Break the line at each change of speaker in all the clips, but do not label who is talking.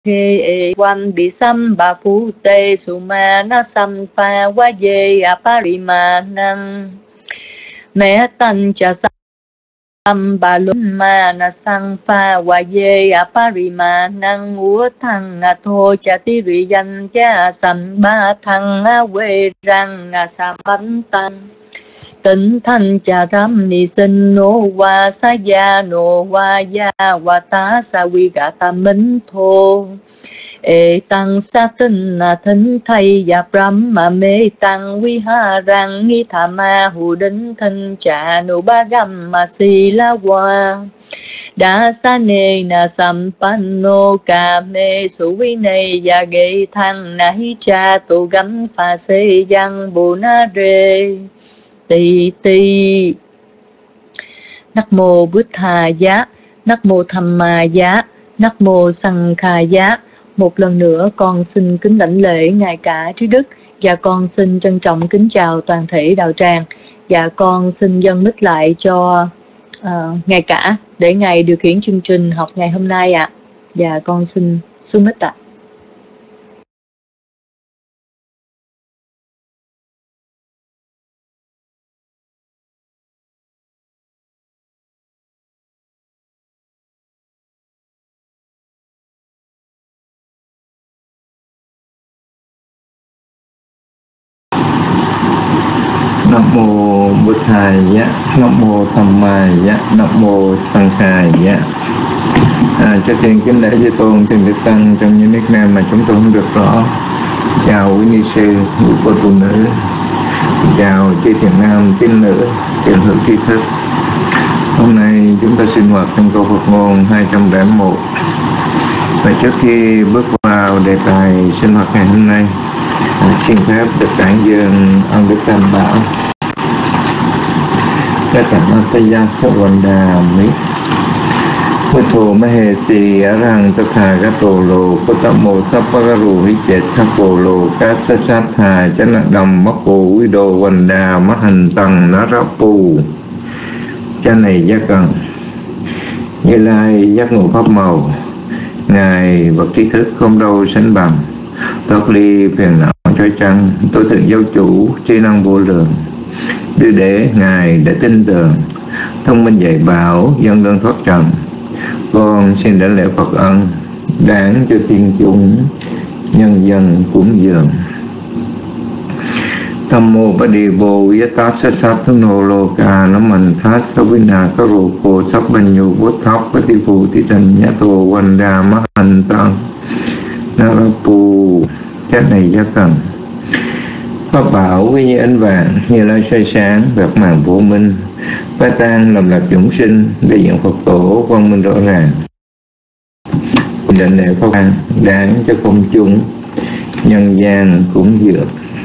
He e wan di sam ba phu te suma na sam pha wa ye aparimanam mẹ tan cha sam ba lum ma na sang pha wa ye aparimanam ua thăng na tho cha ti ri yan cha sam ba thăng a we rang na sam bánh tăng Tịnh thanh cha ram ni sinh nô wa sa ya nô wa ya wa ta sa vi gà ta minh thô ê tăng sa tinh na thính thay ya brahma mê tăng vi ha rang nghi tha ma hu đính thanh cha nô ba gam ma si la wa đa sa nê na sampanno ca mê su vi nê ya ge thăng na hi cha tu gam pha se yang bu na re Tỳ tỳ. Nắc mô Bụt Thà Giá, Nắc mô Tham Ma Giá, Nắc mô Sằng Khà Giá. Một lần nữa con xin kính đảnh lễ Ngài Cả Trí Đức và con xin trân trọng kính chào toàn thể đạo tràng. Và con xin dâng mic lại cho Ngài Cả để Ngài điều khiển chương trình học ngày hôm nay ạ. Và con xin xuống mic ạ.
Nam mô Bụt Thà Giá, Nam mô Tham Ma Giá, Nam mô Sằng Khà Giá. Trước tiên kính lễ Chư Tôn Thiền Đức Tăng trong những nickname mà chúng tôi không được rõ. Chào quý ni sư, quý cô phụ nữ, chào chư thiền nam, tín nữ, thiền hữu tri thức. Hôm nay chúng ta sinh hoạt trong câu Phật ngôn 201. Và trước khi bước vào đề tài sinh hoạt ngày hôm nay, xin phép được tán dương ông Đức Tam Bảo. Các bạn Taya Savanda Mỹ Puto Mahesi Arang Tatha Gatolo Potamo Sapagaru Hichet Thapolo Kasasatha Chanadam Mako Wido Wanda Mahan Tăng Narapu. Cha này giác cần Như Lai giác ngộ pháp màu, Ngài bậc trí thức không đâu sánh bằng, thoát ly phiền não trói trăng, tối thượng giáo chủ trí năng vô lượng, đưa để Ngài đã tin tưởng, thông minh dạy bảo, dân đơn thoát trần. Con xin đảnh lễ Phật ân, đáng cho thiên chúng nhân dân cúng dường. Tham mô Bá Đi Bồ Yata Sát Sát Nô Lô Ca Nó Mình Thát Sá Vina Các Rô Cô Sắp Bành Nhu Bốt Thóc Bá Ti Phù Ti Thành Nhã Tô Quanh Đà Má Hành Tăng Nà Rá Pù. Các này giác cần Pháp bảo với như ánh vàng, như lai soi sáng, vẹt màng vô minh, phá tan lầm lạc chúng sinh, đại diện Phật tổ quang minh rõ ràng. Định lễ Pháp an đáng cho công chúng nhân gian cúng dường.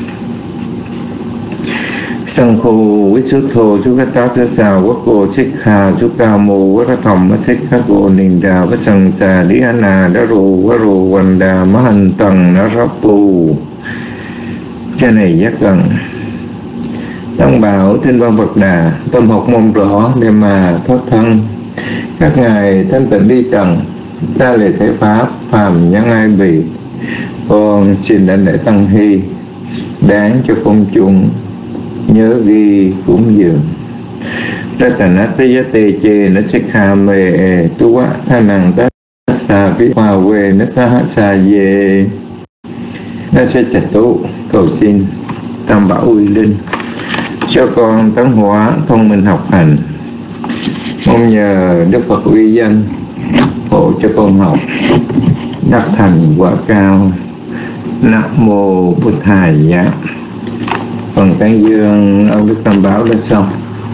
Sang khô với xuất thô chú các tác sẽ xào quốc cô xích hà chú ca mô với ra thầm với xích khá cô nền đà với sẵn xà lý á nà đã rù với rù hoành đà má hành tầng nó rắp bù. Cha này giác cần Tăng bảo Thiên Văn Phật Đà tâm học mong rõ để mà thoát thân. Các ngài thanh tịnh đi trần, ta lệ thể pháp phàm nhân ai bị. Con xin đảnh lễ Tăng Hy đáng cho công chúng nhớ ghi cúng dường. Ratanatayate chê nó sẽ kha mê tu á tha năng tá sa vi hòa quê nó ta sa về nó sẽ trạch tụ cầu xin Tam Bảo uy linh cho con tấn hóa thông minh học hành. Mong nhờ Đức Phật uy danh hộ cho con học đắc thành quả cao. Nam mô Bụt Thà Giá. Phần tán dương ông Đức Tam Bảo đã xong.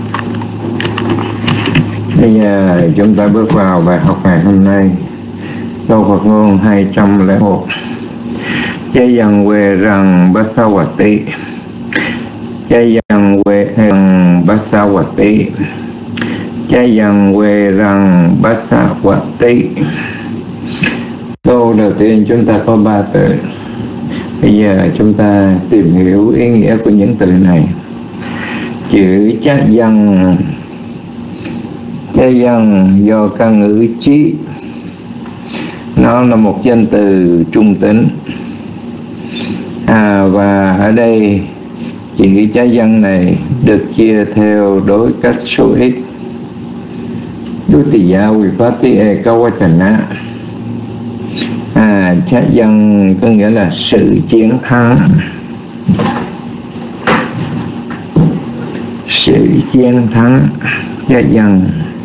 Bây giờ chúng ta bước vào bài học ngày hôm nay. Câu Phật ngôn 201. Chay dần quê rằng bát sa hoạt tí. Chay dần quê rằng bát sa hoạt tí. Chay dần quê rằng bát sa hoạt tí. Câu đầu tiên chúng ta có 3 từ. Bây giờ chúng ta tìm hiểu ý nghĩa của những từ này. Chữ chát dân do ca ngữ chí. nó là một danh từ trung tính. Và ở đây chữ trái văn này được chia theo đối cách số ít. Dutiya Vipatti Ekavachana. Trái văn có nghĩa là sự chiến thắng. Sự chiến thắng. Trái văn.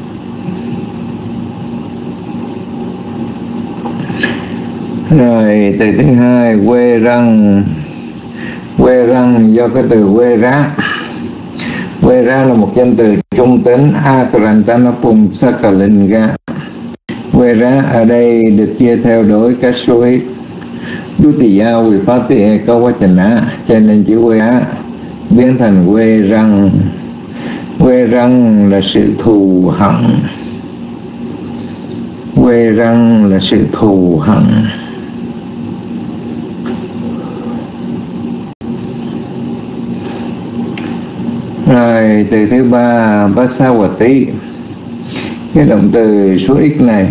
Rồi từ thứ hai, quê răng. Quê răng do cái từ quê rá. Quê rá là một danh từ trung tính. Akarantanapum Sakalinga. Quê rá ở đây được chia theo đối các số ít. Dutiya Vipatti Ekavachana, cho nên chữ quê rá biến thành quê răng. Quê răng là sự thù hận. Quê răng là sự thù hận. Rồi từ thứ ba, Vasawati. Cái động từ số ít này,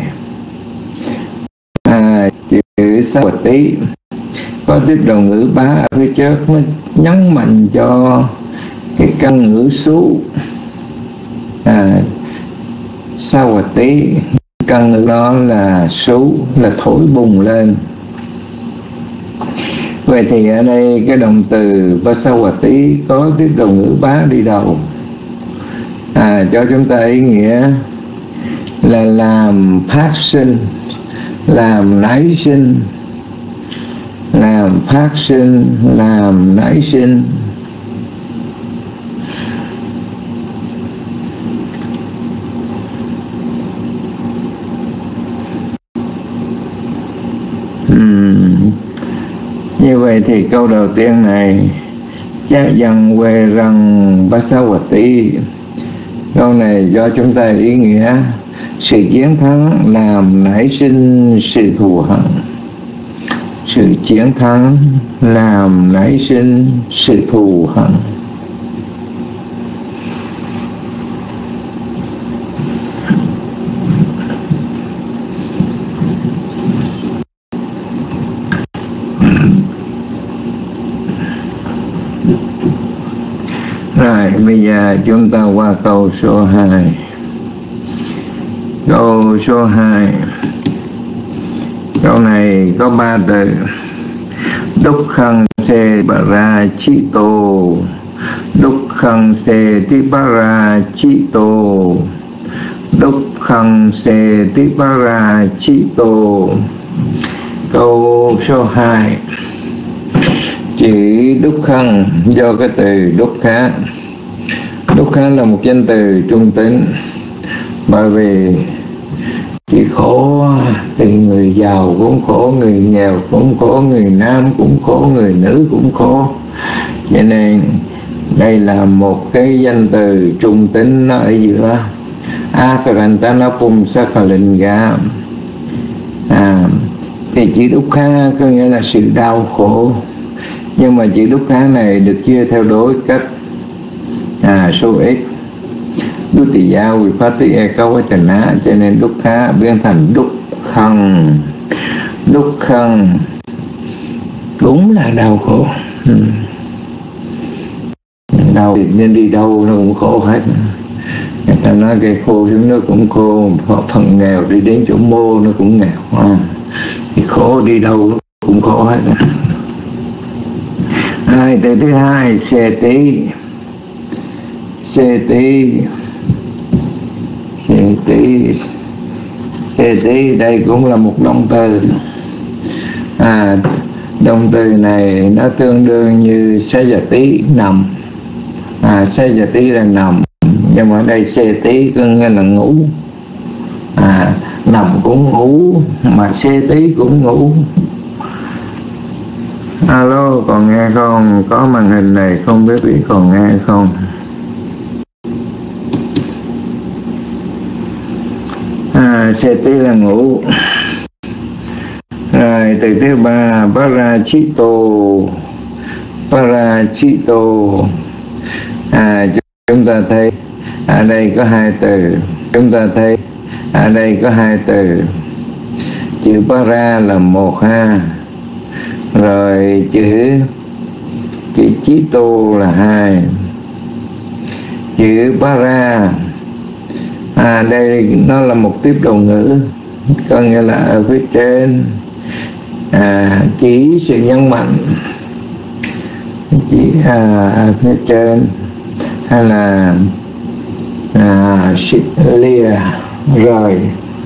chữ Sawati có tiếp đầu ngữ bá ở phía trước, nó nhấn mạnh cho cái căn ngữ số. Sawati, căn ngữ đó là số, là thổi bùng lên. Vậy thì ở đây cái động từ Vasawati có tiếp đầu ngữ bá đi đầu, cho chúng ta ý nghĩa là làm phát sinh, làm nảy sinh, làm phát sinh, làm nảy sinh. Như vậy thì câu đầu tiên này, cha dần quê răng Vasawati, câu này do chúng ta ý nghĩa sự chiến thắng làm nảy sinh sự thù hận. Sự chiến thắng làm nảy sinh sự thù hận. Rồi bây giờ chúng ta qua câu số 2. Câu số 2, câu này có 3 từ. Dukkhang se parachito. Dukkhang se tiparachito. Dukkhang se tiparachito. Câu số 2, chữ Dukkhang do cái từ Dukkha. Dukkha là một danh từ trung tính, bởi vì chỉ khổ thì người giàu cũng khổ, người nghèo cũng khổ, người nam cũng khổ, người nữ cũng khổ. Cho nên đây là một cái danh từ trung tính, nó ở giữa. Akarantanapum Sakalinga. Thì chữ Dukkha có nghĩa là sự đau khổ, nhưng mà chữ Dukkha này được chia theo đối cách số ít. Dutiya Vipatti Ekavachana, cho nên Dukkha biến thành Dukkhang. Dukkhang cũng là đau khổ. Đau thì nên đi đâu nó cũng khổ hết. Người ta nói cây khô xuống nước cũng khô, phần nghèo đi đến chỗ mô nó cũng nghèo. Thì khổ đi đâu cũng khổ hết. Từ thứ hai, Seti. Seti. Seti. Seti đây cũng là một động từ. Động từ này nó tương đương như Sajati, nằm. Sajati là nằm, nhưng mà ở đây Seti có nghĩa là ngủ. Nằm cũng ngủ, mà Seti cũng ngủ. Alo, còn nghe không? Có màn hình này, không biết còn nghe không? Seti là ngủ. Rồi từ thứ ba, Parachito. Parachito. Chúng ta thấy ở đây có 2 từ. Chúng ta thấy ở đây có 2 từ. chữ para là một ha, rồi chữ chí tô là hai. Chữ para đây nó là một tiếp đầu ngữ, có nghĩa là ở phía trên chỉ sự nhấn mạnh, chỉ ở phía trên, hay là lìa rời.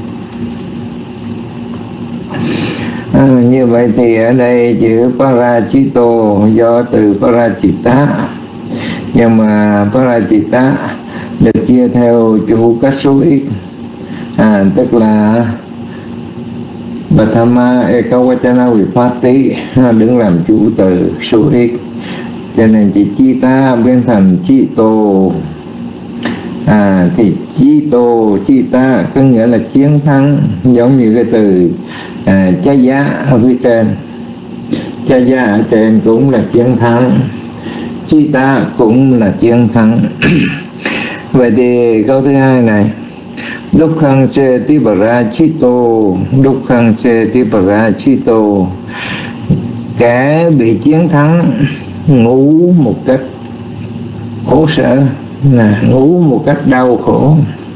Như vậy thì ở đây chữ parachito do từ parachita, nhưng mà parachita được chia theo chủ cách số ít, tức là Bhatama Ekawachana Vipatti đứng làm chủ từ số ít, cho nên chỉ chita biến thành chito. Thì chita có nghĩa là chiến thắng, giống như cái từ chaya ở phía trên. Chaya ở trên cũng là chiến thắng, chita cũng là chiến thắng. Vậy thì câu thứ hai này, Dukkhaṃ seti parachito, Dukkhaṃ seti parachito, kẻ bị chiến thắng ngủ một cách khổ sở, là ngủ một cách đau khổ.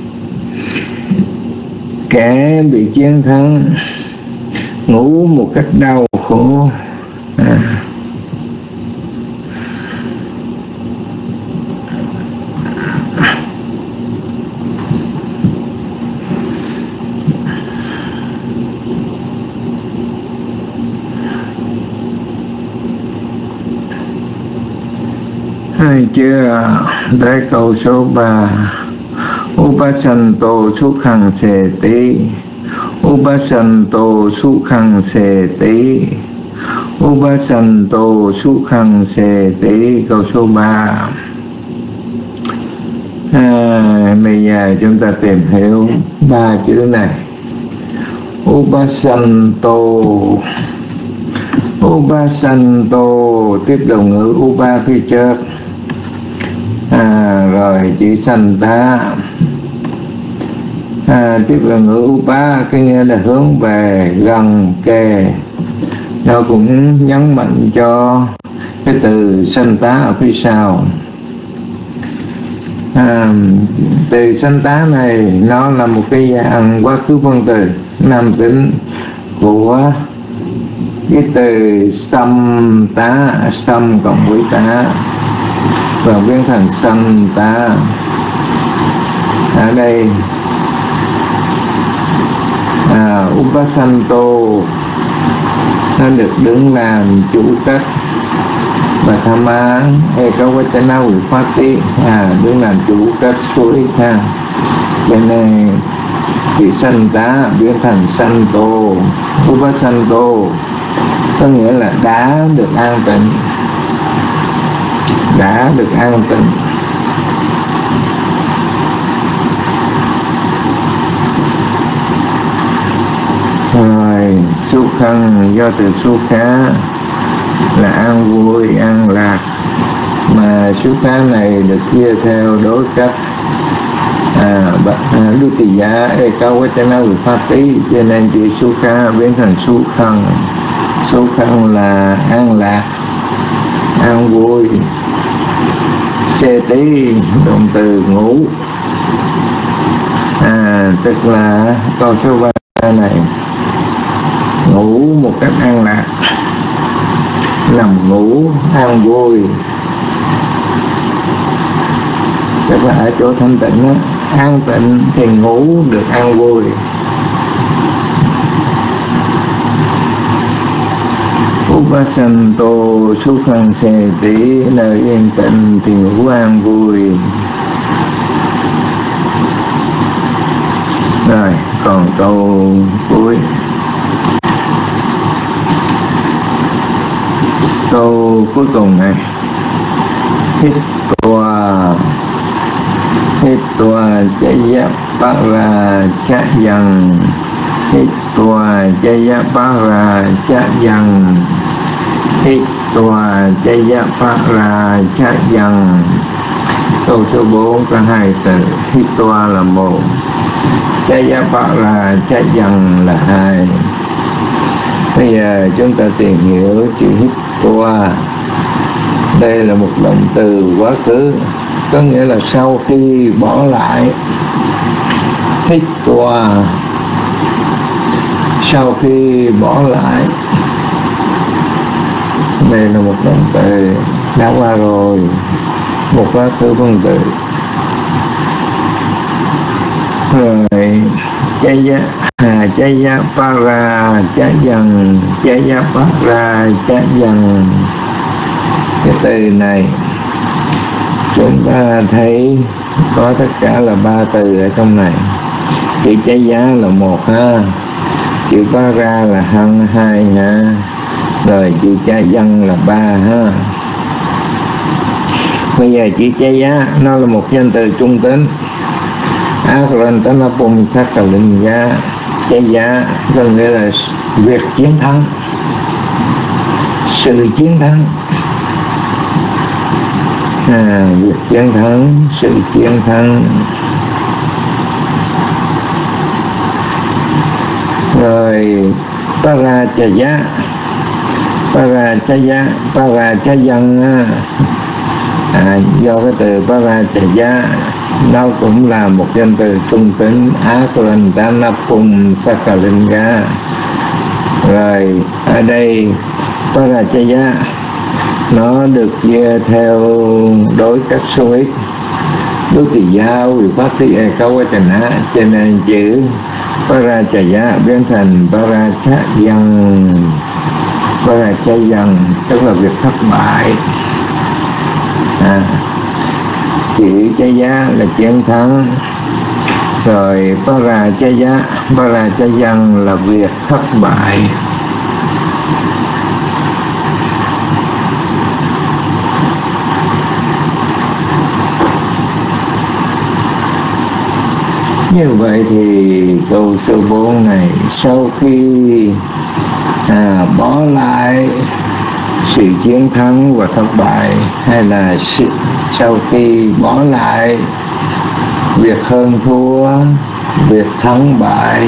Kẻ bị chiến thắng ngủ một cách đau khổ. Hay chưa? Tới câu số 3. Upasanto sukhang seti, Upasanto sukhang seti, Upasanto sukhang seti. Câu số 3. Bây giờ chúng ta tìm hiểu ba chữ này. Upasanto, Upasanto tiếp đầu ngữ upa phía trước, rồi chữ santa tiếp đầu ngữ upa, cái nghĩa là hướng về, gần, kề. Nó cũng nhấn mạnh cho cái từ santa ở phía sau. Từ santa này nó là một cái dạng quá khứ phân từ nam tính của cái từ samta, sam cộng với ta và biến thành santa. Ở đây upasanto nó được đứng làm chủ cách, Bhatama Ekawachana Vipatti đứng làm chủ cách số ít ha. Cho nên chữ santa biến thành santo. Upasanto có nghĩa là đã được an tịnh, đã được an tịnh. Rồi sukhang do từ sukha là an vui, an lạc, mà sukha này được chia theo đối cách Duttiya Ekawachana Vipatti, cho nên chữ sukha biến thành sukhang. Sukhang là an lạc, an vui. Seti động từ ngủ, tức là câu số 3 này, ngủ một cách an lạc, nằm ngủ an vui, tức là ở chỗ thanh tịnh đó, an tịnh thì ngủ được an vui. Upasanto sukhang seti, nơi yên tịnh thì ngủ an vui. Rồi còn câu cuối, câu cuối cùng này, Hitva jaya para chayang, Hitva jaya para chayang, Hitva jaya para chayang. Câu số 4 có hai từ, Hitva là một, Jaya para chayang là hai. Bây giờ chúng ta tìm hiểu chữ Hittva. Đây là một động từ quá khứ, có nghĩa là sau khi bỏ lại. Hittva, sau khi bỏ lại. Đây là một động từ đã qua rồi, một quá khứ phân từ. Rồi chaya para chaya para chayan. Cái từ này chúng ta thấy có tất cả là 3 từ ở trong này. Chữ chaya là 1 ha, chữ para là 2 ha, rồi chữ chayan là 3 ha. Bây giờ chữ chaya nó là một danh từ trung tính. Akrantanapum Sakalinga. Chaya có nghĩa là việc chiến thắng, sự chiến thắng, việc chiến thắng, sự chiến thắng. Rồi Parachaya, Parachayan, do cái từ Parachaya nó cũng là một danh từ trung tính. Akrantanapum Sakalinga. Rồi ở đây Parachaya nó được chia theo đối cách số ít. Đối thì giao vì phát thị câu quá trình á, cho nên chữ Parachaya biến thành Parachayan. Parachayan tức là việc thất bại. Chữ chaya là chiến thắng. Rồi Parachayan là việc thất bại. Như vậy thì câu số 4 này, sau khi bỏ lại sự chiến thắng và thất bại, hay là sau khi bỏ lại việc hơn thua, việc thắng bại.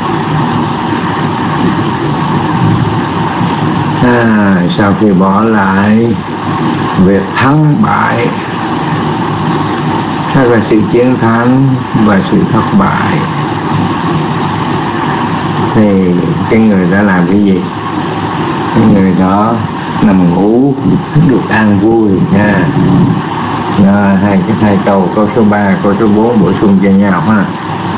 Sau khi bỏ lại việc thắng bại, hay là sự chiến thắng và sự thất bại, thì cái người đã làm cái gì? Cái người đó nằm ngủ được an vui nha. Hai câu số 3, câu số 4 bổ sung cho nhau ha.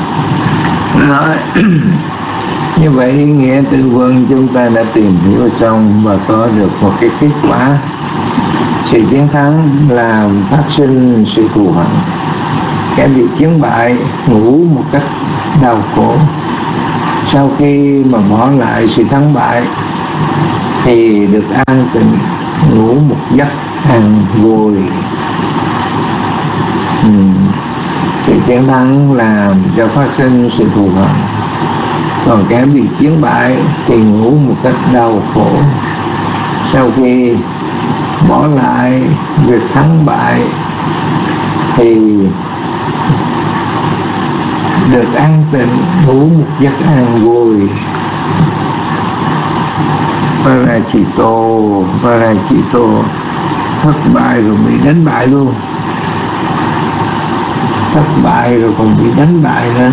Như vậy ý nghĩa tư vấn chúng ta đã tìm hiểu xong và có được một cái kết quả. Sự chiến thắng làm phát sinh sự thù hận, kẻ bị chiến bại ngủ một cách đau khổ. Sau khi mà bỏ lại sự thắng bại thì được an tịnh, ngủ một giấc an vui. Sự chiến thắng làm cho phát sinh sự thù hận, còn kẻ bị chiến bại thì ngủ một cách đau khổ. Sau khi bỏ lại việc thắng bại thì được an tịnh, ngủ một giấc an vui. Parachito thất bại rồi bị đánh bại luôn, thất bại rồi còn bị đánh bại nữa.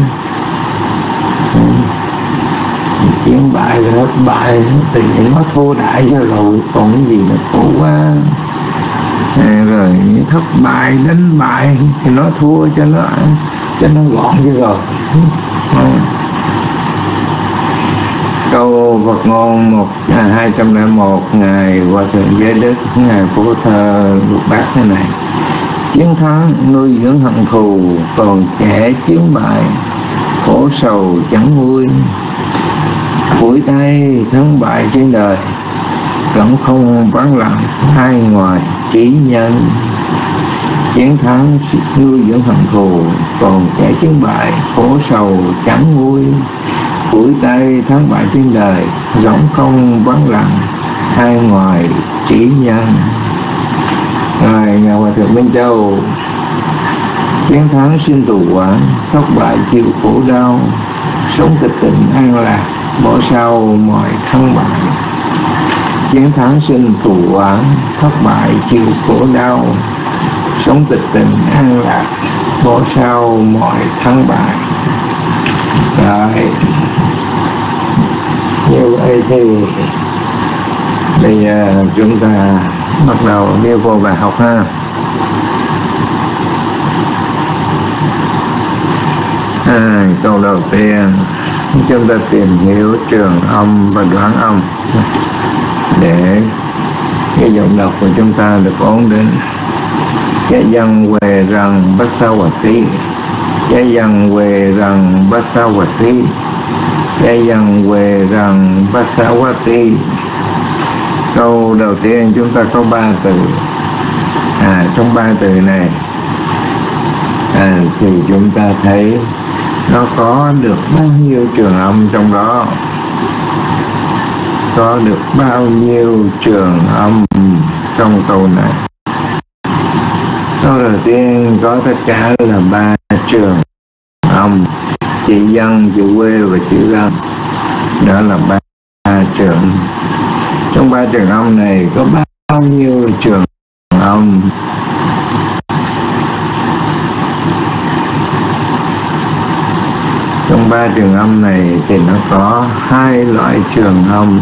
Chiến bại rồi thất bại thì nó thua đại cho rồi, còn cái gì mà khổ quá. Rồi thất bại đánh bại thì nó thua cho nó gọn chứ rồi. Câu Phật ngôn 201 Ngài Hòa Thượng Giới Đức, Ngài Phổ Thơ lục bát thế này: chiến thắng nuôi dưỡng hận thù, còn kẻ chiến bại khổ sầu chẳng vui. Phủi tay thắng bại trên đời, lẫn không vắng lặng hai ngoài chỉ nhân. Chiến thắng nuôi dưỡng hận thù, còn kẻ chiến bại khổ sầu chẳng vui. Phủi tay thắng bại trên đời, rỗng không vắng lặng hai ngoài chỉ nhân. Rồi nhà Hòa Thượng Minh Châu: chiến thắng sinh tù quả, thất bại chịu khổ đau, sống tịch tịnh an lạc, bỏ sau mọi thắng bại, chiến thắng sinh thù oán, thất bại chịu khổ đau, sống tịch tình an lạc, bỏ sau mọi thắng bại. Rồi, như vậy thì bây giờ chúng ta bắt đầu đi vô bài học ha. Câu đầu tiên chúng ta tìm hiểu trường âm và đoạn âm để cái giọng đọc của chúng ta được ổn định. Cái dân về rằng bát sa hoạt tí, cái dân về rằng bát sa hoạt tí, cái dân về rằng bát sa hoạt tí. Câu đầu tiên chúng ta có 3 từ. Trong 3 từ này thì chúng ta thấy nó có được bao nhiêu trường âm trong đó, có được bao nhiêu trường âm trong câu này. Câu đầu tiên có tất cả là 3 trường âm, chữ dân, chữ quê và chữ răng. Đó là 3 trường. Trong 3 trường âm này có bao nhiêu trường âm? Trong 3 trường âm này thì nó có 2 loại trường âm.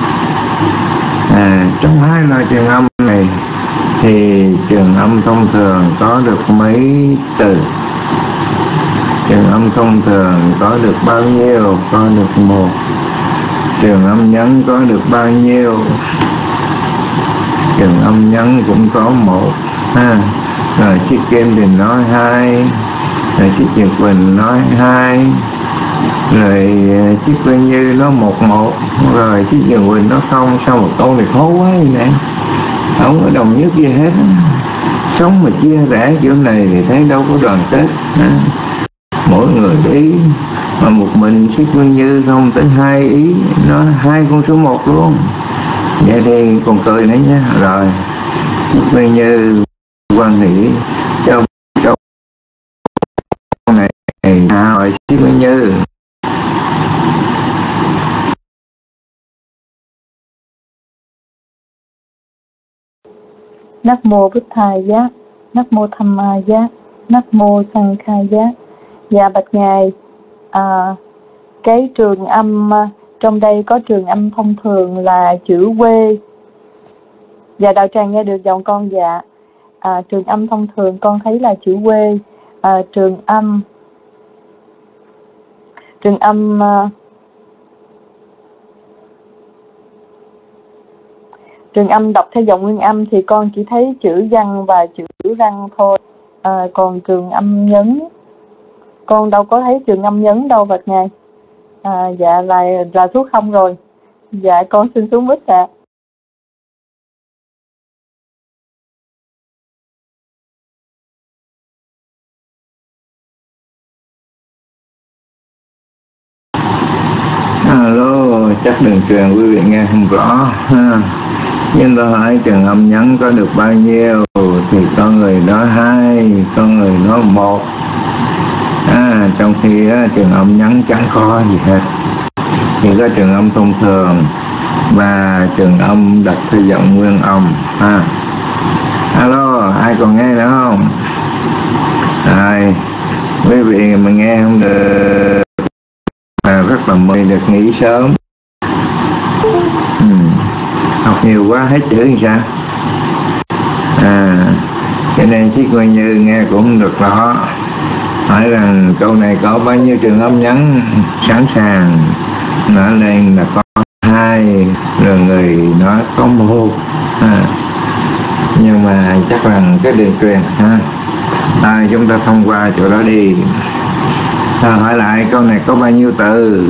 Trong 2 loại trường âm này thì trường âm thông thường có được mấy từ? Trường âm thông thường có được bao nhiêu? Có được 1. Trường âm nhấn có được bao nhiêu? Trường âm nhấn cũng có 1 Rồi chiếc Kim thì nói 2, rồi chiếc Nhật Bình nói 2, rồi chiếc Quyên Như nó 1, rồi chiếc Nhật Bình nó 0. Sao một câu này khó quá vậy nè, không có đồng nhất gì hết. Sống mà chia rẽ kiểu này thì thấy đâu có đoàn kết. Mỗi người ý, mà một mình chiếc Quyên Như không tới 2 ý, nó 2 con số 1 luôn. Vậy thì còn cười nữa nha. Rồi chiếc Quyên Như quan hỷ cho này hỏi chiếc Quyên Như.
Nắc mô Bụt Thầy Giác, Nắc mô Tham Ma Giác, Nắc mô Sang Khai Giác. Dạ bạch ngài, cái trường âm trong đây có trường âm thông thường là chữ quê. Dạ đạo tràng nghe được giọng con. Dạ trường âm thông thường con thấy là chữ quê. Trường âm đọc theo giọng nguyên âm thì con chỉ thấy chữ văn và chữ răng thôi. Còn trường âm nhấn con đâu có thấy trường âm nhấn đâu bạch ngài. Dạ là số 0 rồi. Dạ con xin xuống mic ạ.
Alo, chắc đường truyền quý vị nghe không rõ ha. Nhưng tôi hỏi trường âm nhấn có được bao nhiêu thì có người nói 2, có người nói 1. Trong khi trường âm nhấn chẳng có gì hết, chỉ có trường âm thông thường và trường âm đặt theo giọng nguyên âm. Alo, ai còn nghe nữa không? Quý vị mà nghe không được rất là mừng được nghỉ sớm. Học nhiều quá hết chữ thì sao? Cho nên chiếc Quyên Như nghe cũng không được rõ. Hỏi rằng câu này có bao nhiêu trường âm nhấn, sẵn sàng nói lên là có 2, rồi người nói có 1. Nhưng mà chắc rằng cái đường truyền chúng ta thông qua chỗ đó đi. Hỏi lại câu này có bao nhiêu từ?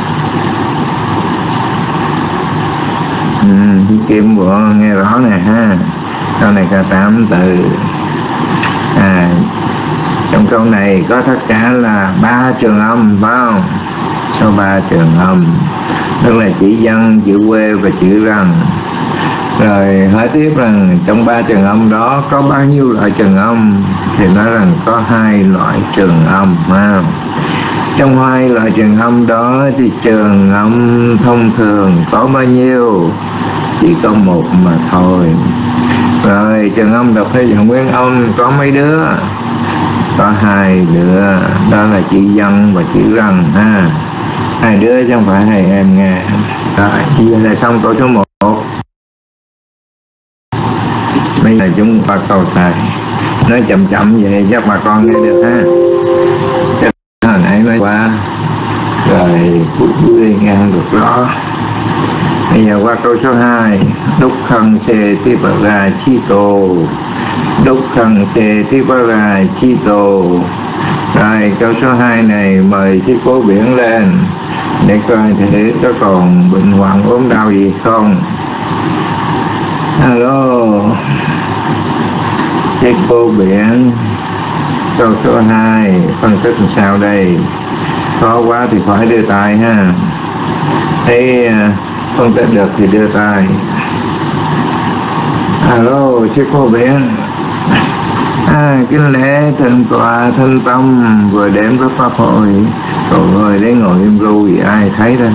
Kim bộ nghe rõ nè ha. Câu này có 8 từ. Trong câu này có tất cả là 3 trường âm, phải không? Có 3 trường âm, tức là chữ dân, chữ quê và chữ răng. Rồi hỏi tiếp rằng trong 3 trường âm đó có bao nhiêu loại trường âm, thì nói rằng có 2 loại trường âm. Trong hai loại trường âm đó thì trường âm thông thường có bao nhiêu? Chỉ có một mà thôi. Rồi trường âm đọc theo giọng nguyên âm có mấy đứa? Có hai đứa, đó là chữ dân và chữ răng ha. Hai đứa chứ không phải hai em nghe. Rồi, vậy là xong câu số 1. Bây giờ chúng ta câu thầy nói chậm chậm vậy chắc bà con nghe được ha. Hồi nãy nói qua rồi phút dưới nghe không được rõ. Bây giờ qua câu số 2. Đúc khăn xe tiếp ra chi tô. Đúc khăn xe tiếp ra chi tô. Rồi câu số 2 này mời sư cô Biển lên để coi thử có còn bệnh hoạn ốm đau gì không. Alo sư cô Biển. Câu số 2 phân tích làm sao đây? Khó quá thì phải đưa tay ha. Thấy phân tích được thì đưa tay. Alo sư cô Biển. Kính lễ thượng tọa thân tâm vừa đếm với pháp hội. Cậu ngồi để ngồi im ru gì ai thấy đây.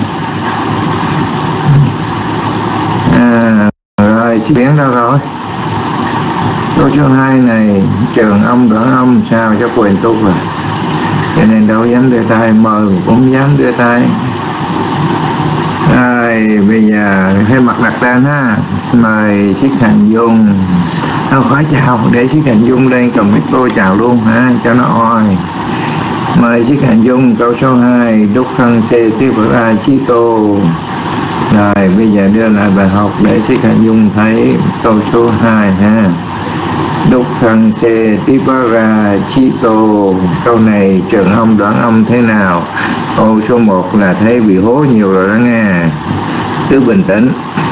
Rồi sư Biển đâu rồi? Câu số 2 này trường âm đoạn âm sao cho quyền tốt rồi, cho nên đâu dám đưa tay, mời cũng dám đưa tay. Rồi bây giờ thay mặt đặt tên ha, mời Siết Hành Dung. Không phải chào, để Siết Hành Dung đây cầm mic cô chào luôn ha cho nó oi. Mời Siết Hành Dung câu số 2. Đúc khăn xe tiếp ra chi tô. Rồi bây giờ đưa lại bài học để Siết Hành Dung thấy câu số 2 ha. Đúc khăn xe tiếp ra chi tô. Câu này trường âm đoạn âm thế nào? Câu số 1 là thấy bị hố nhiều rồi đó nghe, cứ bình tĩnh.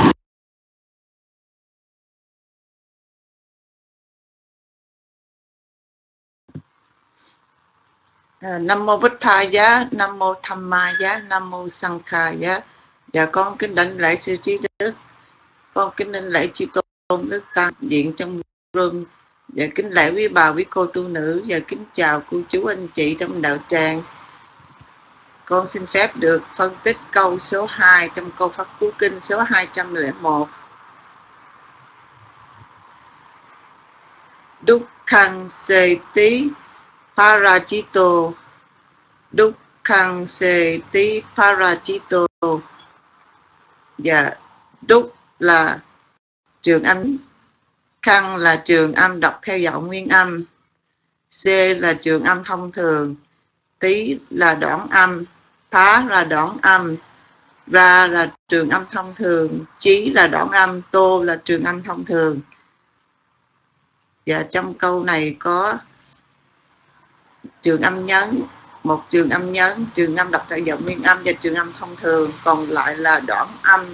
Nam mô Bích Tha Giá, Nam mô Tham Ma Giá, Nam mô Sang Kha Giá. Dạ con kính đảnh lễ sư trí đức, con kính đảnh lễ chư tôn đức tăng diện trong rừng. Dạ kính lễ quý bà quý cô tu nữ. Dạ kính chào cô chú anh chị trong đạo tràng. Con xin phép được phân tích câu số 2 trong câu Pháp Cú Kinh số 201. Dukkhaṃ seti parajito. Dukkhaṃ seti parajito. Dạ, đúc là trường âm, khăn là trường âm đọc theo giọng nguyên âm, c là trường âm thông thường, tí là đoạn âm, phá là đoạn âm, ra là trường âm thông thường, chí là đoạn âm, tô là trường âm thông thường. Và trong câu này có trường âm nhấn, một trường âm nhấn, trường âm đọc theo giọng nguyên âm và trường âm thông thường, còn lại là đoạn âm.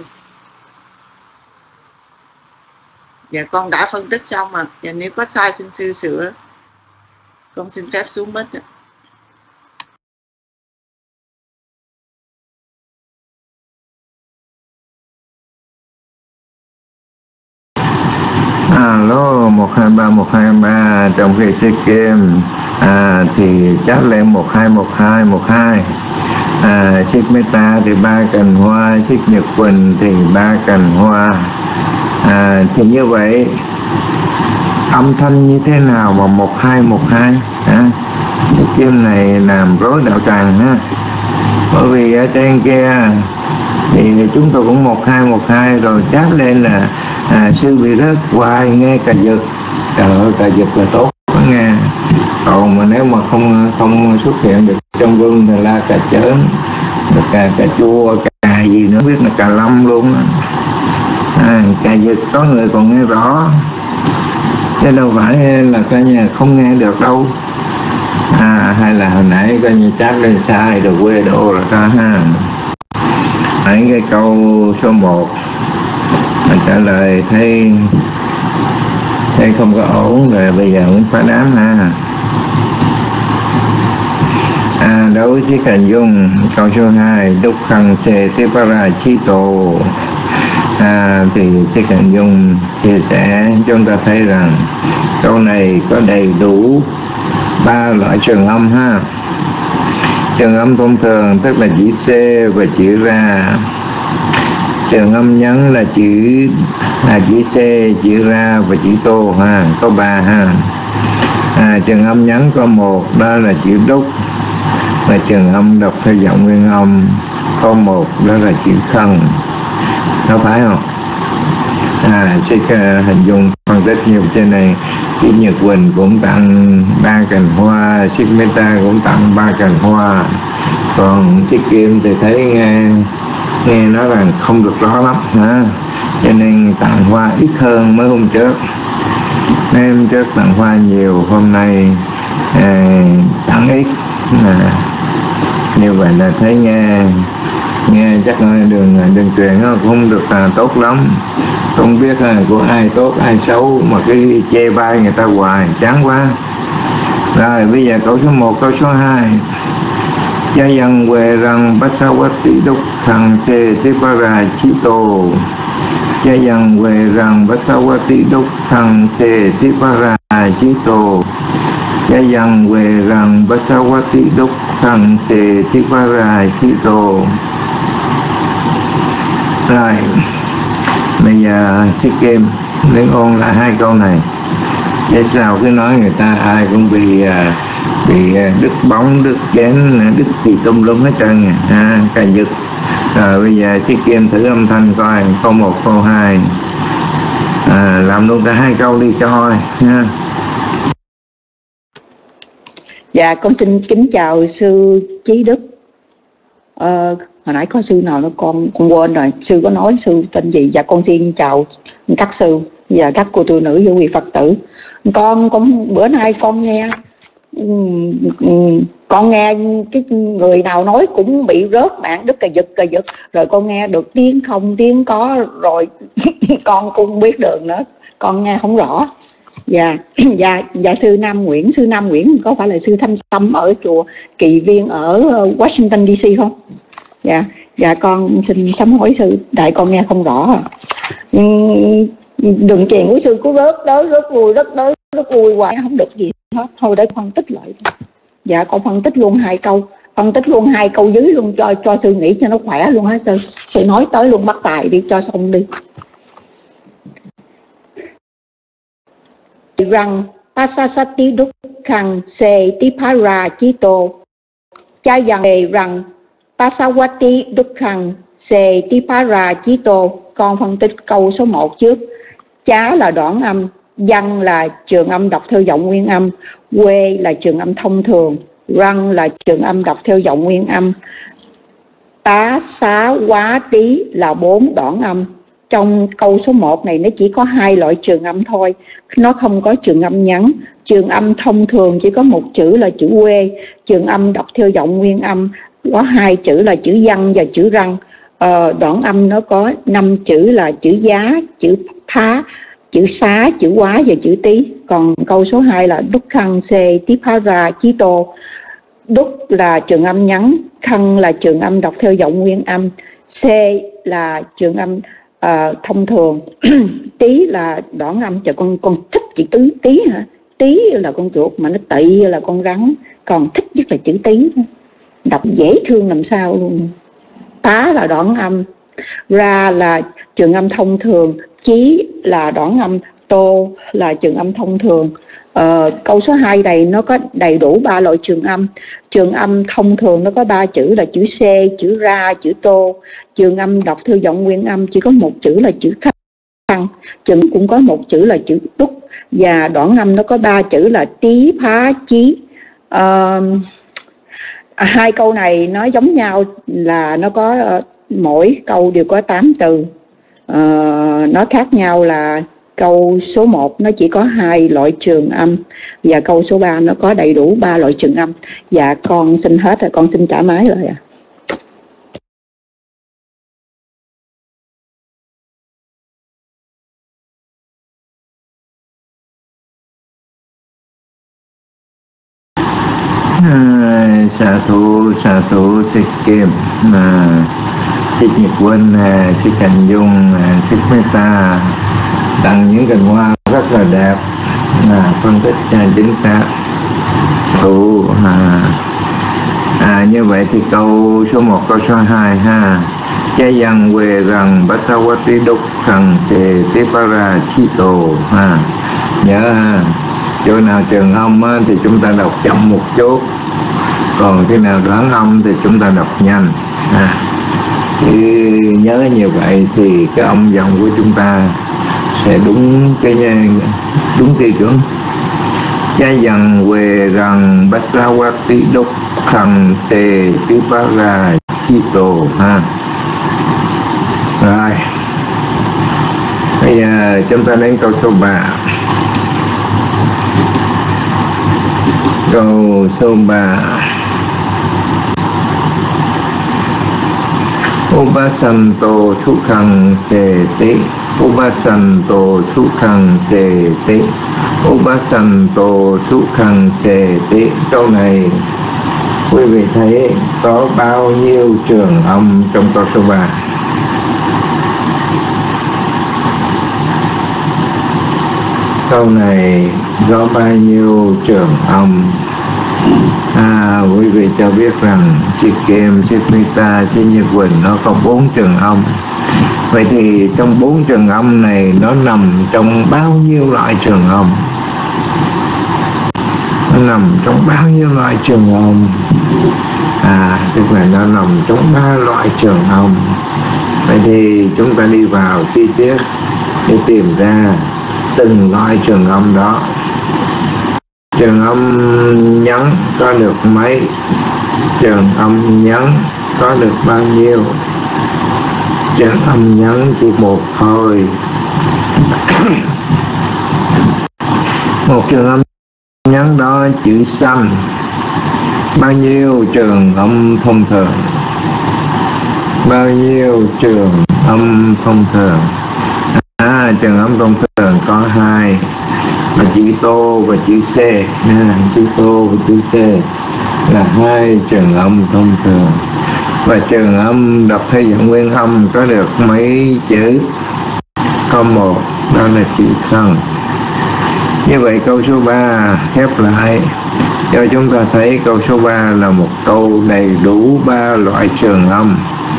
Dạ con đã phân tích xong mà, và nếu có sai xin sư sửa. Con xin phép xuống mic ạ.
Alo 123 trong khi xếp kim thì chat lên 121212. Xếp Meta thì 3 cành hoa, xếp Nhật Quỳnh thì 3 cành hoa. Thì như vậy âm thanh như thế nào mà 1212 hả? Xếp kim này làm rối đạo tràng ha. Bởi vì ở trên kia thì chúng tôi cũng 1212 rồi chat lên là sư bị rớt hoài nghe cà giật. Trời ơi, cà giật là tốt nghe. Còn mà nếu mà không xuất hiện được trong vương thì là cà chớn, cà chua, cà gì nữa biết là cà lâm luôn. Cà giật có người còn nghe rõ, chứ đâu phải là coi như không nghe được đâu. Hay là hồi nãy coi như chat lên sai rồi quê độ rồi ta ha. Hãy cái câu số 1 mình trả lời thấy không có ổn rồi, bây giờ cũng phải đám ha. Đối với Siết Hành Dung câu số 2 Dukkhaṃ seti parajito. Thì Siết Hành Dung chia sẻ chúng ta thấy rằng câu này có đầy đủ 3 loại trường âm ha. Trường âm thông thường tức là chữ C và chữ ra. Trường âm nhấn là chữ C, chữ ra và chữ tô ha, có 3 ha. Trường âm nhấn có 1, đó là chữ đúc, và trường âm đọc theo giọng nguyên âm có 1, đó là chữ khân. Có phải không? Sẽ hình dung phân tích nhiều trên này. Chị Nhật Quỳnh cũng tặng 3 cành hoa, Siết Meta cũng tặng 3 cành hoa, còn Siết Kim thì thấy nghe nói là không được rõ lắm hả, cho nên tặng hoa ít hơn mấy hôm trước. Mấy hôm trước tặng hoa nhiều, hôm nay tặng ít. Như vậy là thấy nghe chắc là đường truyền nó không được tốt lắm. Không biết của ai tốt ai xấu mà cái chê bai người ta hoài, chán quá. Rồi bây giờ câu số 1, câu số 2. Cha yang quê răng Basawati đúc thằng chê tế ba ra chí tô. Cha yang quê răng Basawati đúc thằng chê tế ba ra chí tô. Cha yang quê răng Basawati đúc thằng chê tế ba ra chí tô. Rồi bây giờ Siết Kim đến ôn lại 2 câu này, để sao cứ nói người ta ai cũng bị đứt bóng, đứt chén, đứt gì tùm lum hết trơn cà giật. Rồi bây giờ Siết Kim thử âm thanh coi câu 1, câu 2, làm luôn cả 2 câu đi cho thôi nha.
Dạ con xin kính chào sư Chí Đức. Hồi nãy có sư nào nó con quên rồi, sư có nói sư tên gì? Dạ con xin chào các sư và các cô tu nữ và quý Phật tử. Con bữa nay con nghe cái người nào nói cũng bị rớt mạng đứt cà giật, rồi con nghe được tiếng không tiếng có, rồi con cũng không biết đường nữa, con nghe không rõ. Dạ sư Nam Nguyễn có phải là sư Thanh Tâm ở chùa Kỳ Viên ở Washington DC không? Dạ con xin sám hối sư, tại con nghe không rõ. Đường truyền của sư cứ rớt tới rớt lui hoài, không được gì hết. Thôi để phân tích lại. Dạ con phân tích luôn 2 câu dưới luôn cho sư nghĩ cho nó khỏe luôn hả sư? Sư nói tới luôn bắt tài đi cho xong đi. Rằng Pasasati Dukkhan Se Tipara Chito. Cha rằng rằng Pasawati Dukkhan Se Tipara Chito. Con phân tích câu số 1 trước. Chá là đoạn âm, văn là trường âm đọc theo giọng nguyên âm, quê là trường âm thông thường, răng là trường âm đọc theo giọng nguyên âm, tá xá quá tí là 4 đoạn âm. Trong câu số 1 này nó chỉ có 2 loại trường âm thôi, nó không có trường âm nhấn. Trường âm thông thường chỉ có 1 chữ là chữ quê, trường âm đọc theo giọng nguyên âm có 2 chữ là chữ văn và chữ răng. Đoạn âm nó có 5 chữ là chữ giá, chữ phá, chữ xá, chữ quá và chữ tí. Còn câu số 2 là Dukkhan Se Tipara Chito. Đúc là trường âm nhấn, khăn là trường âm đọc theo giọng nguyên âm, Se là trường âm thông thường, tí là đoạn âm. Trời con thích chữ tí hả? Tí là con chuột mà nó tị là con rắn, còn thích nhất là chữ tí, đọc dễ thương làm sao luôn. Phá là đoạn âm, ra là trường âm thông thường, chí là đoạn âm, tô là trường âm thông thường. Câu số 2 này nó có đầy đủ 3 loại trường âm. Trường âm thông thường nó có 3 chữ là chữ C, chữ ra, chữ tô. Trường âm đọc theo giọng nguyên âm chỉ có 1 chữ là chữ khăn. Trường cũng có 1 chữ là chữ đúc. Và đoạn âm nó có 3 chữ là tí, phá, chí. 2 câu này nó giống nhau là nó có mỗi câu đều có 8 từ. Nó khác nhau là câu số 1 nó chỉ có 2 loại trường âm, và câu số 3 nó có đầy đủ 3 loại trường âm. Dạ con xin hết rồi, con xin trả máy rồi ạ.
Sa thủ Siết Kim, Siết Nhật Quỳnh, Siết Cảnh Dung, Siết Meta tặng những cành hoa rất là đẹp, phân tích chính xác. Như vậy thì câu số 1, câu số 2 ha. Chayang về rằng Bhattavati Dukkhaṃ Te Tipara Chito ha. Nhớ ha, chỗ nào trường âm á, thì chúng ta đọc chậm một chút, còn khi nào đoán âm thì chúng ta đọc nhanh ha. Thì nhớ như vậy thì cái âm giọng của chúng ta sẽ đúng tiêu chuẩn. Chayang về rằng Bhattavati Dukkhaṃ Te Tipara Chito ha. Rồi, bây giờ chúng ta đến câu số 3. Câu số 3. Upasanto Sukhaṃ Seti, Upasanto Sukhaṃ Seti, Upasanto Sukhaṃ Seti. Câu này quý vị thấy có bao nhiêu trường âm trong câu số 3? Câu này có bao nhiêu trường âm? Quý vị cho biết rằng chị Kim, chị Mita, chị Nhật Quỳnh nó có 4 trường âm. Vậy thì trong 4 trường âm này nó nằm trong bao nhiêu loại trường âm? Nó nằm trong bao nhiêu loại trường âm? Tức là nó nằm trong 3 loại trường âm. Vậy thì chúng ta đi vào chi tiết để tìm ra từng loại trường âm đó. Trường âm nhấn có được mấy? Trường âm nhấn có được bao nhiêu? Trường âm nhấn chỉ một thôi. Một trường âm nhấn đó chữ xanh. Bao nhiêu trường âm thông thường? Bao nhiêu trường âm thông thường? Trường âm thông thường có 2 là chữ tô và chữ c. Chữ tô và chữ c là 2 trường âm thông thường. Và trường âm đọc theo dạng nguyên âm có được mấy chữ? Có 1, đó là chữ khăn. Như vậy câu số 3 khép lại cho chúng ta thấy câu số 3 là một câu đầy đủ 3 loại trường âm.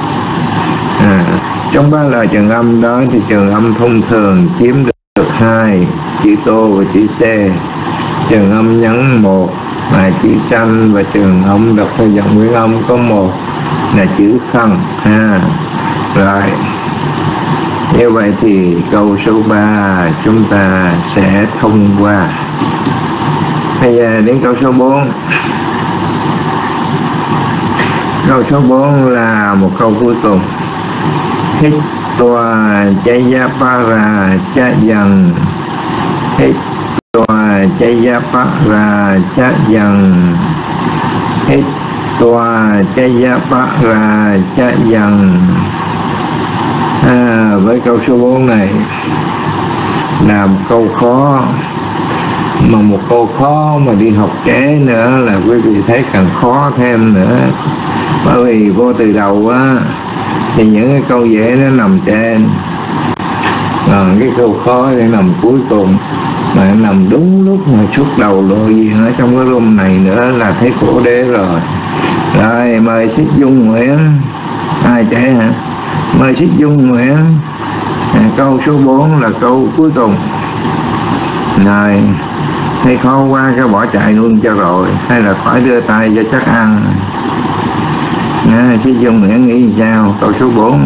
Trong 3 loại trường âm đó thì trường âm thông thường chiếm được 2, chữ tô và chữ c. Trường âm nhấn 1 là chữ xanh, và trường âm đọc theo giọng nguyên âm có 1 là chữ khăn ha. Rồi, như vậy thì câu số 3 chúng ta sẽ thông qua. Bây giờ đến câu số 4. Câu số 4 là một câu cuối cùng. Hít toa chayapara chayang, hít toa chayapara chayang, hít toa chayapara chayang. Với câu số 4 này là một câu khó, mà một câu khó mà đi học trễ nữa là quý vị thấy càng khó thêm nữa. Bởi vì vô từ đầu á thì những cái câu dễ nó nằm trên, còn cái câu khó để nằm cuối cùng, mà nó nằm đúng lúc mà suốt đầu lộ diện ở trong cái room này nữa là thấy khổ đế rồi. Rồi mời Xích Dung Nguyễn. Ai trễ hả? Mời Xích Dung Nguyễn. Câu số 4 là câu cuối cùng. Rồi thấy khó quá cái bỏ chạy luôn cho rồi, hay là khỏi đưa tay cho chắc ăn. Xích Dung Nguyễn nghĩ sao? Câu số 4.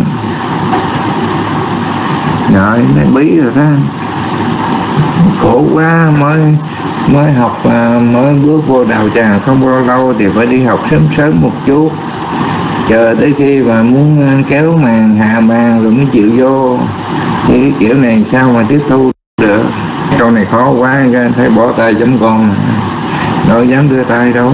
Rồi nó bí rồi đó, khổ quá, mới học, mới bước vô đạo tràng không bao lâu thì phải đi học sớm sớm một chút, chờ tới khi mà muốn kéo màn hạ màn rồi mới chịu vô. Thì cái kiểu này sao mà tiếp thu được? Câu này khó quá, thấy bỏ tay chấm con, đâu dám đưa tay đâu.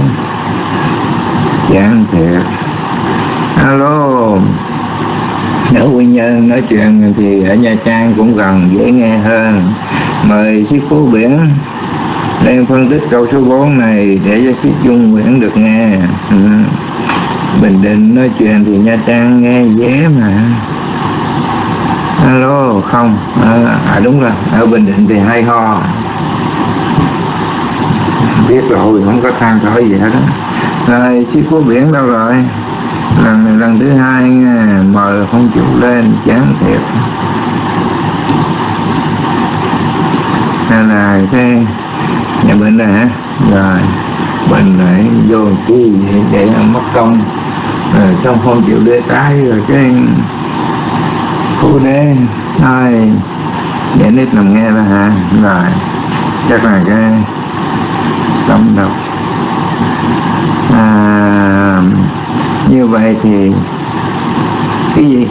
Chán thiệt. Alo, ở Quy Nhơn nói chuyện thì ở Nha Trang cũng gần, dễ nghe hơn. Mời Sư Phú Biển lên phân tích câu số 4 này để cho Sư Dung Nguyễn được nghe. Bình Định nói chuyện thì Nha Trang nghe dễ mà. Alo, không, đúng rồi, ở Bình Định thì hay ho. Biết rồi, không có than thở gì hết đó. Rồi sư Phú Biển đâu rồi? Lần thứ hai nha, mời không chịu lên, chán thiệt. Hay là cái nhà bệnh rồi hả? Rồi bệnh này vô chi để mất công, rồi xong không chịu đưa tay, rồi cái cô đế thôi để nít nằm nghe ra hả? Rồi chắc là cái tâm độc. Như vậy thì cái gì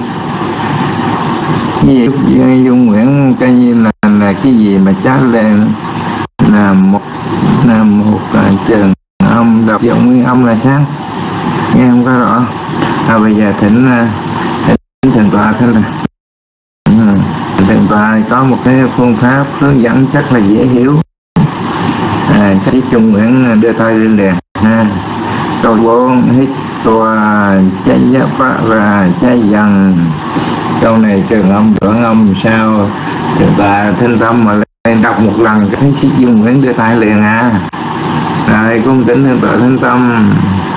Dung Nguyễn coi như là cái gì mà chát lên là một trường âm đọc giọng nguyên âm là sao? Nghe không có rõ. Bây giờ thỉnh thượng tọa thế là thượng tọa có một cái phương pháp hướng dẫn chắc là dễ hiểu. Chắc Dung Nguyễn đưa tay lên liền ha. Câu 4 hít toa cháy giáp ra cháy dần. Câu này trường âm đoạn âm sao thượng tọa thinh tâm mà lên đọc một lần cái Sĩ Dung Nguyễn đưa tay liền à. Rồi cung kính thượng tọa thinh tâm.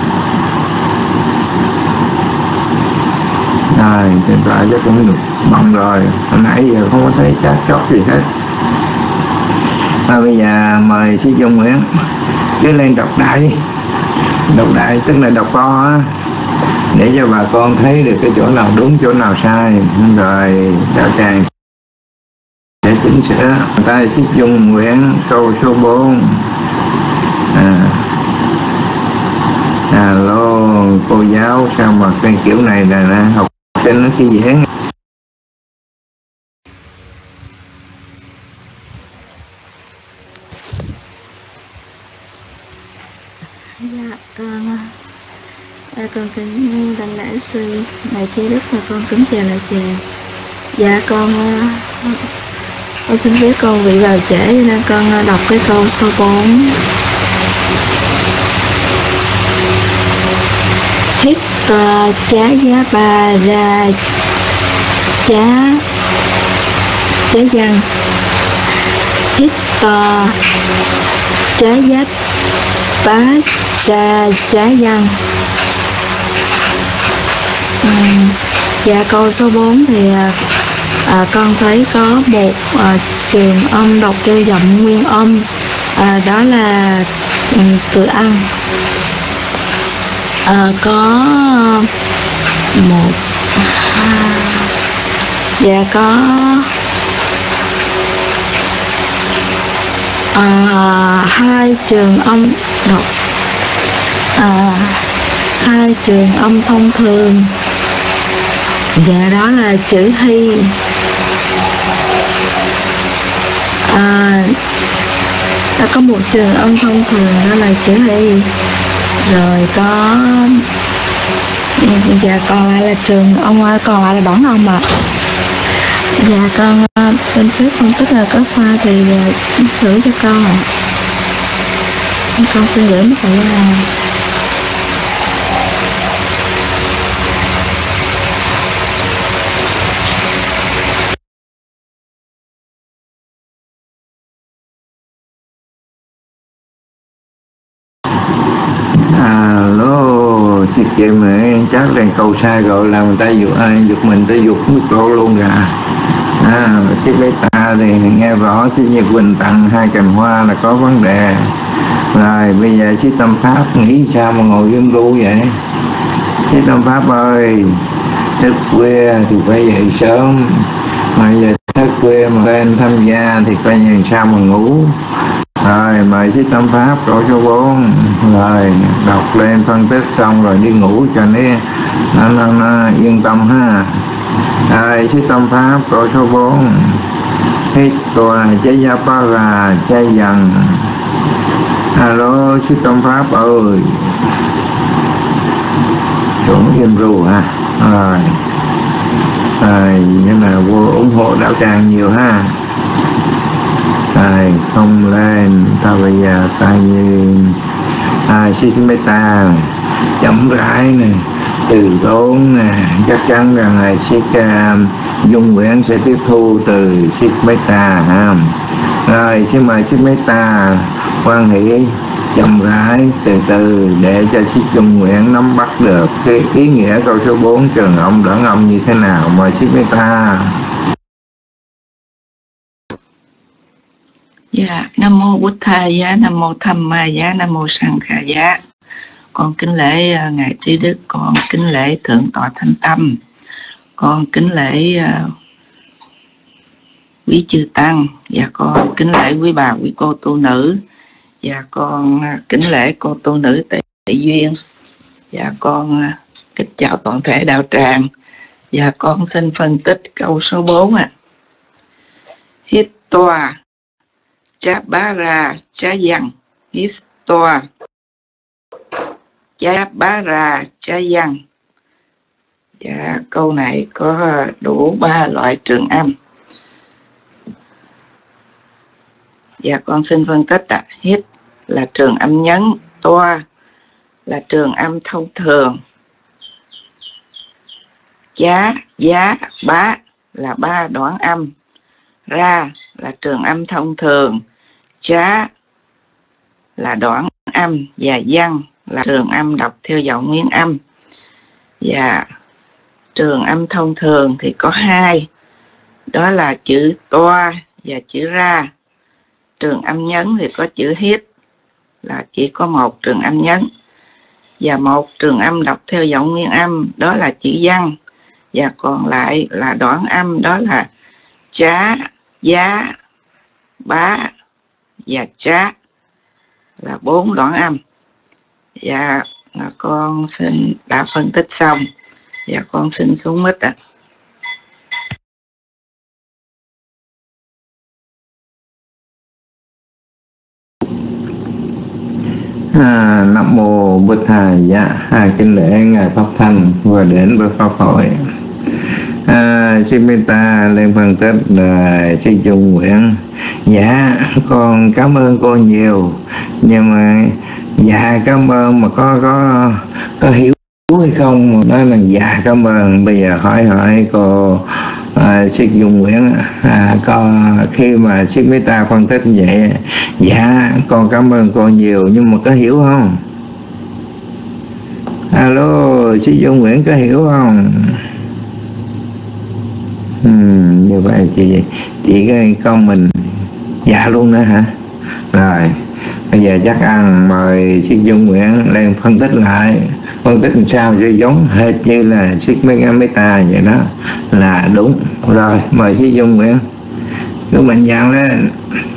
Rồi thượng tọa chắc cũng được bận rồi, hồi nãy giờ không có thấy chat chót gì hết. Bây giờ mời Sĩ Dung Nguyễn cứ lên đọc đại. Đọc đại tức là đọc to á, để cho bà con thấy được cái chỗ nào đúng chỗ nào sai, rồi đạo tràng để chỉnh sửa. Ta Sĩ Dung Nguyễn câu số 4. Alo cô giáo, sao mà cái kiểu này là học sinh nó khi dễ.
Dạ con kính đảnh lễ sư Đại Trí Đức và con kính chào lại chàng. Dạ con xin phép con bị vào trễ nên con đọc cái câu số 4. Hít tòa chá giá bà ra chá dân. Hít tòa chá giá bá ra chá dân. Dạ câu số 4 thì con thấy có một trường âm đọc theo giọng nguyên âm, đó là từ ăn. Có một dạ có hai trường âm đọc hai trường âm thông thường. Dạ đó là chữ hy. Đã có một trường âm thông thường đó là chữ hy. Rồi có dạ còn lại là trường ông, còn lại là đoạn âm ạ. Dạ con xin phép phân tích là có sai thì sửa cho con ạ. Con xin gửi mất lại là
chị kìa mẹ chắc lên câu sai rồi làm người ta giục mình tới giục micro luôn kìa. Sư Bế Ta thì nghe rõ sư Nhật Quỳnh tặng 2 cành hoa là có vấn đề. Rồi bây giờ sư Tâm Pháp nghĩ sao mà ngồi dân tu vậy? Sư Tâm Pháp ơi, thức khuya thì phải dậy sớm, mà giờ thức khuya mà lên tham gia thì coi như sao mà ngủ. Rồi mời Sư Tâm Pháp câu số 4. Rồi đọc lên phân tích xong rồi đi ngủ cho nó yên tâm ha. Rồi Sư Tâm Pháp câu số 4. Hít tòa cháy gia pa ra cháy dần. Alo Sư Tâm Pháp ơi, xuống im ru ha. Rồi nghĩa là vô ủng hộ đạo tràng nhiều ha. Rồi không lên, ta bây giờ ta như xin mấy ta chậm rãi nè, từ tốn nè, chắc chắn rằng là Sĩ Dung Nguyễn sẽ tiếp thu từ Sĩ Mấy Ta ha. Rồi xin mời Sĩ Mấy Ta quan hệ chậm rãi từ từ để cho Sư Chung Nguyện nắm bắt được cái ý nghĩa câu số 4 trường ông đoạn âm như thế nào. Mời Sư Meta.
Dạ, Nam mô Bụt Thà Giá, Nam mô Tham Ma Giá, Nam mô Sang Khả Giá. Con kính lễ ngài Trí Đức, con kính lễ thượng tọa Thanh Tâm, con kính lễ quý chư tăng, và con kính lễ quý bà quý cô tu nữ, và con kính lễ cô tu nữ Tị Duyên, và con kính chào toàn thể đạo tràng. Và con xin phân tích câu số 4 Hít toa cha bá ra cha văn. Hít toa cha bá ra cha văn. Dạ, câu này có đủ 3 loại trường âm. Dạ, con xin phân tích hít là trường âm nhấn, toa là trường âm thông thường, chá, giá, bá là 3 đoạn âm, ra là trường âm thông thường, chá là đoạn âm, và văn là trường âm đọc theo giọng nguyên âm. Và trường âm thông thường thì có 2, đó là chữ toa và chữ ra. Trường âm nhấn thì có chữ hít là chỉ có 1 trường âm nhấn, và 1 trường âm đọc theo giọng nguyên âm, đó là chữ văn, và còn lại là đoạn âm, đó là chá, giá, bá và chá, là 4 đoạn âm. Và con xin đã phân tích xong, và con xin xuống mic ạ.
Nam mô Bụt Thà Giá. Kính lễ ngài Pháp Thanh vừa đến với pháp hội. Xin Meta lên phân tích là Sư Chung Nguyện. Dạ, con cảm ơn cô nhiều, nhưng mà dạ cảm ơn mà có hiểu hay không? Nói là dạ cảm ơn. Bây giờ hỏi cô Sư Chung Nguyện, khi mà Sư Meta phân tích như vậy, dạ con cảm ơn cô nhiều, nhưng mà có hiểu không? Alo, Sư Chung Nguyện có hiểu không? Như vậy chị cái con mình dạ luôn nữa hả? Rồi bây giờ chắc ăn mời Sư Chung Nguyện lên phân tích lại, phân tích làm sao cho giống hệt như là Sư Meta vậy đó là đúng. Rồi mời Sư Chung Nguyện, cứ mạnh dạn lên.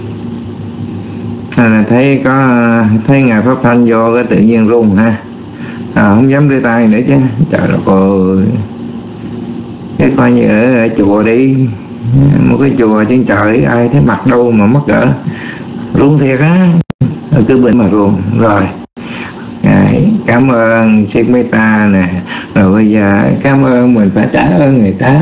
Là thấy ngài Pháp Thanh vô cái tự nhiên run ha, không dám đưa tay nữa chứ. Trời đất ơi, cái coi như ở chùa đi, một cái chùa trên trời ai thấy mặt đâu mà mắc cỡ, run thiệt á, cứ bệnh mà run. Rồi cảm ơn Sư Meta nè. Rồi bây giờ cảm ơn, mình phải trả ơn người ta,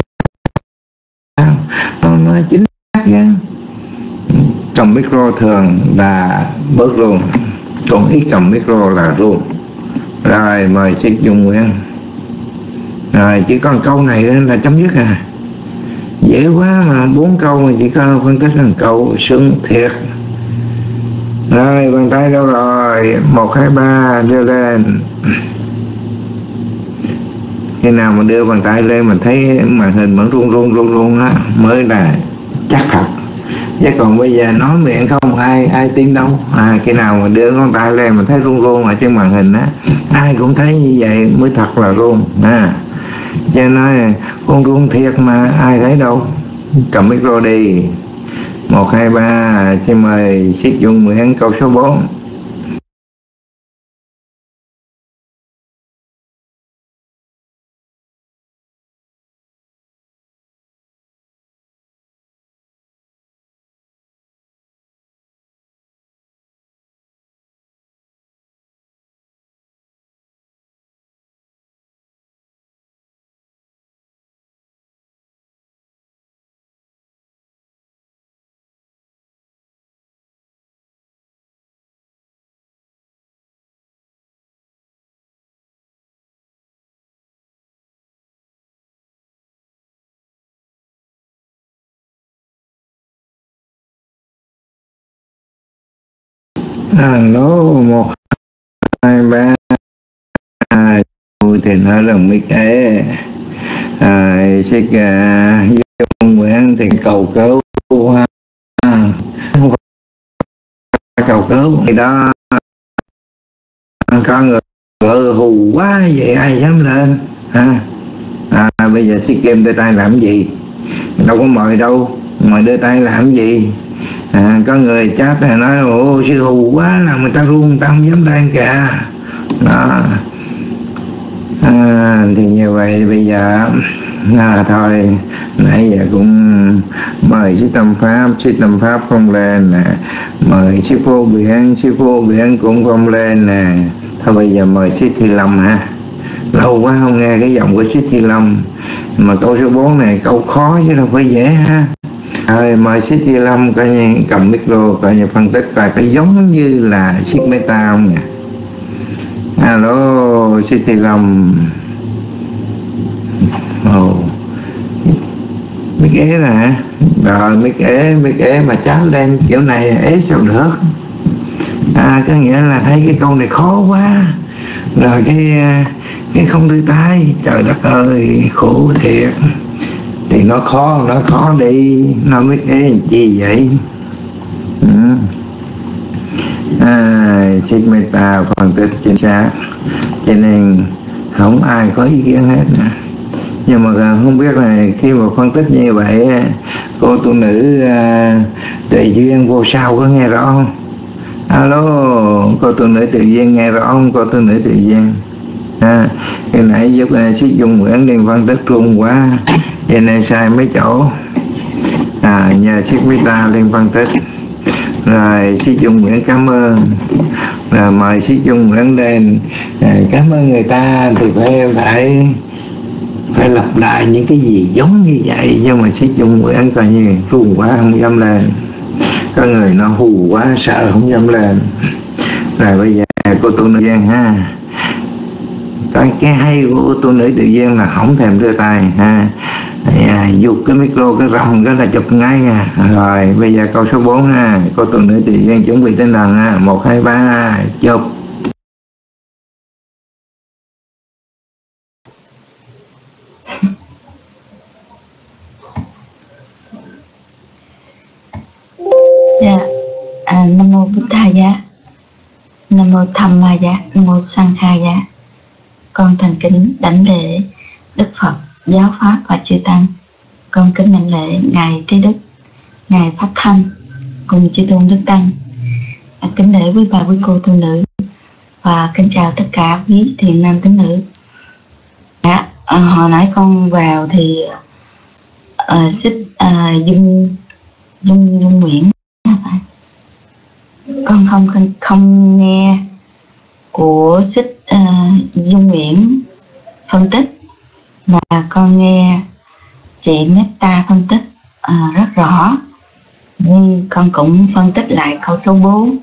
nó chính xác nha. Cầm micro thường là bớt run, còn ít cầm micro là run. Rồi mời Sư Chung Nguyện. Rồi chỉ còn câu này là chấm dứt dễ quá mà, 4 câu mà chỉ có phân tích một câu, sướng thiệt. Rồi bàn tay đâu rồi? 1, 2, 3 đưa lên. Khi nào mà đưa bàn tay lên mình thấy màn hình vẫn run á, mới là chắc thật. Chứ còn bây giờ nói miệng không ai tin đâu. Khi nào mà đưa ngón tay lên mình thấy run ở trên màn hình á, ai cũng thấy như vậy mới thật là run. Cho nói con run thiệt mà ai thấy đâu. Cầm micro đi. 1, 2, 3. Xin mời Sư Chung Nguyện câu số 4. Lố 1, 2, 3 thì nói rằng mấy cái xích Dung Nguyễn thì cầu cứu không phải cầu cứu thì đó, có người vợ hù quá vậy ai dám lên bây giờ xích Kim đưa tay làm gì, đâu có mời đâu mà đưa tay làm gì. Có người chat này nói ồ sư hù quá là người ta run, người ta không dám lên kìa đó. Thì như vậy bây giờ thôi, nãy giờ cũng mời sư Tâm Pháp không lên nè, mời sư Vô Biển cũng không lên nè. Thôi bây giờ mời sư Thi Lâm ha, lâu quá không nghe cái giọng của sư Thi Lâm, mà câu số 4 này câu khó chứ đâu phải dễ ha. Rồi mời sư Thi Lâm coi như cầm micro coi như phân tích coi cái giống như là siết meta không nè. Alo sư Thi Lâm. Mấy ế nè, rồi mấy ế mà cháo lên kiểu này ế sao được. Có nghĩa là thấy cái câu này khó quá, rồi cái không đưa tay, trời đất ơi khổ thiệt. Thì nó khó đi, nó mấy ế gì vậy. Xích meta phân tích chính xác, cho nên không ai có ý kiến hết nè. Nhưng mà không biết là khi mà phân tích như vậy cô tu nữ Tùy Duyên vô sao có nghe rõ không? Alo cô tu nữ Tùy Duyên nghe rõ không? Cô tu nữ Tùy Duyên cái nãy giúp Xích Dung Nguyễn điền phân tích luôn quá cho nên sai mấy chỗ. Nhờ Xích Meta lên phân tích rồi Xích Dung Nguyễn cảm ơn, rồi mời Xích Dung Nguyễn lên cảm ơn người ta thì phải lặp lại những cái gì giống như vậy. Nhưng mà Xích Dung Nguyễn coi như run quá không dám lên, có người nó hù quá sợ không dám lên. Rồi bây giờ cô tu nữ Duyên ha, cái hay của tu nữ Tự Nhiên là không thèm đưa tay ha, dục cái micro cái rồng cái là chụp ngay nha. Rồi bây giờ câu số 4 ha, cô tu nữ Tự Nhiên chuẩn bị tinh thần ha, 1, 2, 3 chụp.
Nam mô Bụt Thầy giá, Nam mô Tham Ma giá, Nam mô Sang Kha giá. Con thành kính đảnh lễ Đức Phật, Giáo Pháp và Chư Tăng. Con kính đảnh lễ Ngài Trí Đức, Ngài Pháp Thanh cùng Chư Tôn Đức Tăng. Kính lễ quý bà quý cô tu nữ và kính chào tất cả quý thiện nam tín nữ. Hồi nãy con vào thì Xích Dung Nguyễn, con không nghe của Xích Dung Nguyễn phân tích, mà con nghe chị Meta phân tích rất rõ, nhưng con cũng phân tích lại câu số 4.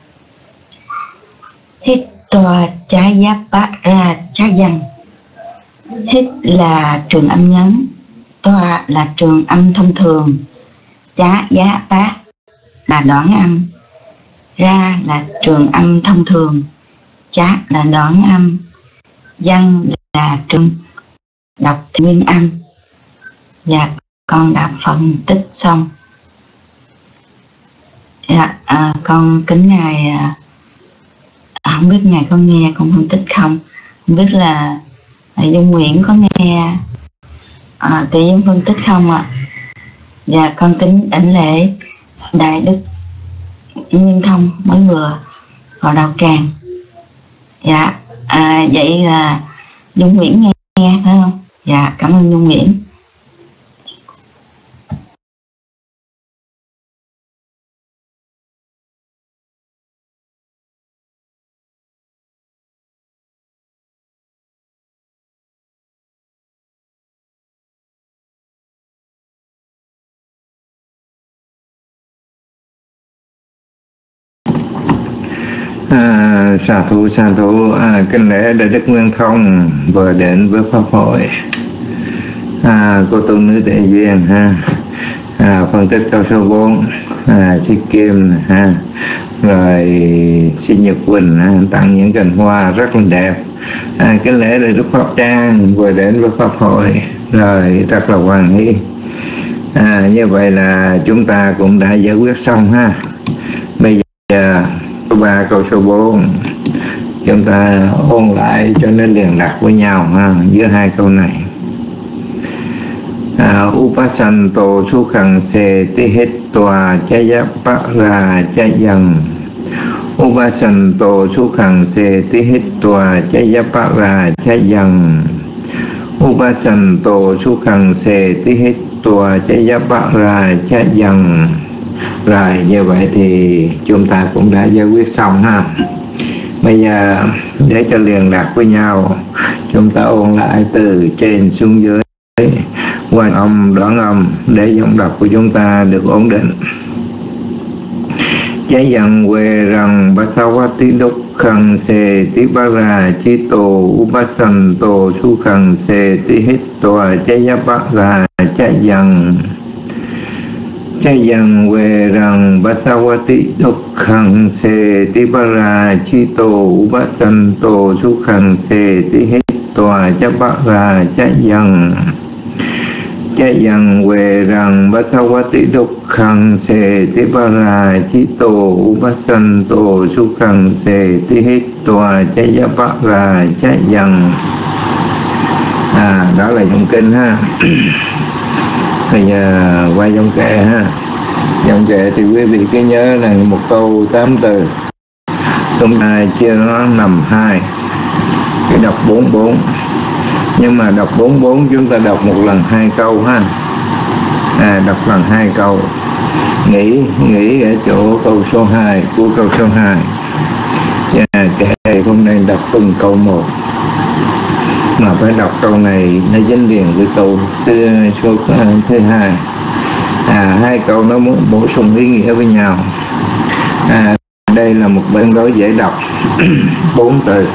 Hít tòa chá giáp bát ra chá dần. Hít là trường âm nhấn, tòa là trường âm thông thường, chá giá bát là đoạn âm, ra là trường âm thông thường, chá là đoạn âm, dân là trường đọc nguyên âm. Và con đã phân tích xong. Con kính Ngài, không biết Ngài có nghe con phân tích không, không biết là Dung Nguyễn có nghe Tự Nhiên phân tích không ạ? Và con kính đảnh lễ Đại Đức Nguyên Thông mới vừa vào đầu tràng. Vậy là Dung Nguyễn nghe phải không? Dạ, cảm ơn Dung Nguyễn.
Sa thú kính lễ Đại Đức Nguyên Thông vừa đến với pháp hội. Cô tu nữ Tệ Duyên ha, phân tích câu số 4, chị Kim ha, rồi chị Nhật Quỳnh tặng những cành hoa rất là đẹp. Cái lễ là Đức Pháp Trang vừa đến với Pháp hội, rồi rất là hoan hỷ. Như vậy là chúng ta cũng đã giải quyết xong ha. Bây giờ câu 3 câu số 4 chúng ta ôn lại cho nó liền lạc với nhau ha, giữa hai câu này. Upasanto sukhang se tihitva chayapara chayang. Upasanto sukhang se tihitva chayapara chayang. Upasanto sukhang se tihitva chayapara chayang. Rồi như vậy thì chúng ta cũng đã giải quyết xong ha. Bây giờ để cho liền lạc với nhau, chúng ta ôn lại từ trên xuống dưới, quan âm đoạn âm để giọng đọc của chúng ta được ổn định. Cháy dần quê rằng Basawati Dukkhan se Tibara Chito Upasanto Sukhang se Tihitva Chayapara Chayang. Cháy dần quê rằng Basawati Dukkhan se Tibara Chito Upasanto Sukhang se Tihitva Chayapara Chayang. Cháy dần quê rằng Basawati Dukkhan se Tibara Chito Upasanto Sukhang se Tihitva Chayapara Chayang. Đó là dòng kinh ha. Bây giờ qua dòng kệ ha. Dòng kệ thì quý vị cứ nhớ là một câu 8 từ, chúng ta chia nó nằm 2, cái đọc 44. Nhưng mà đọc 44 chúng ta đọc một lần 2 câu ha. Đọc lần 2 câu, nghỉ ở chỗ câu số 2 của câu số 2. Kệ hôm nay đọc từng câu một, mà phải đọc câu này nó dính liền với câu số thứ 2. 2 câu nó muốn bổ sung ý nghĩa với nhau. Đây là một bản đối dễ đọc. 4 từ.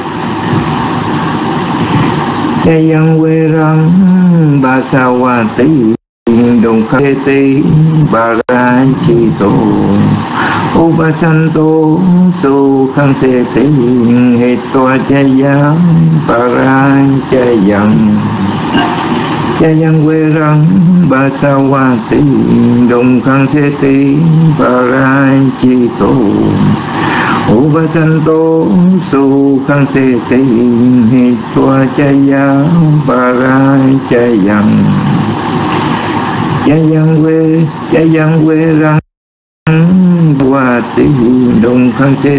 Chayang quê răng Basawati Dukkhan Bara Chito Upasanto Sukhang se Tihitva Chayapara Chayang. Chayang quê răng Basawati Dukkhan se Bara Chito Upasanto Sukhang se Tihitva Chayapara Chayang. Chayang quê răng Basawati Dukkhan se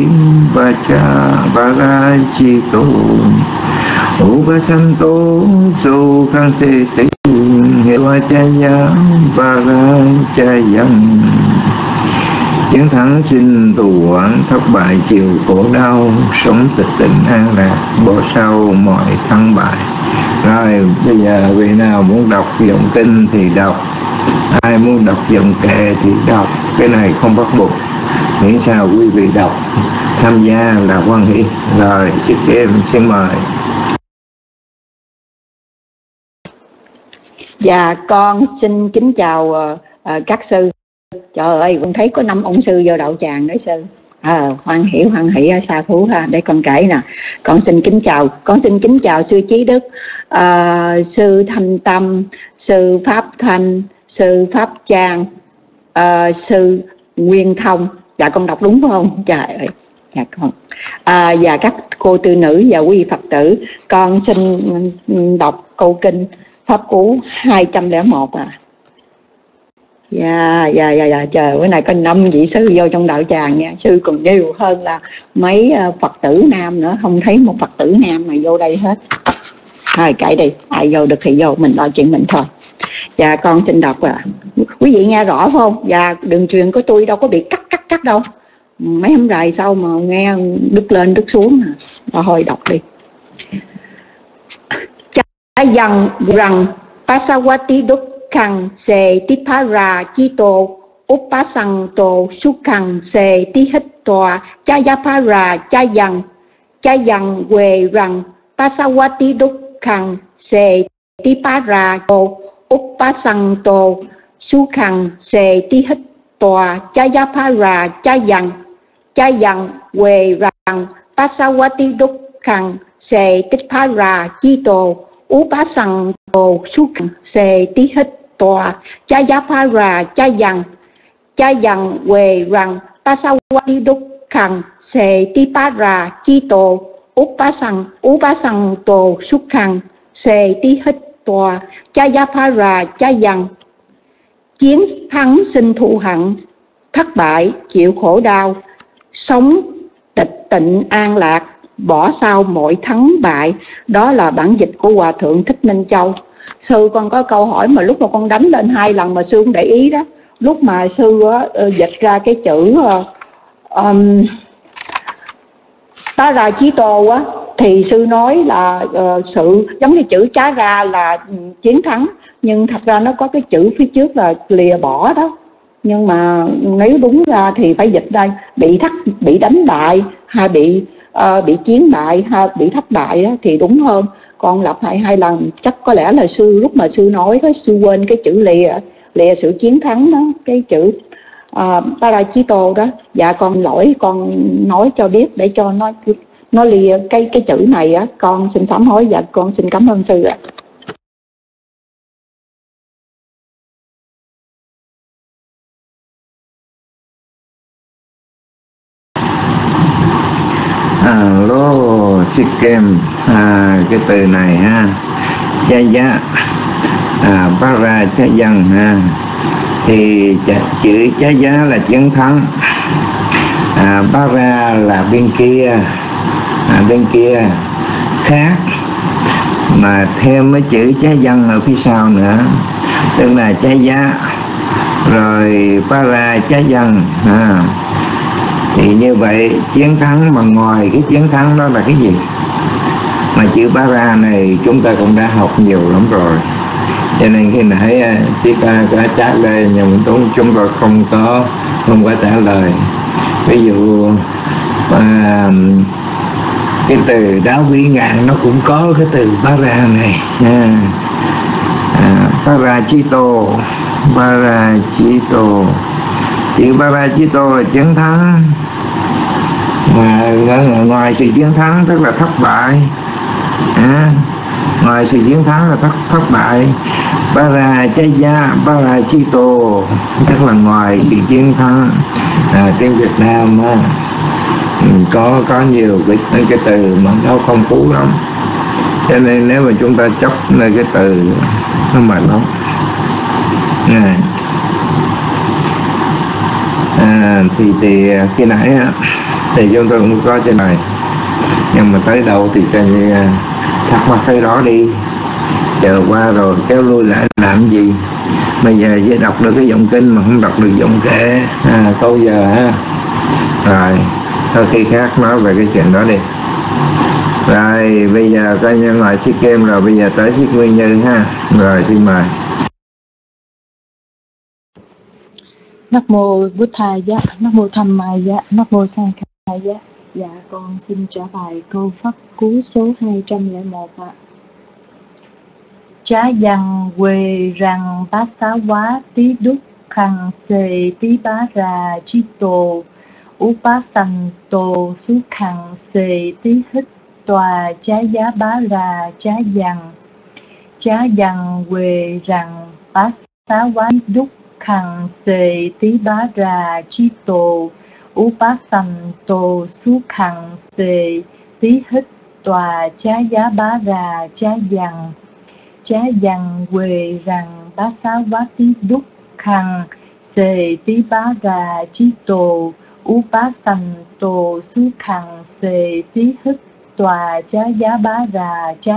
Tihitva Chito Upasanto Sukhang se Tihitva Chayapara Chayang. Chiến thắng sinh tù oán, thất bại chịu khổ đau, sống tịch tịnh an lạc, bỏ sau mọi thắng bại. Rồi bây giờ vị nào muốn đọc dòng kinh thì đọc, ai muốn đọc dòng kệ thì đọc. Cái này không bắt buộc, miễn sao quý vị đọc tham gia là hoan hỷ. Rồi xin em xin mời.
Dạ con xin kính chào các sư. Trời ơi, con thấy có 5 ông sư vô đạo tràng đấy sư. Hoan hỷ xa thú ha. Để con kể nè. Con xin kính chào sư Chí Đức, sư Thanh Tâm, sư Pháp Thanh, sư Pháp Trang, sư Nguyên Thông. Dạ con đọc đúng không? Trời ơi. Dạ con. Và các cô tư nữ và quý Phật tử, con xin đọc câu kinh Pháp Cú 201 Dạ, trời, bữa nay có 5 vị sư vô trong đạo tràng nha. Sư còn nhiều hơn là mấy Phật tử nam nữa. Không thấy một Phật tử nam mà vô đây hết. Thôi kệ đi, ai vô được thì vô, mình lo chuyện mình thôi. Dạ con xin đọc quý vị nghe rõ phải không? Dạ đường truyền của tôi đâu có bị cắt đâu. Mấy hôm rày sau mà nghe đứt lên đứt xuống à. Thôi đọc đi. Cha dần rằng Pasawati Dukkhan se Tibara Chito Upasanto Sukhang se Tihitva Chayapara Chayang. Chayang quê rằng Pasawati Dukkhan se Tibara Upasanto su khằng xề tí hít tòa cha gia pa ra cha dằng về rằng pasawati đúc khằng xề tích pa ra chi tổ ú bá sằng tổ su khằng xề tí hít tòa cha gia pa ra cha dằng về rằng pasawati đúc khằng xề tí pa ra chi tổ ú bá sằng tổ su khằng xề tí hít tòa cha gia pa ra cha dằng. Chiến thắng sinh thù hận, thất bại chịu khổ đau, sống tịch tịnh an lạc, bỏ sau mọi thắng bại. Đó là bản dịch của Hòa Thượng Thích Minh Châu. Sư con có câu hỏi mà lúc mà con đánh lên 2 lần mà sư không để ý đó. Lúc mà sư dịch ra cái chữ tá ra chí tô á, thì sư nói là sự giống như chữ chá ra là chiến thắng, nhưng thật ra nó có cái chữ phía trước là lìa bỏ đó. Nhưng mà nếu đúng ra thì phải dịch đây, bị đánh bại hay bị chiến bại hay bị thất bại đó, thì đúng hơn. Con lặp lại 2 lần, chắc có lẽ là sư lúc mà sư nói sư quên cái chữ lìa sự chiến thắng đó, cái chữ Parachito đó. Dạ con lỗi, con nói cho biết để cho nó lìa cái chữ này á. Con xin sám hối. Dạ con xin cảm ơn sư ạ.
Lô Sikkim, cái từ này ha, cha giá para cha dân ha, thì chữ cha giá là chiến thắng, para là bên kia khác, mà thêm mấy chữ cha dân ở phía sau nữa, tức là cha giá rồi para cha dân thì như vậy chiến thắng, mà ngoài cái chiến thắng đó là cái gì? Mà chữ para này chúng ta cũng đã học nhiều lắm rồi, cho nên khi nãy chị ta có trả lời nhưng chúng ta không có trả lời. Ví dụ cái từ đáo vĩ ngạn nó cũng có cái từ para này, Parachito. Chữ Parachito là chiến thắng, mà ngoài sự chiến thắng tức là thất bại. Ngoài sự chiến thắng là thất bại. Parachito tức là ngoài sự chiến thắng. Tiếng Việt Nam có nhiều cái từ mà nó phong phú lắm, cho nên nếu mà chúng ta chấp nơi cái từ nó mệt lắm. Thì khi nãy thì chúng tôi cũng có trên này, nhưng mà tới đâu thì coi như thắc mắc cái đó đi, chờ qua rồi kéo lui lại làm gì. Bây giờ chỉ đọc được cái giọng kinh mà không đọc được giọng kệ câu giờ ha. Rồi thôi khi khác nói về cái chuyện đó đi. Rồi bây giờ coi như ngoài Sikkim rồi, bây giờ tới Xích Nguyên Như ha. Rồi xin mời.
Nam mô Bụt Thầy giá, Nam mô Tham Mai giá, Nam mô Sang Khai giá. Dạ con xin trả bài câu pháp cú số 201 ạ. Chá dằng quê rằng bát xá quá tí đúc khăn xê tí bá ra chi tổ ú bá sanh tổ xú khăn xê tí hít tòa chá giá bá ra chá dằng quê rằng bát xá quá đúc khăn xê tí bá ra chi tổ ú bá sanh tổ xú khăn xê tí hít tòa chá giá bá ra chá dằng quê rằng bá xá quá tí đúc khăn xê tí bá ra chi tổ ú bá sanh tổ xú khăn xê tí hít tòa chá giá bá ra chá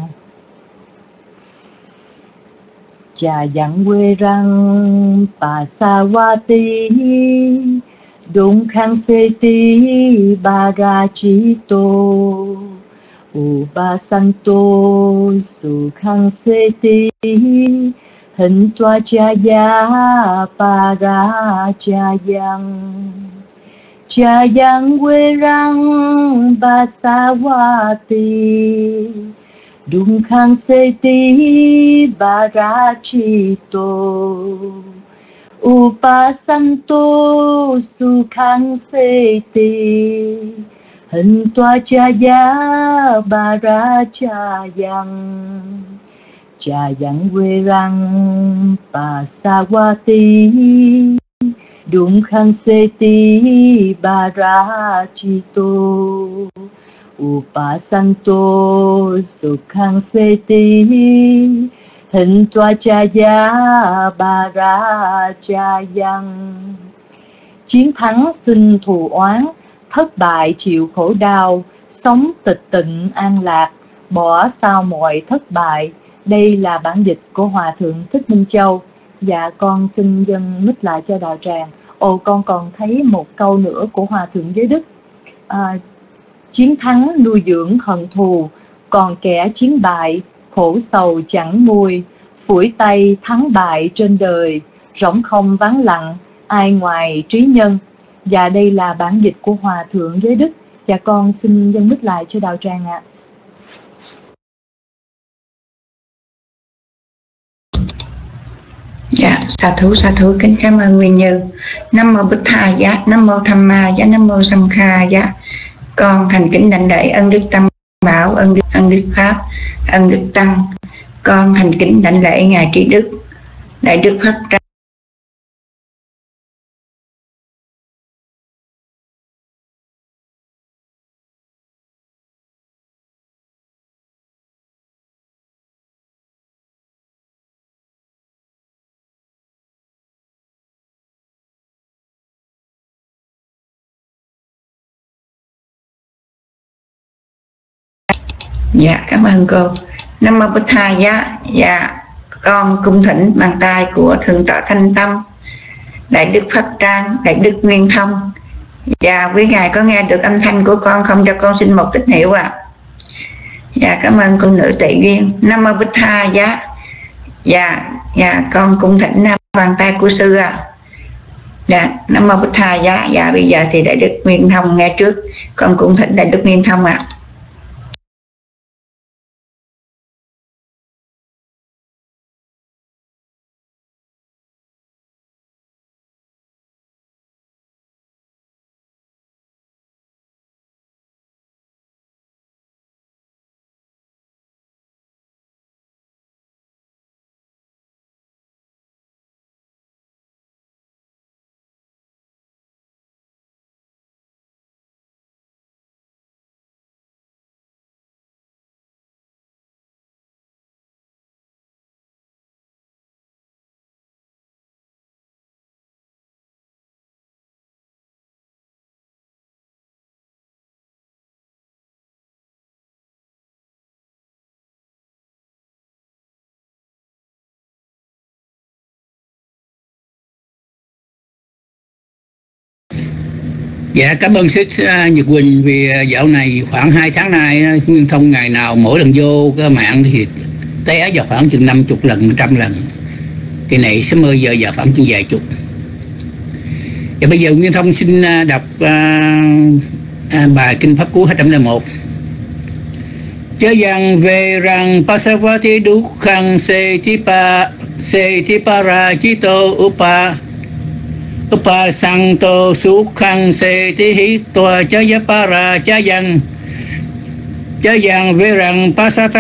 dằng quê rằng bà sa wa tí đúng khăn xê tí bá ra chi tổ Upa Santo Sukhang Seti Hình Toa Chaya Chayang Werang Basawati Dung khang se ti barachito upasanto sukhang se ti hình toa cha ya barachayang chayang we rang pasawati dung khang se ti barachito upasanto sukhang se ti hình toa cha ya barachayang. Chiến thắng sinh thù oán, thất bại chịu khổ đau, sống tịch tịnh an lạc, bỏ sao mọi thất bại. Đây là bản dịch của Hòa Thượng Thích Minh Châu. Dạ con xin dâng mic lại cho đạo tràng. Con còn thấy một câu nữa của Hòa Thượng Giới Đức. Chiến thắng nuôi dưỡng hận thù, còn kẻ chiến bại khổ sầu chẳng nguôi. Phủi tay thắng bại trên đời, rỗng không vắng lặng ai ngoài trí nhân. Và đây là bản dịch của Hòa Thượng Giới Đức. Và con xin dâng mic lại cho đạo tràng ạ.
Dạ, sa thú, kính cảm ơn Nguyên Như. Nam mô Bích Tha Giá, Nam mô Tham Ma Giá, Nam mô Sam Kha Giá. Con thành kính đảnh lễ ân đức Tam Bảo, ân đức Pháp, ân đức Tăng. Con thành kính đảnh lễ ngài Trí Đức, Đại Đức Pháp Trăng. Dạ, cảm ơn cô. Nam mô Bích Tha Giá. Dạ, con cung thỉnh bàn tay của Thượng tọa Thanh Tâm, Đại Đức Pháp Trang, Đại Đức Nguyên Thông. Dạ, quý ngài có nghe được âm thanh của con không, cho con xin một tín hiệu ạ? Dạ, cảm ơn cô nữ Tị Duyên. Nam mô Bích Tha Giá. Dạ, con cung thỉnh bàn tay của sư ạ. Dạ, Nam mô Bích Tha Giá. Dạ, bây giờ thì Đại Đức Nguyên Thông nghe trước. Con cung thỉnh Đại Đức Nguyên Thông ạ.
Dạ, cảm ơn sư Nhật Quỳnh, vì dạo này khoảng 2 tháng nay Nguyên Thông ngày nào mỗi lần vô cái mạng thì té vào khoảng chừng 50 lần, 100 lần. Cái này sớm ơi giờ khoảng chừng vài chục. Và bây giờ Nguyên Thông xin đọc bài Kinh Pháp Cú 201. Chớ rằng về rằng Pasavati Dukhang Se Tipara Chito Upasanto Sukhang Se Tihitwa Chayapara Chayang về rằng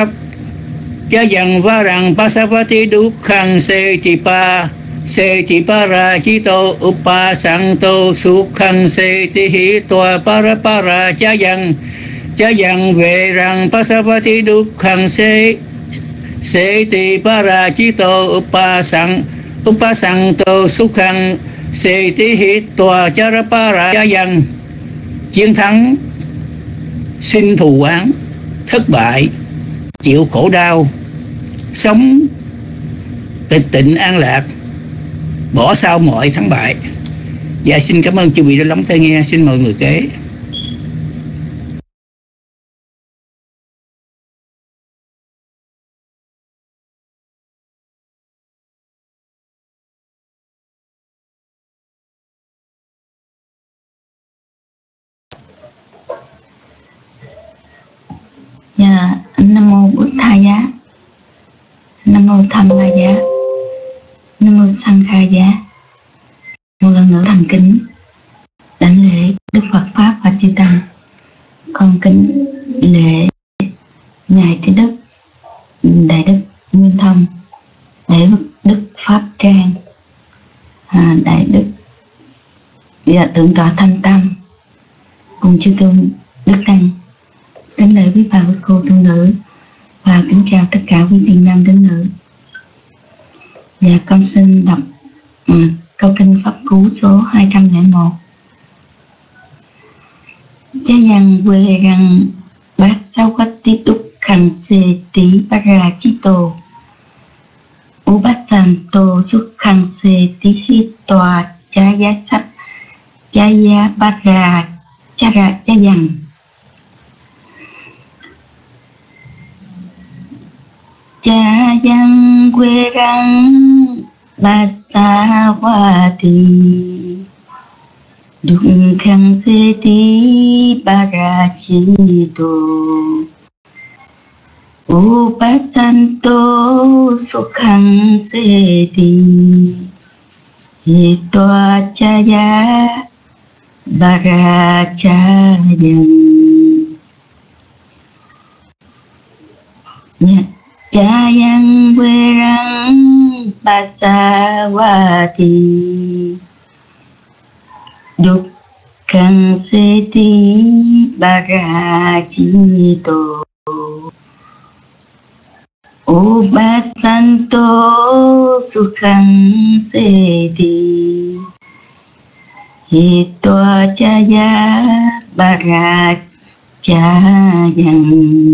Chayang Pasavati Dukhang Se Tipara Chito Upasanto Sukhang Se Tihitwa Parapara Chayang về rằng Pasavati Dukhang Se Tipara Chito Upasanto Sukhang Se Tihitwa Parapara Chayang. Chiến thắng sinh thù oán, thất bại chịu khổ đau, sống tịch tịnh an lạc, bỏ sau mọi thắng bại. Dạ, xin cảm ơn chư vị đã lắng tai nghe. Xin mời người kế.
Dạ, Nam mô Bụt Tha Giá, Nam mô Tham Ma Giá, Nam mô Sang Kha Giá. Một lần nữa thành kính đảnh lễ Đức Phật Pháp và Chư Tăng. Con kính lễ Ngài Thế Đức Đại Đức Nguyên Thông, Đại Đức Pháp Trang, Đại Đức và Thượng tọa Thanh Tâm cùng chư tôn Đức Tăng. Kính lễ quý bà quý cô tu nữ và kính chào tất cả quý thiện nam tín nữ. Và con xin đọc câu kinh Pháp Cú số 201. Jayang Verang Basawati Dukkhan Seti Parajito Ubasanto Sukkhan Seti Hitwa Jaya Sap Jaya Para Chara Jayang. Jayang Verang Basawati Dukkhan Seti Parajito Ubasanto Sukkhan Seti Hitwa Jaya Parajayang. Jayang Verang Basawati Dukkhan Seti Parajito Ubasanto Sukkhan Seti Hitwa Jaya Parajayang.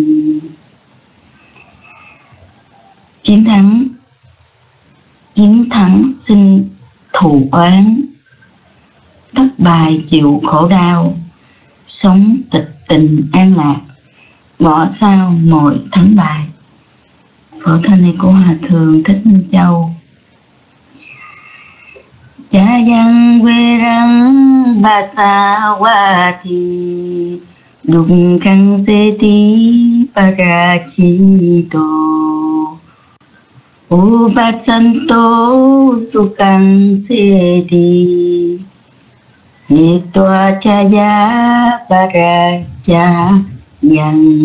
Chiến thắng sinh thù oán, thất bại chịu khổ đau, sống tịch tình an lạc, bỏ sao mọi thắng bại. Phổ thanh này của Hòa Thượng Thích Minh Châu. Jayang Verang Basawati Dukkhan Seti Parajito Ubasanto Sukkhan Seti Hitwa Jaya Parajayang.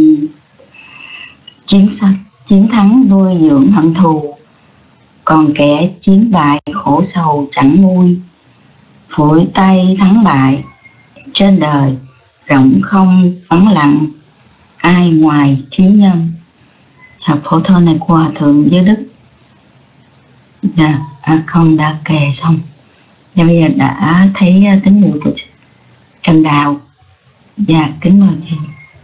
Chiến thắng nuôi dưỡng hận thù, còn kẻ chiến bại khổ sầu chẳng nguôi. Phủi tay thắng bại, trên đời rộng không vắng lặng, ai ngoài trí nhân. Học phổ thơ này của Hòa Thượng Giới Đức. Con đã kể xong. Và bây giờ đã thấy tín hiệu của Trần Đạo. Và kính mời chị.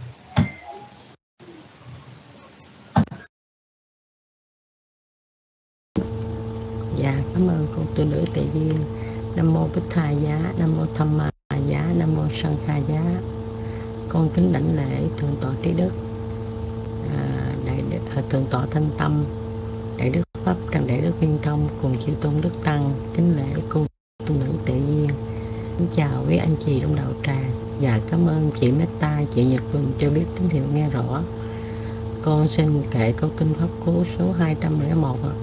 Dạ, cảm ơn cô tu nữ Tề Duyên. Nam mô Bích Tha Giá, Nam mô Tham Ma Giá, Nam mô Sang Kha Giá. Con kính đảnh lễ Thượng tọa Trí Đức, Thượng tọa Thanh Tâm, Đại Đức Pháp Trang, Đại Đức Viên Thông cùng chư tôn Đức Tăng. Kính lễ cô tu nữ Tề Duyên. Kính chào quý anh chị trong đạo tràng. Và cảm ơn chị Meta, chị Nhật Vân cho biết tín hiệu nghe rõ. Con xin kể câu kinh Pháp Cú số 201 ạ.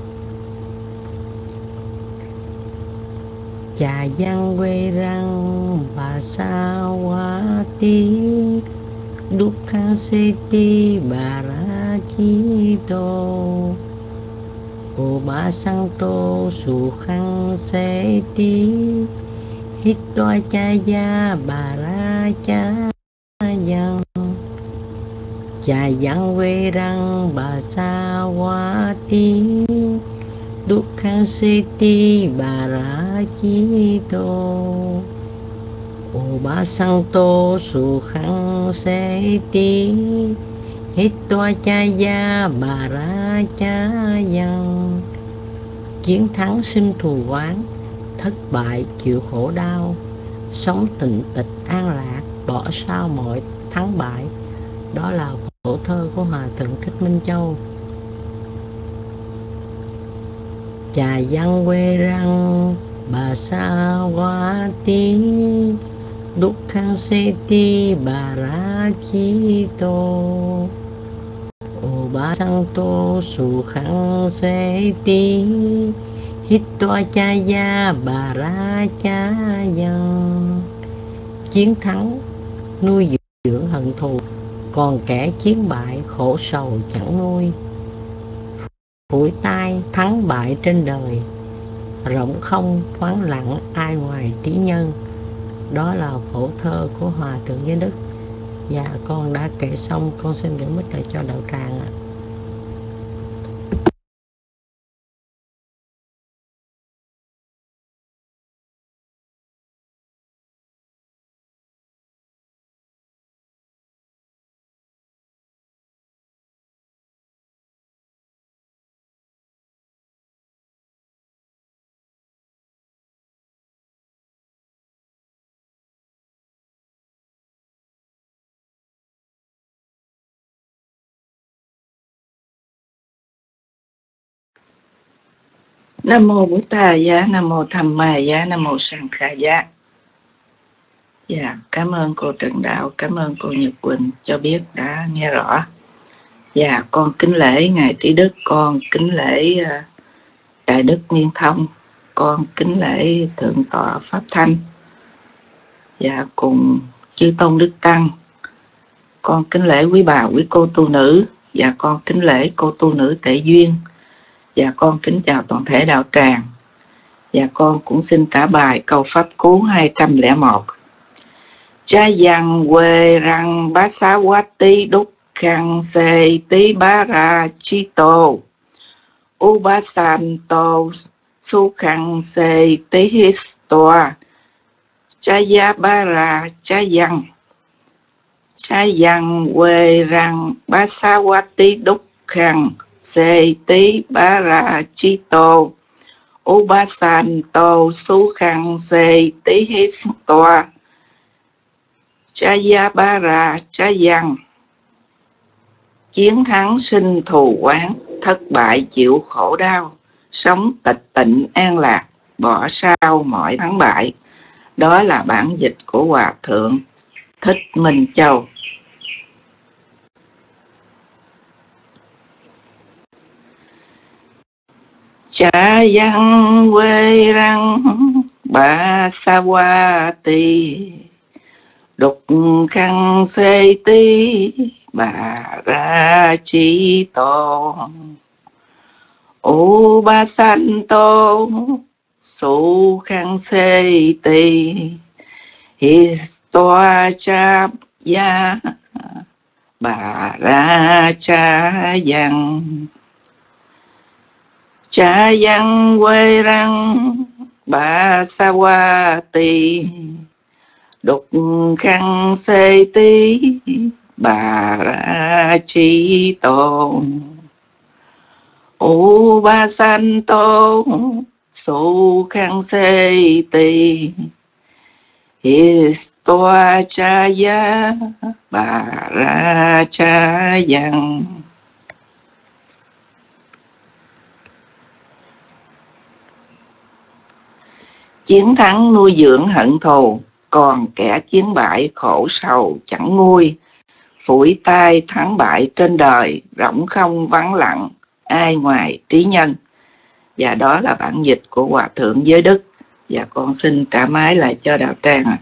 Jayang Verang Basawati Dukkhan Seti Parajito Ubasanto Sukkhan Seti Hitwa Jaya Parajayang. Jayang Verang Basawati Dukkhan Seti Parajito Ubasanto Sukkhan Seti Hitwa Jaya Parajayang. Chiến thắng sinh thù oán, thất bại chịu khổ đau, sống tịnh tịch an lạc, bỏ sao mọi thắng bại. Đó là phổ thơ của Hòa Thượng Thích Minh Châu. Jayang Verang Basawati Dukkhan Seti Parajito Ubasanto Sukhang Seti Hittoa Chaya Barachayan. Chiến thắng nuôi dưỡng hận thù, còn kẻ chiến bại khổ sầu chẳng nuôi. Phủi tai thắng bại trên đời, rộng không thoáng lặng ai ngoài trí nhân. Đó là phổ thơ của Hòa Thượng Giới Đức. Dạ con đã kể xong, con xin gửi mic lại cho đạo tràng ạ.
Nam mô Bổn Tà Giá, Nam mô Tham Ma Giá, Nam mô Sang Kha Giá. Dạ, cảm ơn cô Trần Đạo, cảm ơn cô Nhật Quỳnh cho biết đã nghe rõ. Dạ, con kính lễ Ngài Trí Đức, con kính lễ Đại Đức Nguyên Thông, con kính lễ Thượng tọa Pháp Thanh. Dạ, cùng chư tôn đức tăng, con kính lễ quý bà quý cô tu nữ. Dạ, con kính lễ cô tu nữ Tệ Duyên. Dạ, con kính chào toàn thể đạo tràng. Dạ, con cũng xin trả bài câu pháp cú 201. Chayang quê răng bá xá quá tí đúc khăn xê tí bá ra chi tô u bá san tô su khăn xê tí hít toa chaya bá ra chayang quê răng bá xá quá tí đúc khăn xê tí bá ra chi tô u bá san tô su khăn xê tí hít toa Chaya Bara Chayang. Chiến thắng sinh thù oán, thất bại chịu khổ đau, sống tịch tịnh an lạc, bỏ sau mọi thắng bại. Đó là bản dịch của Hòa Thượng Thích Minh Châu. Chayang quê răng ba sa wa ti đục khăn xê tí bà ra chi tô ô ba san tô su khăn xê tí hít toa cha ya bà ra cha yang quê răng ba sa wa ti đục khăn xê tí bà ra chi tô ô ba san tô su khăn xê tí hít toa cha ya bà ra cha yang. Chiến thắng nuôi dưỡng hận thù, còn kẻ chiến bại khổ sầu chẳng nguôi. Phủi tai thắng bại trên đời, rỗng không vắng lặng ai ngoài trí nhân. Và đó là bản dịch của Hòa Thượng Giới Đức. Và con xin trả máy lại cho đạo tràng ạ.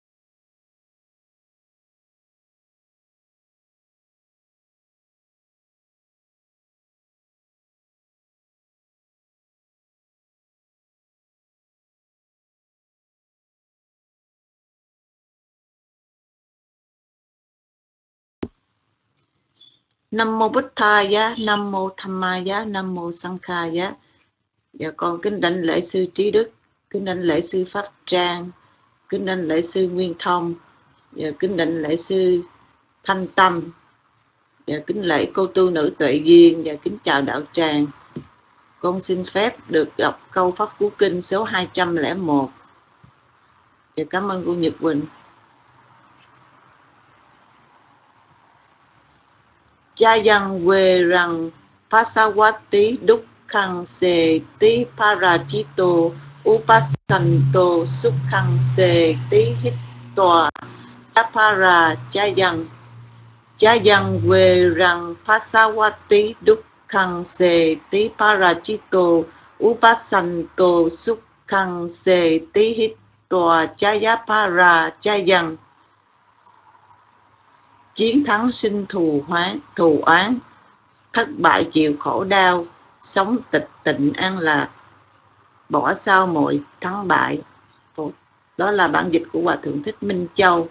Nam mô Bích Tha Giá, Nam mô Tham Ma Giá, Nam mô Sang Kha Giá. Và con kính đảnh lễ sư Trí Đức, kính đảnh lễ sư Pháp Trang, kính đảnh lễ sư Nguyên Thông, và kính đảnh lễ sư Thanh Tâm, và kính lễ cô tu nữ Tuệ Duyên, và kính chào đạo tràng. Con xin phép được đọc câu Pháp Cú Kinh số 201. Và cảm ơn cô Nhật Quỳnh. Chayang quê răng pasawati dukkhaṃ se ti parajito upasanto sukkhaṃ se ti hittoa chapara chayang. Jayang Verang Pasawati Dukkang Seti Parajito Upasanto Sukhang Seti Hitwa Jayapara Jayang. Chiến thắng sinh thù oán, thất bại chịu khổ đau, sống tịch tịnh an lạc, bỏ sao mọi thắng bại. Đó là bản dịch của Hòa Thượng Thích Minh Châu.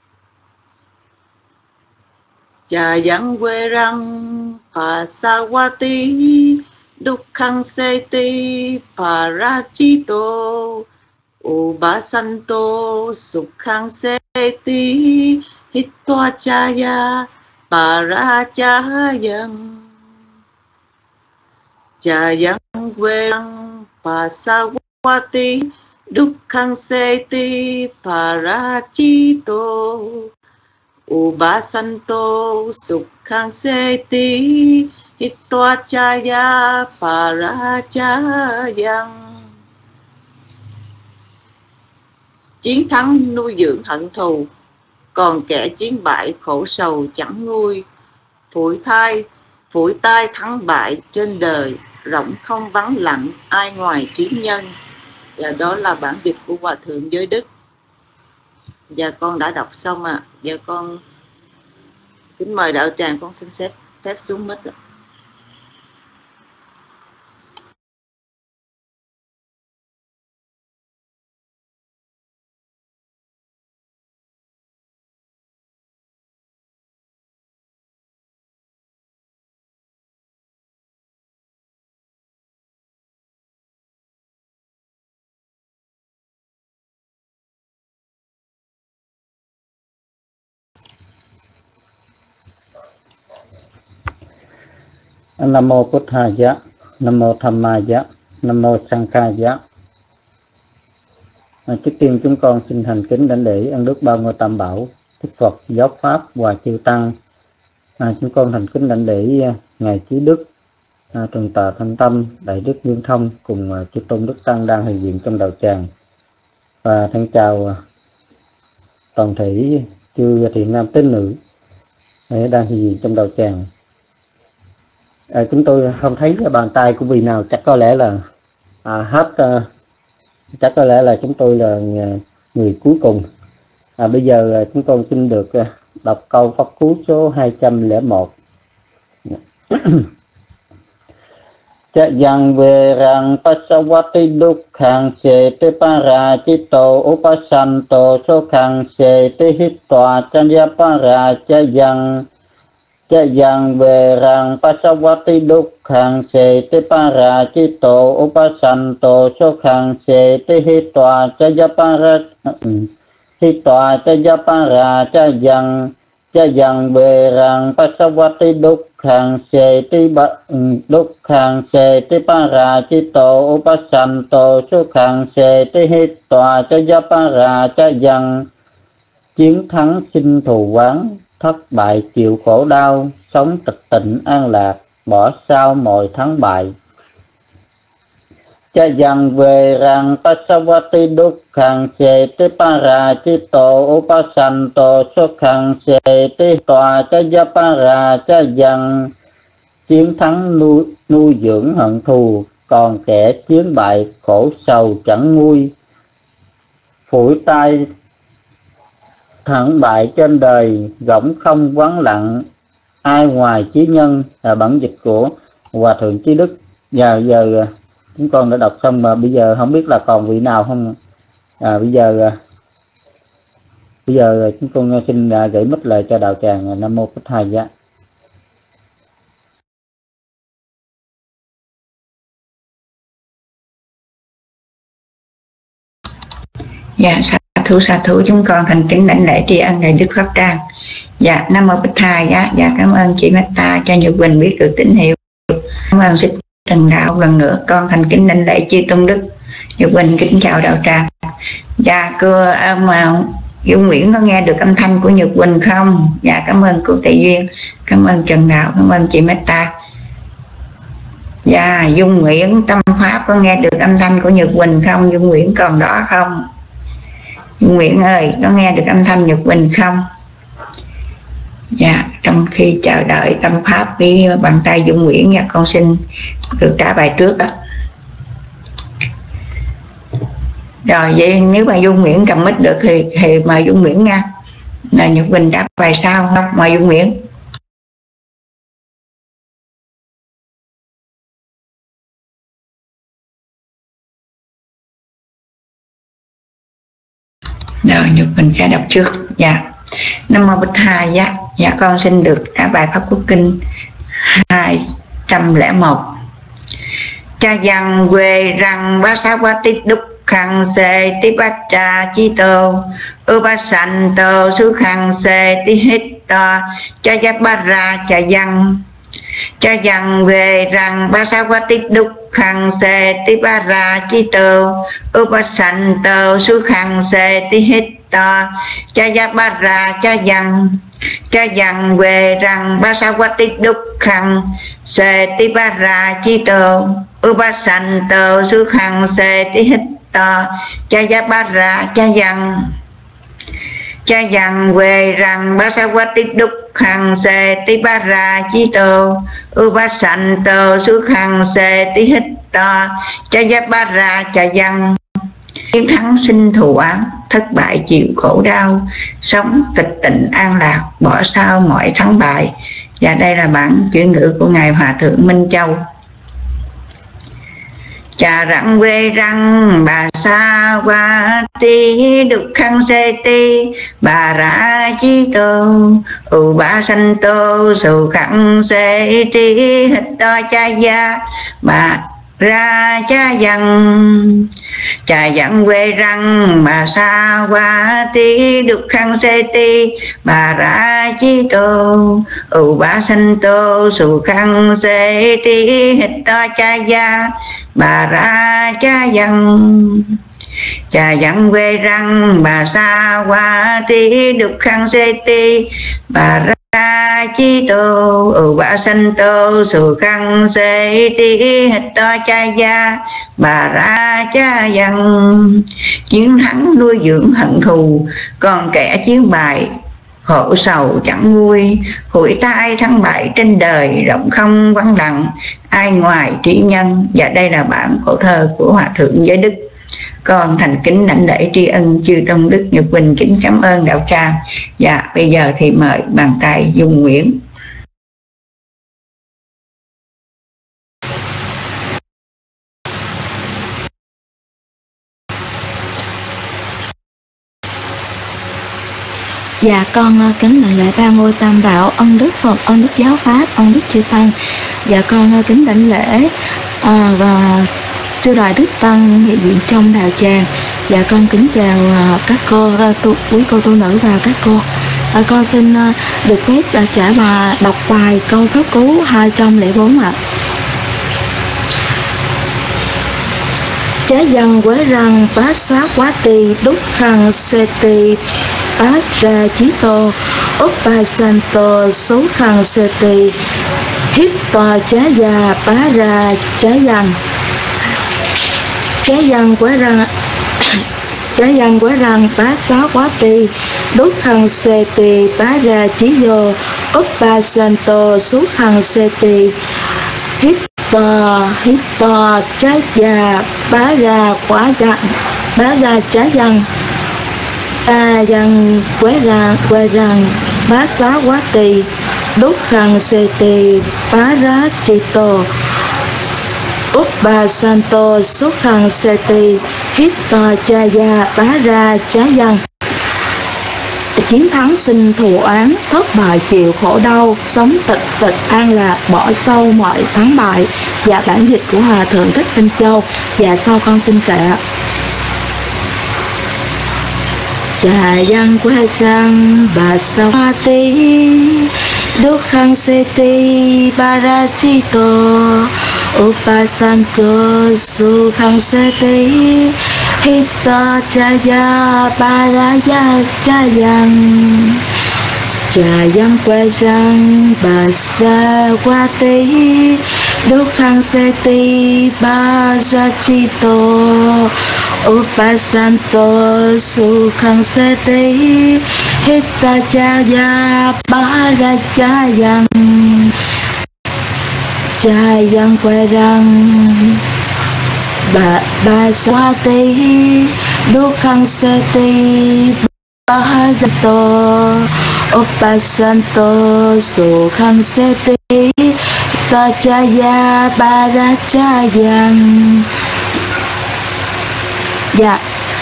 Jayang Verang Pasawati Dukkang Seti Parajito Upasanto Sukhang Seti Hitwa Jaya Parajayang. Jayang Verang Pasawati Dukkang Seti Parajito Upasanto Sukhang Seti Hitwa Jaya Parajayang. Chiến thắng nuôi dưỡng hận thù, còn kẻ chiến bại khổ sầu chẳng nguôi. Phủi tai thắng bại trên đời, rộng không vắng lặng ai ngoài trí nhân. Và đó là bản dịch của Hòa Thượng Giới Đức. Và con đã đọc xong ạ. Và con kính mời đạo tràng, con xin phép xuống mic ạ.
Nam mô Bụt Thaya, Nam mô Dhammaya, Nam mô Sanghaya. Trước tiên chúng con xin thành kính đảnh lễ ân đức ba ngôi tam bảo, Đức Phật, Giáo Pháp và chư Tăng. Chúng con thành kính đảnh lễ ngài Trí Đức, Trần Tà Thanh Tâm, Đại Đức Nguyên Thông cùng chư tôn đức tăng đang hiện diện trong đạo tràng. Và thân chào toàn thể chư thiện nam tín nữ đang hiện diện trong đạo tràng. Chúng tôi không thấy cái bàn tay của vị nào, chắc có lẽ là chắc có lẽ là chúng tôi là người cuối cùng. Bây giờ chúng con xin được đọc câu pháp cú số 201. Jayang Verang Pasawati Dukkang Seti Parajito Upasanto Sukhang Seti Hitwa Jayapara Jayang. Jayang Verang Pasawati Dukkang Seti Parajito Upasanto Sukhang Seti Hitwa Jayapara Jayang. Jayang Verang Pasawati Dukkang Seti Parajito Upasanto Sukhang Seti Hitwa Jayapara Jayang. Chiến thắng sinh thù oán, thất bại chịu khổ đau, sống tịch tịnh an lạc, bỏ sao mọi thắng bại. Jayang Verang Pasawati Dukkang Seti Parajito Upasanto Sukhang Seti Hitwa Jayapara Jayang. Chiến thắng nuôi dưỡng hận thù, còn kẻ chiến bại khổ sầu chẳng nguôi. Phủi tai thắng bại trên đời, rỗng không vắng lặng ai ngoài chí nhân, là bản dịch của Hòa Thượng Trí Đức. Giờ chúng con đã đọc xong mà bây giờ không biết là còn vị nào không. Bây giờ chúng con xin gửi mic lại cho đạo tràng. Nam mô Bụt Thaya.
Dạ, sa thú chúng con thành kính đảnh lễ tri ân đại đức Pháp Trang. Dạ, Nam mô Bụt Thaya. Dạ, cảm ơn chị Metta cho Nhật Quỳnh biết được tín hiệu. Cảm ơn Sư Trần Đạo lần nữa, con thành kính đảnh lễ chư tôn đức. Nhật Quỳnh kính chào đạo tràng. Dạ, cô Dung Nguyễn có nghe được âm thanh của Nhật Quỳnh không? Dạ, cảm ơn cô Tây Duyên, cảm ơn Trần Đạo, cảm ơn chị Metta. Dạ, Dung Nguyễn Tâm Pháp có nghe được âm thanh của Nhật Quỳnh không? Dung Nguyễn còn đó không? Dung Nguyễn ơi, có nghe được âm thanh Nhật Quỳnh không?
Dạ, trong khi chờ đợi tâm pháp với bàn tay Dung Nguyễn, dạ con xin được trả bài trước đó. Rồi vậy nếu mà Dung Nguyễn cầm mic được thì mời Dung Nguyễn nha. Là Nhật Quỳnh trả bài sau không? Mời Dung Nguyễn. Rồi Nhật Quỳnh sẽ đọc trước. Dạ. Nam mô Bích Tha. Dạ con xin được trả bài Pháp Quốc Kinh 201. Cha văn quê răng bá xá quá tích đúc khăn xê tí bát trà chi tô ư bá sanh tô sư khăn xê tí hít to cha giác bá ra cha văn về răng bá xá quá tích đúc khăn xê tí bá ra chi tô ư bá sanh tô sư khăn xê tí hít to cha giác bá ra cha văn về răng bá xá quá tích đúc khăn xê tí bá ra chi tô ư bá sanh tô sư khăn xê tí hít to cha giác bá ra cha văn về rằng bá sa quá tích đúc khăn xê tí bá ra chi tô ư bá sanh tô sư khăn xê tí hít to cha giác bá ra cha văn chiến thắng sinh thù oán, thất bại chịu khổ đau, sống tịch tịnh an lạc, bỏ sau mọi thắng bại. Và đây là bản chuyển ngữ của Ngài Hòa Thượng Minh Châu. Chà răng quê răng bà sa qua ti đục khăn xê ti bà ra chi tô ù bà sanh tô sù khăn xê ti hít to cha gia bà ra cha dần cha dặn quê răng bà sa qua ti đục khăn xê ti bà ra chi tô ù bà sanh tô sù khăn xê ti hít to cha gia bà ra cha dặn quê răng bà sa qua ti đục khăn xê ti bà ra chi tô bà sanh tô sù khăn xê ti hít to cha gia bà ra cha dặn chiến thắng nuôi dưỡng hận thù, còn kẻ chiến bại khổ sầu chẳng nguôi, hủi tai thắng bại trên đời rộng không vắng lặng, ai ngoài trí nhân. Và đây là bản khổ thơ của Hòa Thượng Giới Đức. Con thành kính lãnh lễ tri ân chư Tông Đức Nhật Quỳnh, kính cảm ơn đạo tràng. Và bây giờ thì mời bàn tay Dung Nguyễn.
Dạ con kính lãnh lễ ba ngôi tam bảo, ân đức Phật, ân đức giáo pháp, ân đức chư tăng. Dạ con kính lãnh lễ và chư đại đức tăng hiện diện trong đạo tràng. Dạ con kính chào các cô quý cô tu nữ và các cô. Con xin được phép trả bài đọc bài câu pháp cú 204 ạ. Trái dân quế răng bá xá quá tì đúc khăn xê tì bá ra chí tô úp ba san tô số khăn xê tì hít to trái già bá ra trái dân quế răng trái dân quế răng bá xá quá tì đúc khăn xê tì bá ra chí vô úp ba san tô số khăn xê tì hít to trái già bá ra quả dặn bá ra trái dân a dân quế răng bá xá quá tì đúc khăn xê tì bá ra chi tô úp ba san tô xuất khăn xê tì hít to cha gia bá ra trái dân. Chiến thắng sinh thù oán, thất bại chịu khổ đau, sống tịch an lạc, bỏ sâu mọi thắng bại. Và bản dịch của Hòa Thượng Thích Minh Châu. Và sau con xin kệ. Trà dân quê sang bà sao ti đúc khăn xê ti ba ra chi tô upasanto su khăn xê ti hita cha ya ba ra ya cha yang trà dân quê sang bà sa qua ti đúc khăn xê ti ba ra chi tô upasanto su khăn xê ti Hitachaya Parachayang Chayang Querang Baswati Dukhang Sati Bahajato Upasanto Sukhang Sati Tachaya Parachayang. Dạ,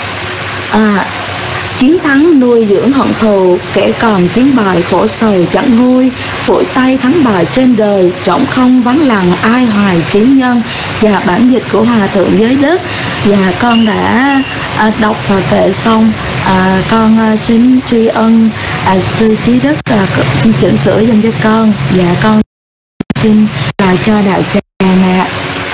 chiến thắng nuôi dưỡng hận thù, kẻ còn tiếng bài khổ sầu chẳng nguôi, phủi tay thắng bại trên đời, rỗng không vắng lặng ai hoài trí nhân. Và bản dịch của Hòa Thượng Giới Đức, và con đã đọc và kệ xong. Con xin tri ân sư Trí Đức chỉnh sửa dùm cho con, và con xin lại cho đạo tràng ạ.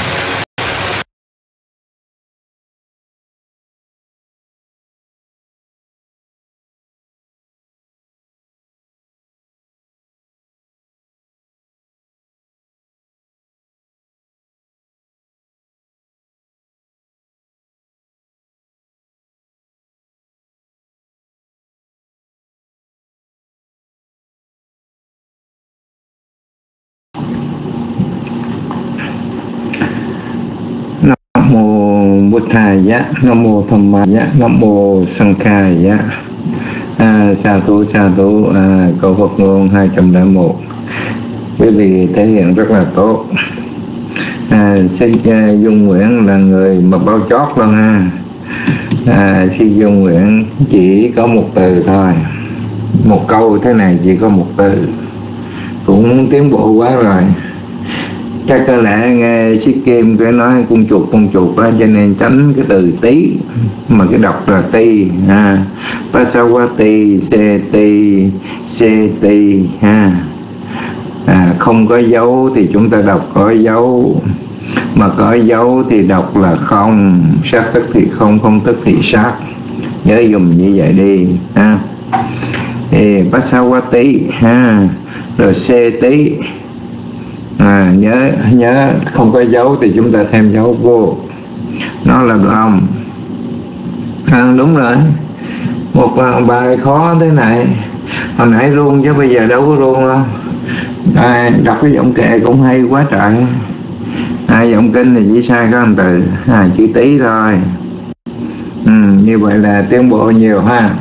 Nam mô Buddhaya, Nam mô Dhammaya, Nam mô Sanghaya. Sa thú câu Phật ngôn 201. Quý vị thể hiện rất là tốt. Sư Dung Nguyễn là người mà bao chót luôn ha. Sư Dung Nguyễn chỉ có một từ thôi, một câu thế này chỉ có một từ, cũng tiến bộ quá rồi. Chắc có lẽ nghe Sĩ Kim cái nói con chuột đó, cho nên tránh cái từ tí, mà cái đọc là ti ha. Pasawati seti ha. Không có dấu thì chúng ta đọc có dấu, mà có dấu thì đọc là không, sát tức thì không, không tức thì sát, nhớ dùng như vậy đi ha. Thì Pasawati ha, rồi seti. Nhớ không có dấu thì chúng ta thêm dấu vô, nó là lòng. Đúng rồi, một bài khó thế này, hồi nãy run chứ bây giờ đâu có run đâu. Đọc cái giọng kệ cũng hay quá trời. Giọng kinh thì chỉ sai có một từ, chữ tí thôi. Như vậy là tiến bộ nhiều ha.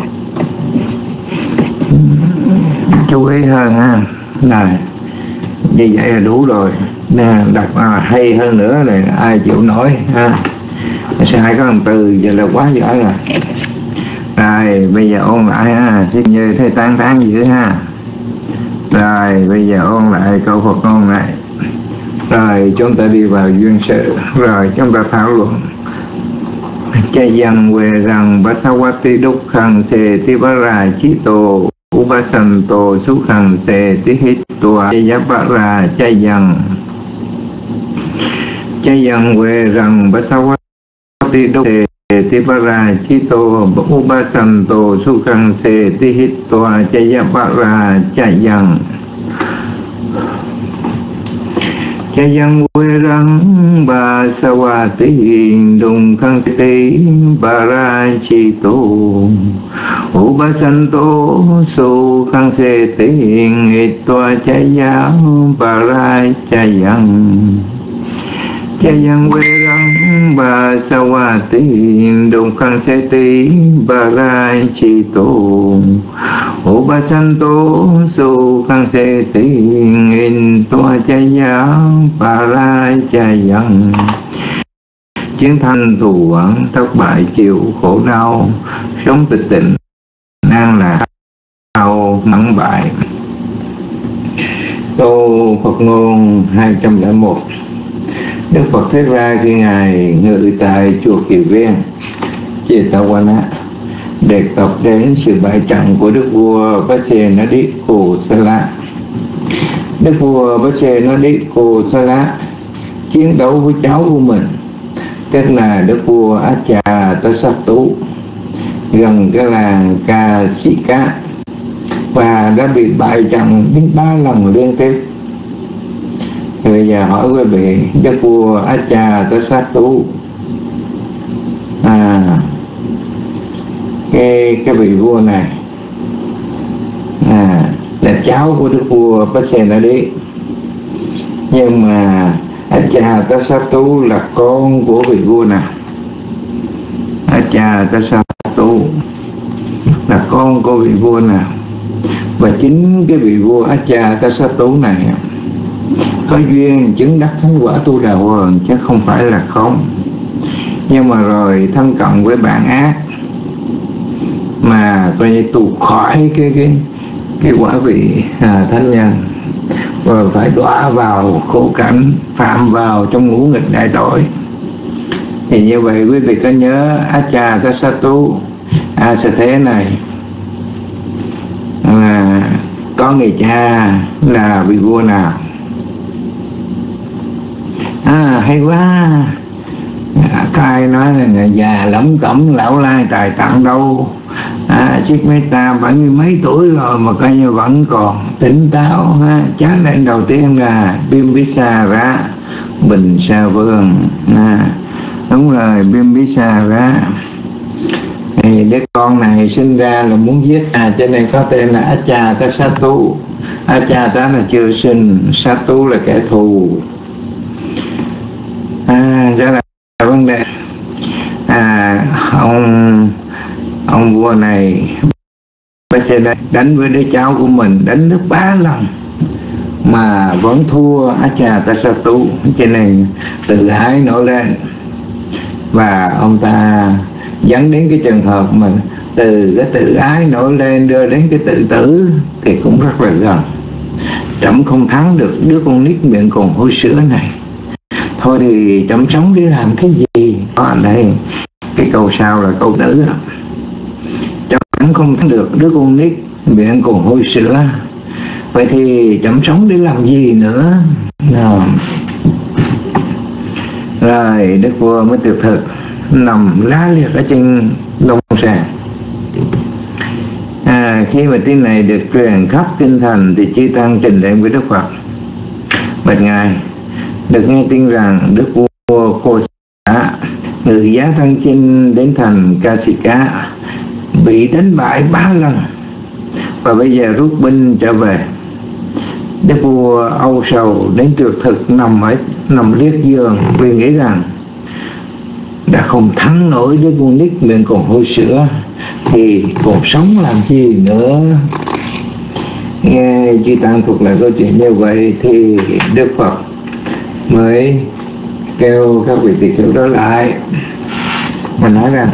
Chú ý hơn ha. Này, như vậy là đủ rồi. Nè, đọc hay hơn nữa này, ai chịu nói ha. Sai có một từ vậy là quá giỏi rồi. Rồi bây giờ ôn lại ha, như thế tán dữ ha. Rồi bây giờ ôn lại câu Phật ngôn này. Rồi chúng ta đi vào duyên sự. Rồi chúng ta thảo luận. Chayang về rằng Basawati Dukhang Seti Parachito Upasanto Sukhang Seti Hitwa Yapara Chayang về rằng Basawati Dukhang Seti Parachito Upasanto Sukhang Seti Hitwa Yapara Chayang về rằng Basawati Dukhang Seti Parachito Upasanto Sukhang Seti Hitwa Parachayang. Chayang về rằng Basawati Dukhang Seti Parachito Upasanto Sukhang Seti Hitwa Parachayang. Chiến thanh thù oán, thất bại, chịu khổ đau, sống tịch tịnh, an lạc, đau mẫn bại. Câu Phật ngôn 201. Đức Phật Thế Ra khi Ngài ngự tại chùa Kiều Viên, Jetavana, đề cập đến sự bại trận của Đức vua Vasenadikosala. Đức vua Vasenadikosala chiến đấu với cháu của mình, tức là Đức vua Ajatasattu, gần cái làng Kasika, và đã bị bại trận đến 3 lần liên tiếp. Thì bây giờ hỏi quý vị, Đức vua Ajatasattu, cái vị vua này là cháu của đức vua Pasenadi. Nhưng mà Ajatasattu là con của vị vua nào? Ajatasattu là con của vị vua nào? Và chính cái vị vua Ajatasattu này có duyên chứng đắc thánh quả Tu Đà Hoàn chứ không phải là không. Nhưng mà rồi thân cận với bản ác mà coi như tụt khỏi cái quả vị thánh nhân, rồi phải đọa vào khổ cảnh, phạm vào trong ngũ nghịch đại tội. Thì như vậy quý vị có nhớ Ajatasattu sẽ thế này là có người cha là vị vua nào? Hay quá. Có ai nói là già lẩm cẩm lão lai tài tặng đâu, Chiếc Meta 70 mấy tuổi rồi mà coi như vẫn còn tỉnh táo ha. Cháu lên đầu tiên là Bimbisara Bình Sa Vương. Đúng rồi, Bimbisara. Thì đứa con này sinh ra là muốn giết, cho nên có tên là Ajatasattu. Ajata là chưa sinh, Sattu là kẻ thù. Đó là vấn đề. Ông vua này sẽ đánh với đứa cháu của mình, đánh được 3 lần mà vẫn thua Ajatasattu, cho nên tự ái nổi lên. Và ông ta dẫn đến cái trường hợp mình từ cái tự ái nổi lên đưa đến cái tự tử thì cũng rất là gần. Trẫm không thắng được đứa con nít miệng còn hôi sữa này, thôi thì trẫm sống để làm cái gì? Ở đây cái câu sau là câu tử đó. Trẫm không thắng được đứa con nít miệng còn hôi sữa, vậy thì trẫm sống để làm gì nữa? Rồi đức vua mới tuyệt thực nằm lá liệt ở trên đông sàn. Khi mà tin này được truyền khắp kinh thành thì chư tăng trình lễ với Đức Phật: bạch ngài, được nghe tin rằng đức vua Cô Xá ngự giá thân chinh đến thành Kasika bị đánh bại 3 lần và bây giờ rút binh trở về. Đức vua âu sầu đến tuyệt thực, nằm liệt giường vì nghĩ rằng đã không thắng nổi đứa con nít miệng còn hôi sữa thì còn sống làm gì nữa. Nghe chư tăng thuật lại câu chuyện như vậy thì Đức Phật mới kêu các vị tỳ kheo đó lại mà nói rằng: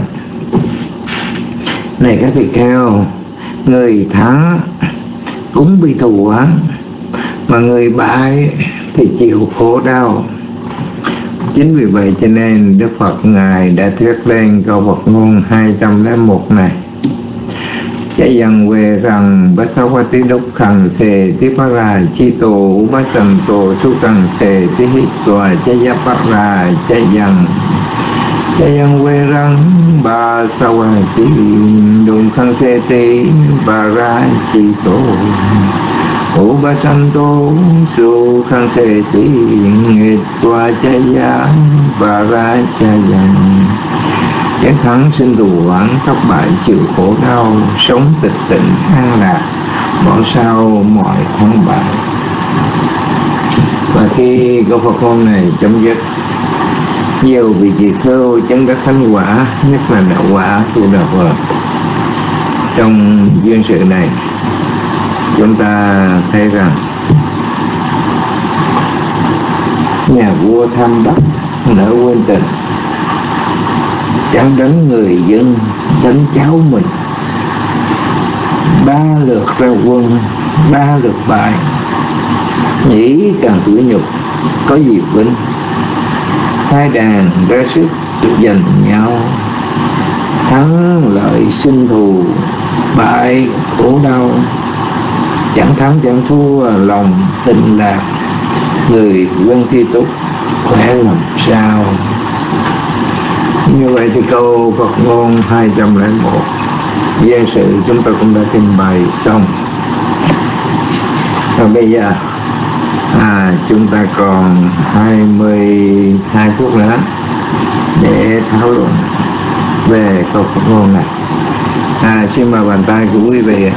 này các tỳ kheo, người thắng cũng bị thù oán, mà người bại thì chịu khổ đau. Chính vì vậy cho nên Đức Phật Ngài đã thuyết lên câu Phật ngôn 201 này: Chạy dần về rằng Basavati Dukkhaṃ se tipara chito upasanto sukhaṃ se tihitva chayapara chayan. Chạy dần về rằng Basavati Dukkhaṃ se tipara chito upasanto sukhaṃ se tihitva chayapara chayan. Chán thắng sinh thù oán, thất bại chịu khổ đau, sống tịch tịnh an lạc, bỏ sau mọi thắng bại. Và khi câu Phật ngôn này chấm dứt, nhiều vị tỳ kheo chứng đắc thánh quả, nhất là đạo quả Tu Đà Hoàn. Trong duyên sự này, chúng ta thấy rằng nhà vua tham đắc nỡ quên tình, chẳng đánh người dân, đánh cháu mình. 3 lượt ra quân, 3 lượt bại, nghĩ càng tủi nhục, có gì vinh. Hai đàn ra sức giành nhau, thắng lợi sinh thù, bại khổ đau, chẳng thắng chẳng thua, lòng tình lạc, người quân thi túc khỏe làm sao. Như vậy thì câu Phật ngôn 201 duyên sự chúng ta cũng đã trình bày xong. Và bây giờ chúng ta còn 22 phút nữa để thảo luận về câu Phật ngôn này. Xin mời bàn tay của quý vị.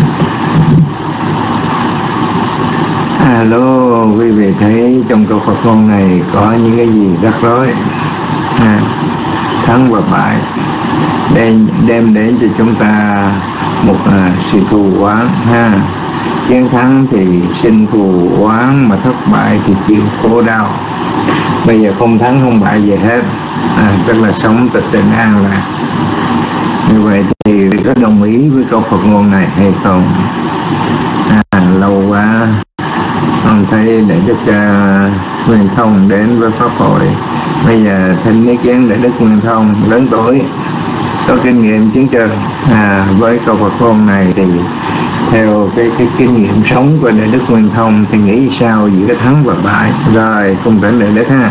Alo, quý vị thấy trong câu Phật ngôn này có những cái gì rắc rối? Thắng và bại đem đến cho chúng ta một sự thù oán ha. Chiến thắng thì sinh thù oán, mà thất bại thì chịu khổ đau. Bây giờ không thắng không bại gì hết, tức là sống tịch tịnh an lạc. Như vậy thì có đồng ý với câu Phật ngôn này hay không? Lâu quá con thấy Đại Đức Nguyên Thông đến với pháp hội. Bây giờ thỉnh ý kiến Đại Đức Nguyên Thông lớn tuổi, có kinh nghiệm chứng chân với câu Phật ngôn này, thì theo cái kinh nghiệm sống của Đại Đức Nguyên Thông thì nghĩ sao giữa thắng và bại? Rồi cùng thỉnh Đại Đức ha.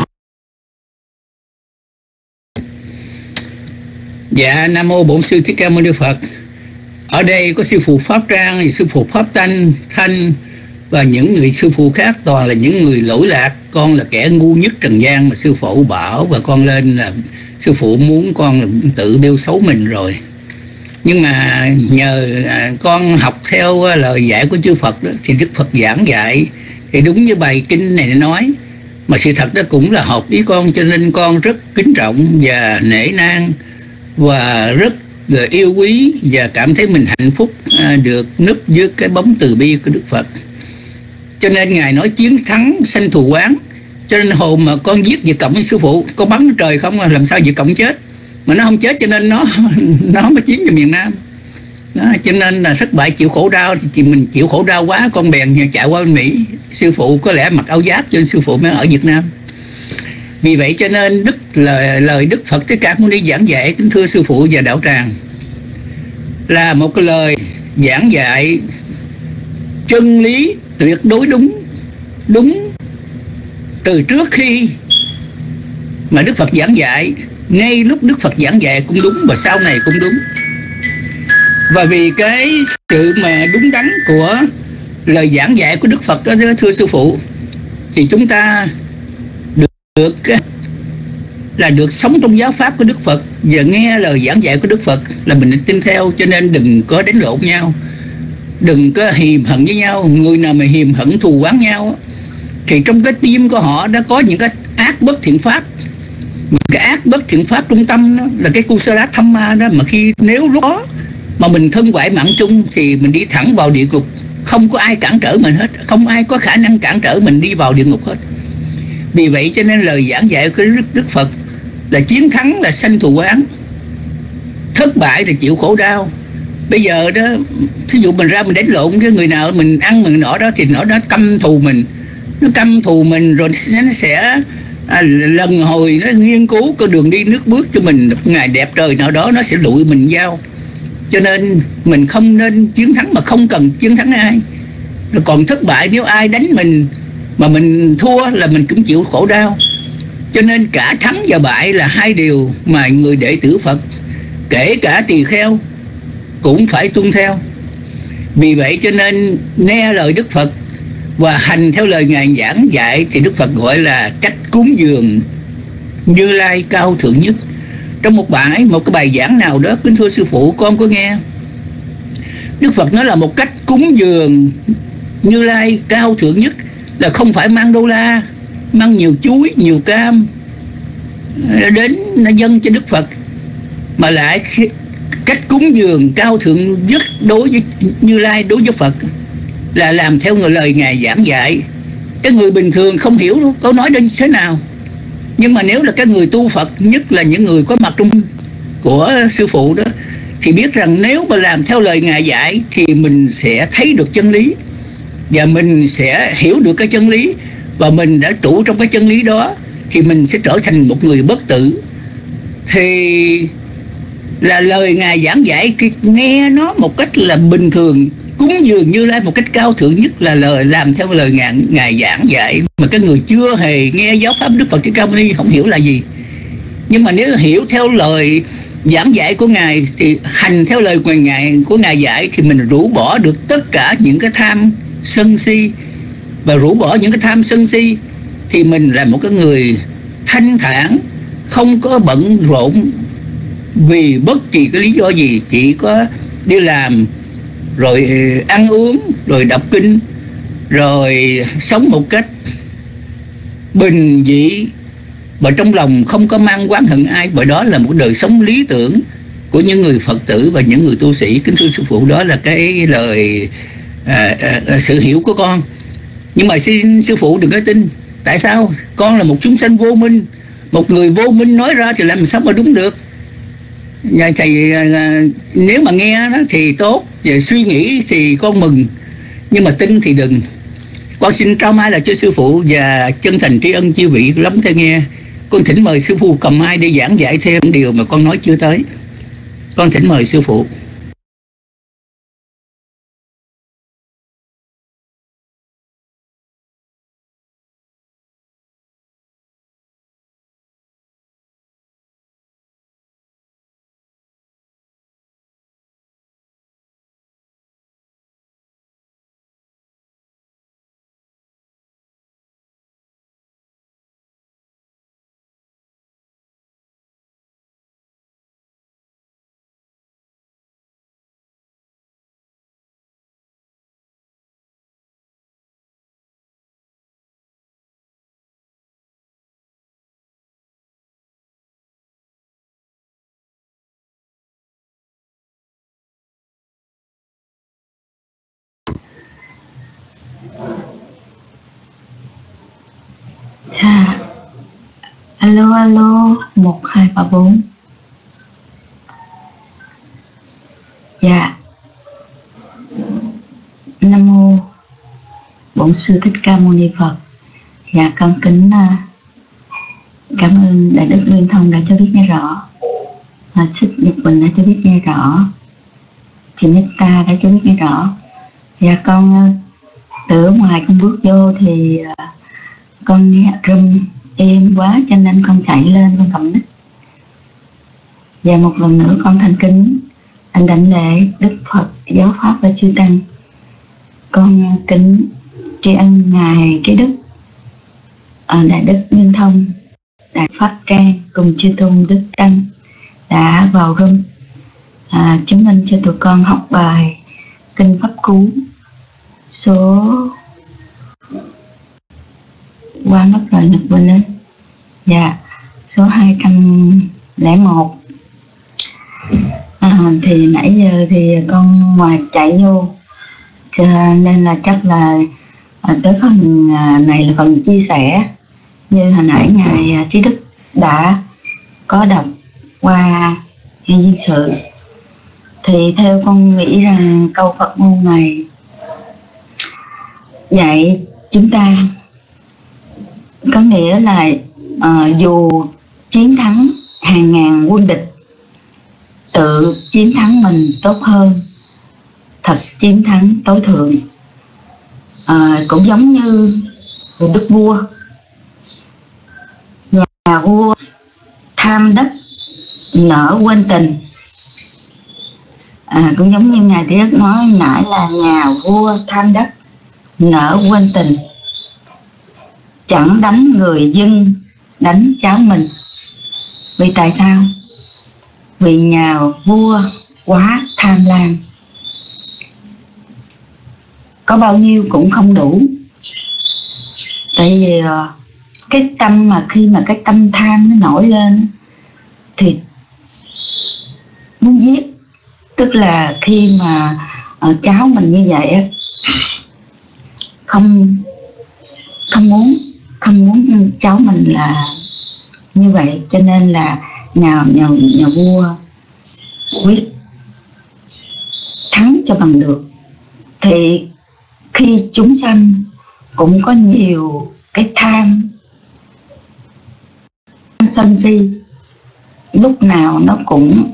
Dạ, Nam Mô Bổn Sư Thích Ca Mâu Ni Phật. Ở đây có sư phụ Pháp Trang, sư phụ Pháp Thanh và những người sư phụ khác, toàn là những người lỗi lạc. Con là kẻ ngu nhất trần gian mà sư phụ bảo, và con lên là sư phụ muốn con tự bêu xấu mình rồi. Nhưng mà nhờ con học theo lời dạy của chư Phật đó, thì Đức Phật giảng dạy thì đúng như bài kinh này nói, mà sự thật đó cũng là hợp ý con, cho nên con rất kính trọng và nể nang và rất yêu quý và cảm thấy mình hạnh phúc được núp dưới cái bóng từ bi của Đức Phật. Cho nên Ngài nói chiến thắng sanh thù oán. Cho nên hồi mà con giết Việt Cộng với sư phụ, con bắn trời không, làm sao Việt Cộng chết? Mà nó không chết cho nên nó mới chiến cho miền Nam đó. Cho nên là thất bại chịu khổ đau, thì mình chịu khổ đau quá, con bèn chạy qua bên Mỹ. Sư phụ có lẽ mặc áo giáp cho nên sư phụ mới ở Việt Nam. Vì vậy cho nên lời Đức Phật Thích Ca Mâu Ni giảng dạy, kính thưa sư phụ và đạo tràng, là một cái lời giảng dạy chân lý tuyệt đối đúng từ trước khi mà Đức Phật giảng dạy, ngay lúc Đức Phật giảng dạy cũng đúng, và sau này cũng đúng. Và vì cái sự mà đúng đắn của lời giảng dạy của Đức Phật đó, thưa sư phụ, thì chúng ta được sống trong giáo pháp của Đức Phật và nghe lời giảng dạy của Đức Phật là mình tin theo. Cho nên đừng có đánh lộn nhau, đừng có hiềm hận với nhau. Người nào mà hiềm hận thù oán nhau thì trong cái tim của họ đã có những cái ác bất thiện pháp. Cái ác bất thiện pháp trung tâm đó là cái Kusala Dhamma đó, mà nếu lúc đó mà mình thân hoại mạng chung thì mình đi thẳng vào địa ngục, không có ai cản trở mình hết, không ai có khả năng cản trở mình đi vào địa ngục hết. Vì vậy cho nên lời giảng dạy của Đức Phật là chiến thắng là sanh thù oán, thất bại là chịu khổ đau. Bây giờ đó, thí dụ mình ra mình đánh lộn với người nào, mình ăn người nọ đó, thì nó căm thù mình, rồi nó sẽ lần hồi nó nghiên cứu con đường đi nước bước cho mình một ngày đẹp trời nào đó, nó sẽ đuổi mình vào. Cho nên mình không nên chiến thắng mà không cần chiến thắng ai. Rồi còn thất bại, nếu ai đánh mình mà mình thua là mình cũng chịu khổ đau. Cho nên cả thắng và bại là hai điều mà người đệ tử Phật, kể cả tỳ kheo, cũng phải tuân theo. Vì vậy cho nên nghe lời Đức Phật và hành theo lời Ngài giảng dạy thì Đức Phật gọi là cách cúng dường Như Lai cao thượng nhất. Trong một cái bài giảng nào đó, kính thưa sư phụ, con có nghe Đức Phật nói là một cách cúng dường Như Lai cao thượng nhất là không phải mang đô la, mang nhiều chuối, nhiều cam đến dâng cho Đức Phật, mà lại cách cúng dường cao thượng nhất đối với Như Lai, đối với Phật là làm theo lời Ngài giảng dạy. Cái người bình thường không hiểu có nói đến thế nào, nhưng mà nếu là các người tu Phật, nhất là những người có mặt trong của sư phụ đó, thì biết rằng nếu mà làm theo lời Ngài dạy thì mình sẽ thấy được chân lý, và mình sẽ hiểu được cái chân lý, và mình đã trụ trong cái chân lý đó thì mình sẽ trở thành một người bất tử. Thì là lời Ngài giảng dạy nghe nó một cách là bình thường, cúng dường Như Lai một cách cao thượng nhất là lời làm theo lời Ngài giảng dạy. Mà cái người chưa hề nghe giáo pháp Đức Phật Thích Ca Mâu Ni không hiểu là gì. Nhưng mà nếu hiểu theo lời giảng dạy của Ngài thì hành theo lời của Ngài dạy thì mình rũ bỏ được tất cả những cái tham sân si. Và rũ bỏ những cái tham sân si thì mình là một cái người thanh thản, không có bận rộn vì bất kỳ cái lý do gì, chỉ có đi làm rồi ăn uống rồi đọc kinh rồi sống một cách bình dị và trong lòng không có mang oán hận ai, và đó là một đời sống lý tưởng của những người Phật tử và những người tu sĩ. Kính thưa sư phụ, đó là cái lời sự hiểu của con. Nhưng mà xin sư phụ đừng có tin. Tại sao? Con là một chúng sanh vô minh, một người vô minh nói ra thì làm sao mà đúng được. Thầy nếu mà nghe đó thì tốt, và suy nghĩ thì con mừng, nhưng mà tin thì đừng. Con xin trao mai là cho sư phụ và chân thành tri ân chư vị lắm tai nghe. Con thỉnh mời sư phụ cầm mai để giảng dạy thêm điều mà con nói chưa tới. Con thỉnh mời sư phụ.
Alo alo 1 2 3 4. Dạ. Nam mô Bổn Sư Thích Ca Mâu Ni Phật. Dạ con kính cảm ơn Đại Đức Nguyên Thông đã cho biết nghe rõ, Xích Nhật Bình đã cho biết nghe rõ, chị Meta đã cho biết nghe rõ. Dạ con từ ở ngoài con bước vô thì con nghe rung êm quá cho nên con chạy lên con cầm nick. Và một lần nữa con thành kính anh đảnh lễ Đức Phật, Giáo Pháp và chư Tăng. Con kính tri ân Ngài Cái Đức Đại Đức Nguyên Thông, Đại Pháp Trang cùng chư tôn Đức Tăng đã vào room chứng minh cho tụi con học bài Kinh Pháp Cú số qua mất rồi Nhật Bình lên. Dạ số 201. Thì nãy giờ thì con ngoài chạy vô cho nên là chắc là tới phần này là phần chia sẻ, như hồi nãy Ngài Trí Đức đã có đọc qua Hiện Duyên Sự. Thì theo con nghĩ rằng câu Phật ngôn này dạy chúng ta có nghĩa là dù chiến thắng hàng ngàn quân địch, tự chiến thắng mình tốt hơn thật chiến thắng tối thượng. Cũng giống như đức vua, nhà vua tham đất nỡ quên tình. Cũng giống như Ngài Trí Đức nói nãy là nhà vua tham đất nỡ quên tình, chẳng đánh người dân đánh cháu mình. Vì tại sao? Vì nhà vua quá tham lam, có bao nhiêu cũng không đủ. Tại vì cái tâm mà khi mà cái tâm tham nó nổi lên thì muốn giết. Tức là khi mà cháu mình như vậy không muốn cháu mình là như vậy, cho nên là nhà vua quyết thắng cho bằng được. Thì khi chúng sanh cũng có nhiều cái tham sân si, lúc nào nó cũng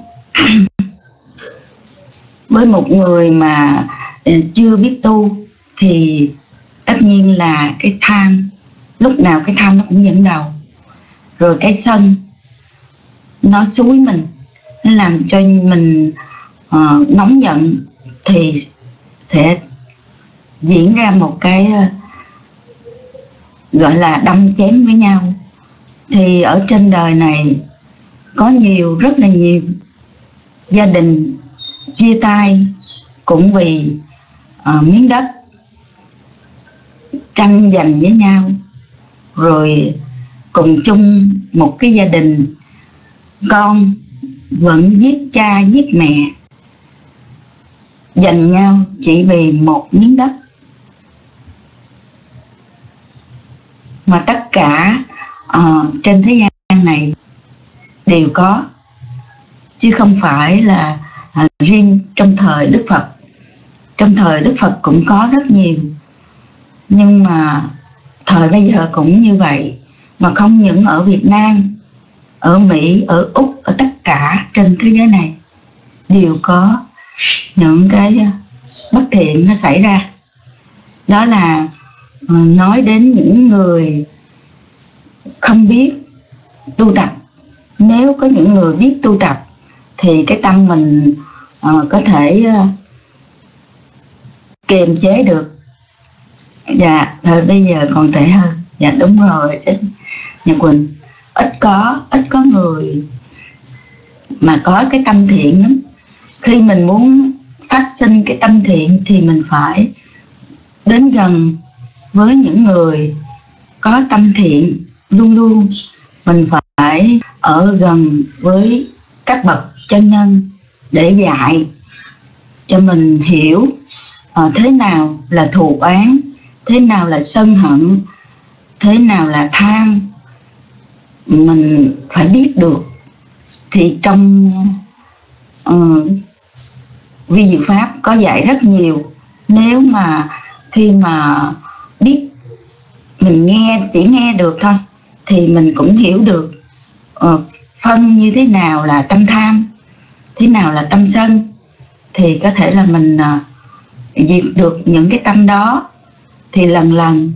với một người mà chưa biết tu thì tất nhiên là cái tham, lúc nào cái tham nó cũng dẫn đầu. Rồi cái sân nó xúi mình, nó làm cho mình nóng giận, thì sẽ diễn ra một cái gọi là đâm chém với nhau. Thì ở trên đời này có rất là nhiều gia đình chia tay cũng vì miếng đất, tranh giành với nhau, rồi cùng chung một cái gia đình, con vẫn giết cha giết mẹ, giành nhau chỉ vì một miếng đất. Mà tất cả trên thế gian này đều có, chứ không phải là riêng trong thời Đức Phật. Trong thời Đức Phật cũng có rất nhiều, nhưng mà thời bây giờ cũng như vậy. Mà không những ở Việt Nam, ở Mỹ, ở Úc, ở tất cả trên thế giới này đều có những cái bất thiện nó xảy ra. Đó là nói đến những người không biết tu tập. Nếu có những người biết tu tập thì cái tâm mình có thể kiềm chế được. Dạ, rồi bây giờ còn tệ hơn. Dạ đúng rồi, Nhật Quỳnh. Ít có người mà có cái tâm thiện lắm. Khi mình muốn phát sinh cái tâm thiện thì mình phải đến gần với những người có tâm thiện. Luôn luôn mình phải ở gần với các bậc chân nhân để dạy cho mình hiểu thế nào là thù oán, thế nào là sân hận, thế nào là tham. Mình phải biết được. Thì trong Vi Diệu Pháp có dạy rất nhiều. Nếu mà khi mà biết, mình chỉ nghe được thôi thì mình cũng hiểu được phân như thế nào là tâm tham, thế nào là tâm sân, thì có thể là mình diệt được những cái tâm đó. Thì lần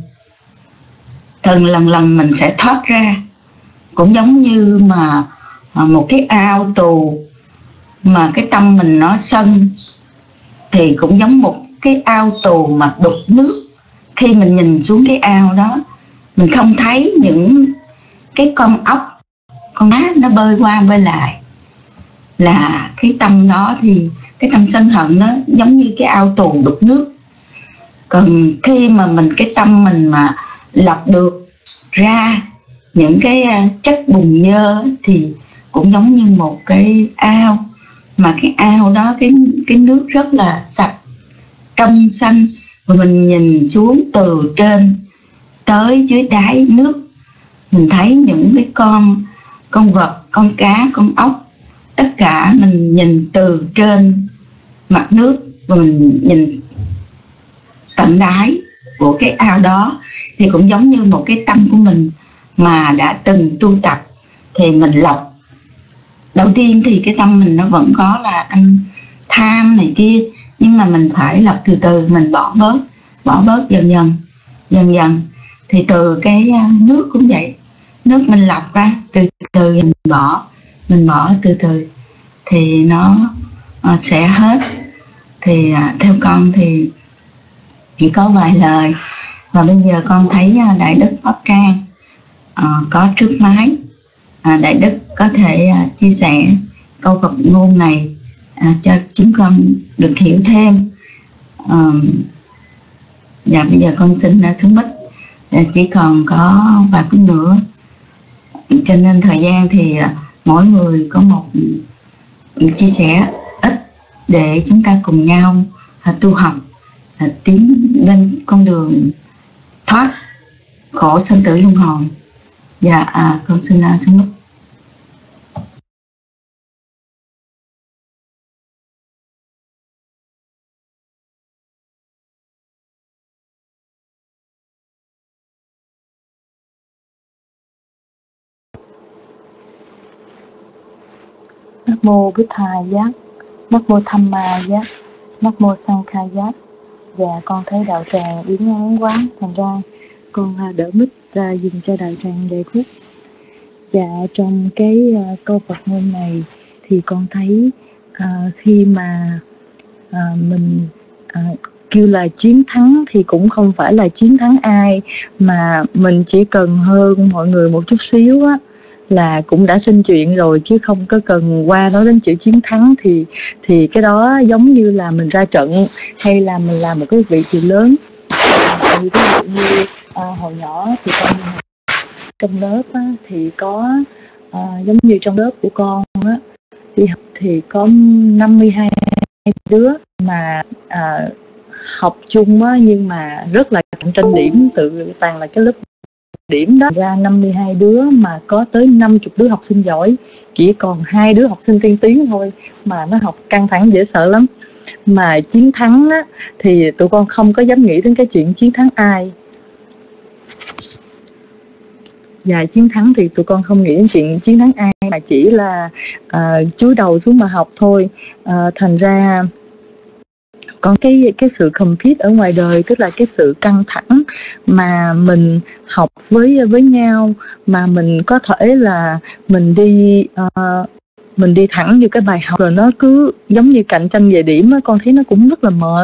lần mình sẽ thoát ra. Cũng giống như mà một cái ao tù mà cái tâm mình nó sân, thì cũng giống một cái ao tù mà đục nước. Khi mình nhìn xuống cái ao đó, mình không thấy những cái con ốc, con cá nó bơi qua bơi lại, là cái tâm đó. Thì cái tâm sân hận nó giống như cái ao tù đục nước. Còn khi mà cái tâm mình mà lọc được ra những cái chất bùn nhơ thì cũng giống như một cái ao. Mà cái ao đó, cái nước rất là sạch, trong xanh. Và mình nhìn xuống từ trên tới dưới đáy nước, mình thấy những cái con vật, con cá, con ốc. Tất cả mình nhìn từ trên mặt nước và mình nhìn tận đáy của cái ao đó. Thì cũng giống như một cái tâm của mình mà đã từng tu tập thì mình lọc. Đầu tiên thì cái tâm mình nó vẫn có là tâm tham này kia, nhưng mà mình phải lọc từ từ, mình bỏ bớt dần dần. Thì từ cái nước cũng vậy, nước mình lọc ra từ từ, mình bỏ từ từ thì nó sẽ hết. Thì theo con thì chỉ có vài lời. Và bây giờ con thấy Đại Đức Pháp Trang có trước máy. Đại Đức có thể chia sẻ câu Phật ngôn này cho chúng con được hiểu thêm. Và bây giờ con xin xuống mic. Chỉ còn có vài phút nữa, cho nên thời gian thì mỗi người có một chia sẻ ít để chúng ta cùng nhau tu học, tiến lên con đường thoát khổ sinh tử luân hồi. Dạ, con xin xuống mic.
Nam mô Bích Tha Giác, Nam mô Tham Ma Giác, Nam mô Sang Kha Giác. Dạ, con thấy đạo tràng yến ngắn quá, thành ra con đỡ mic ra dùng cho đạo tràng đề thuyết. Dạ, trong cái câu Phật ngôn này thì con thấy khi mà mình kêu là chiến thắng thì cũng không phải là chiến thắng ai, mà mình chỉ cần hơn mọi người một chút xíu á, là cũng đã xin chuyện rồi, chứ không có cần qua nói đến chữ chiến thắng. Thì cái đó giống như là mình ra trận hay là mình làm một cái việc gì lớn. Ví dụ như hồi nhỏ thì con trong lớp á, thì có giống như trong lớp của con á, thì có 52 đứa mà học chung á, nhưng mà rất là cạnh tranh điểm, toàn là cái lớp điểm đó, ra 52 đứa mà có tới 50 đứa học sinh giỏi, chỉ còn 2 đứa học sinh tiên tiến thôi, mà nó học căng thẳng dễ sợ lắm. Mà chiến thắng á, thì tụi con không có dám nghĩ đến cái chuyện chiến thắng ai. Và chiến thắng thì tụi con không nghĩ đến chuyện chiến thắng ai, mà chỉ là chúi đầu xuống mà học thôi. Thành ra còn cái sự compete ở ngoài đời, tức là cái sự căng thẳng mà mình học với nhau, mà mình có thể là mình đi thẳng vô cái bài học rồi nó cứ giống như cạnh tranh về điểm á, con thấy nó cũng rất là mệt.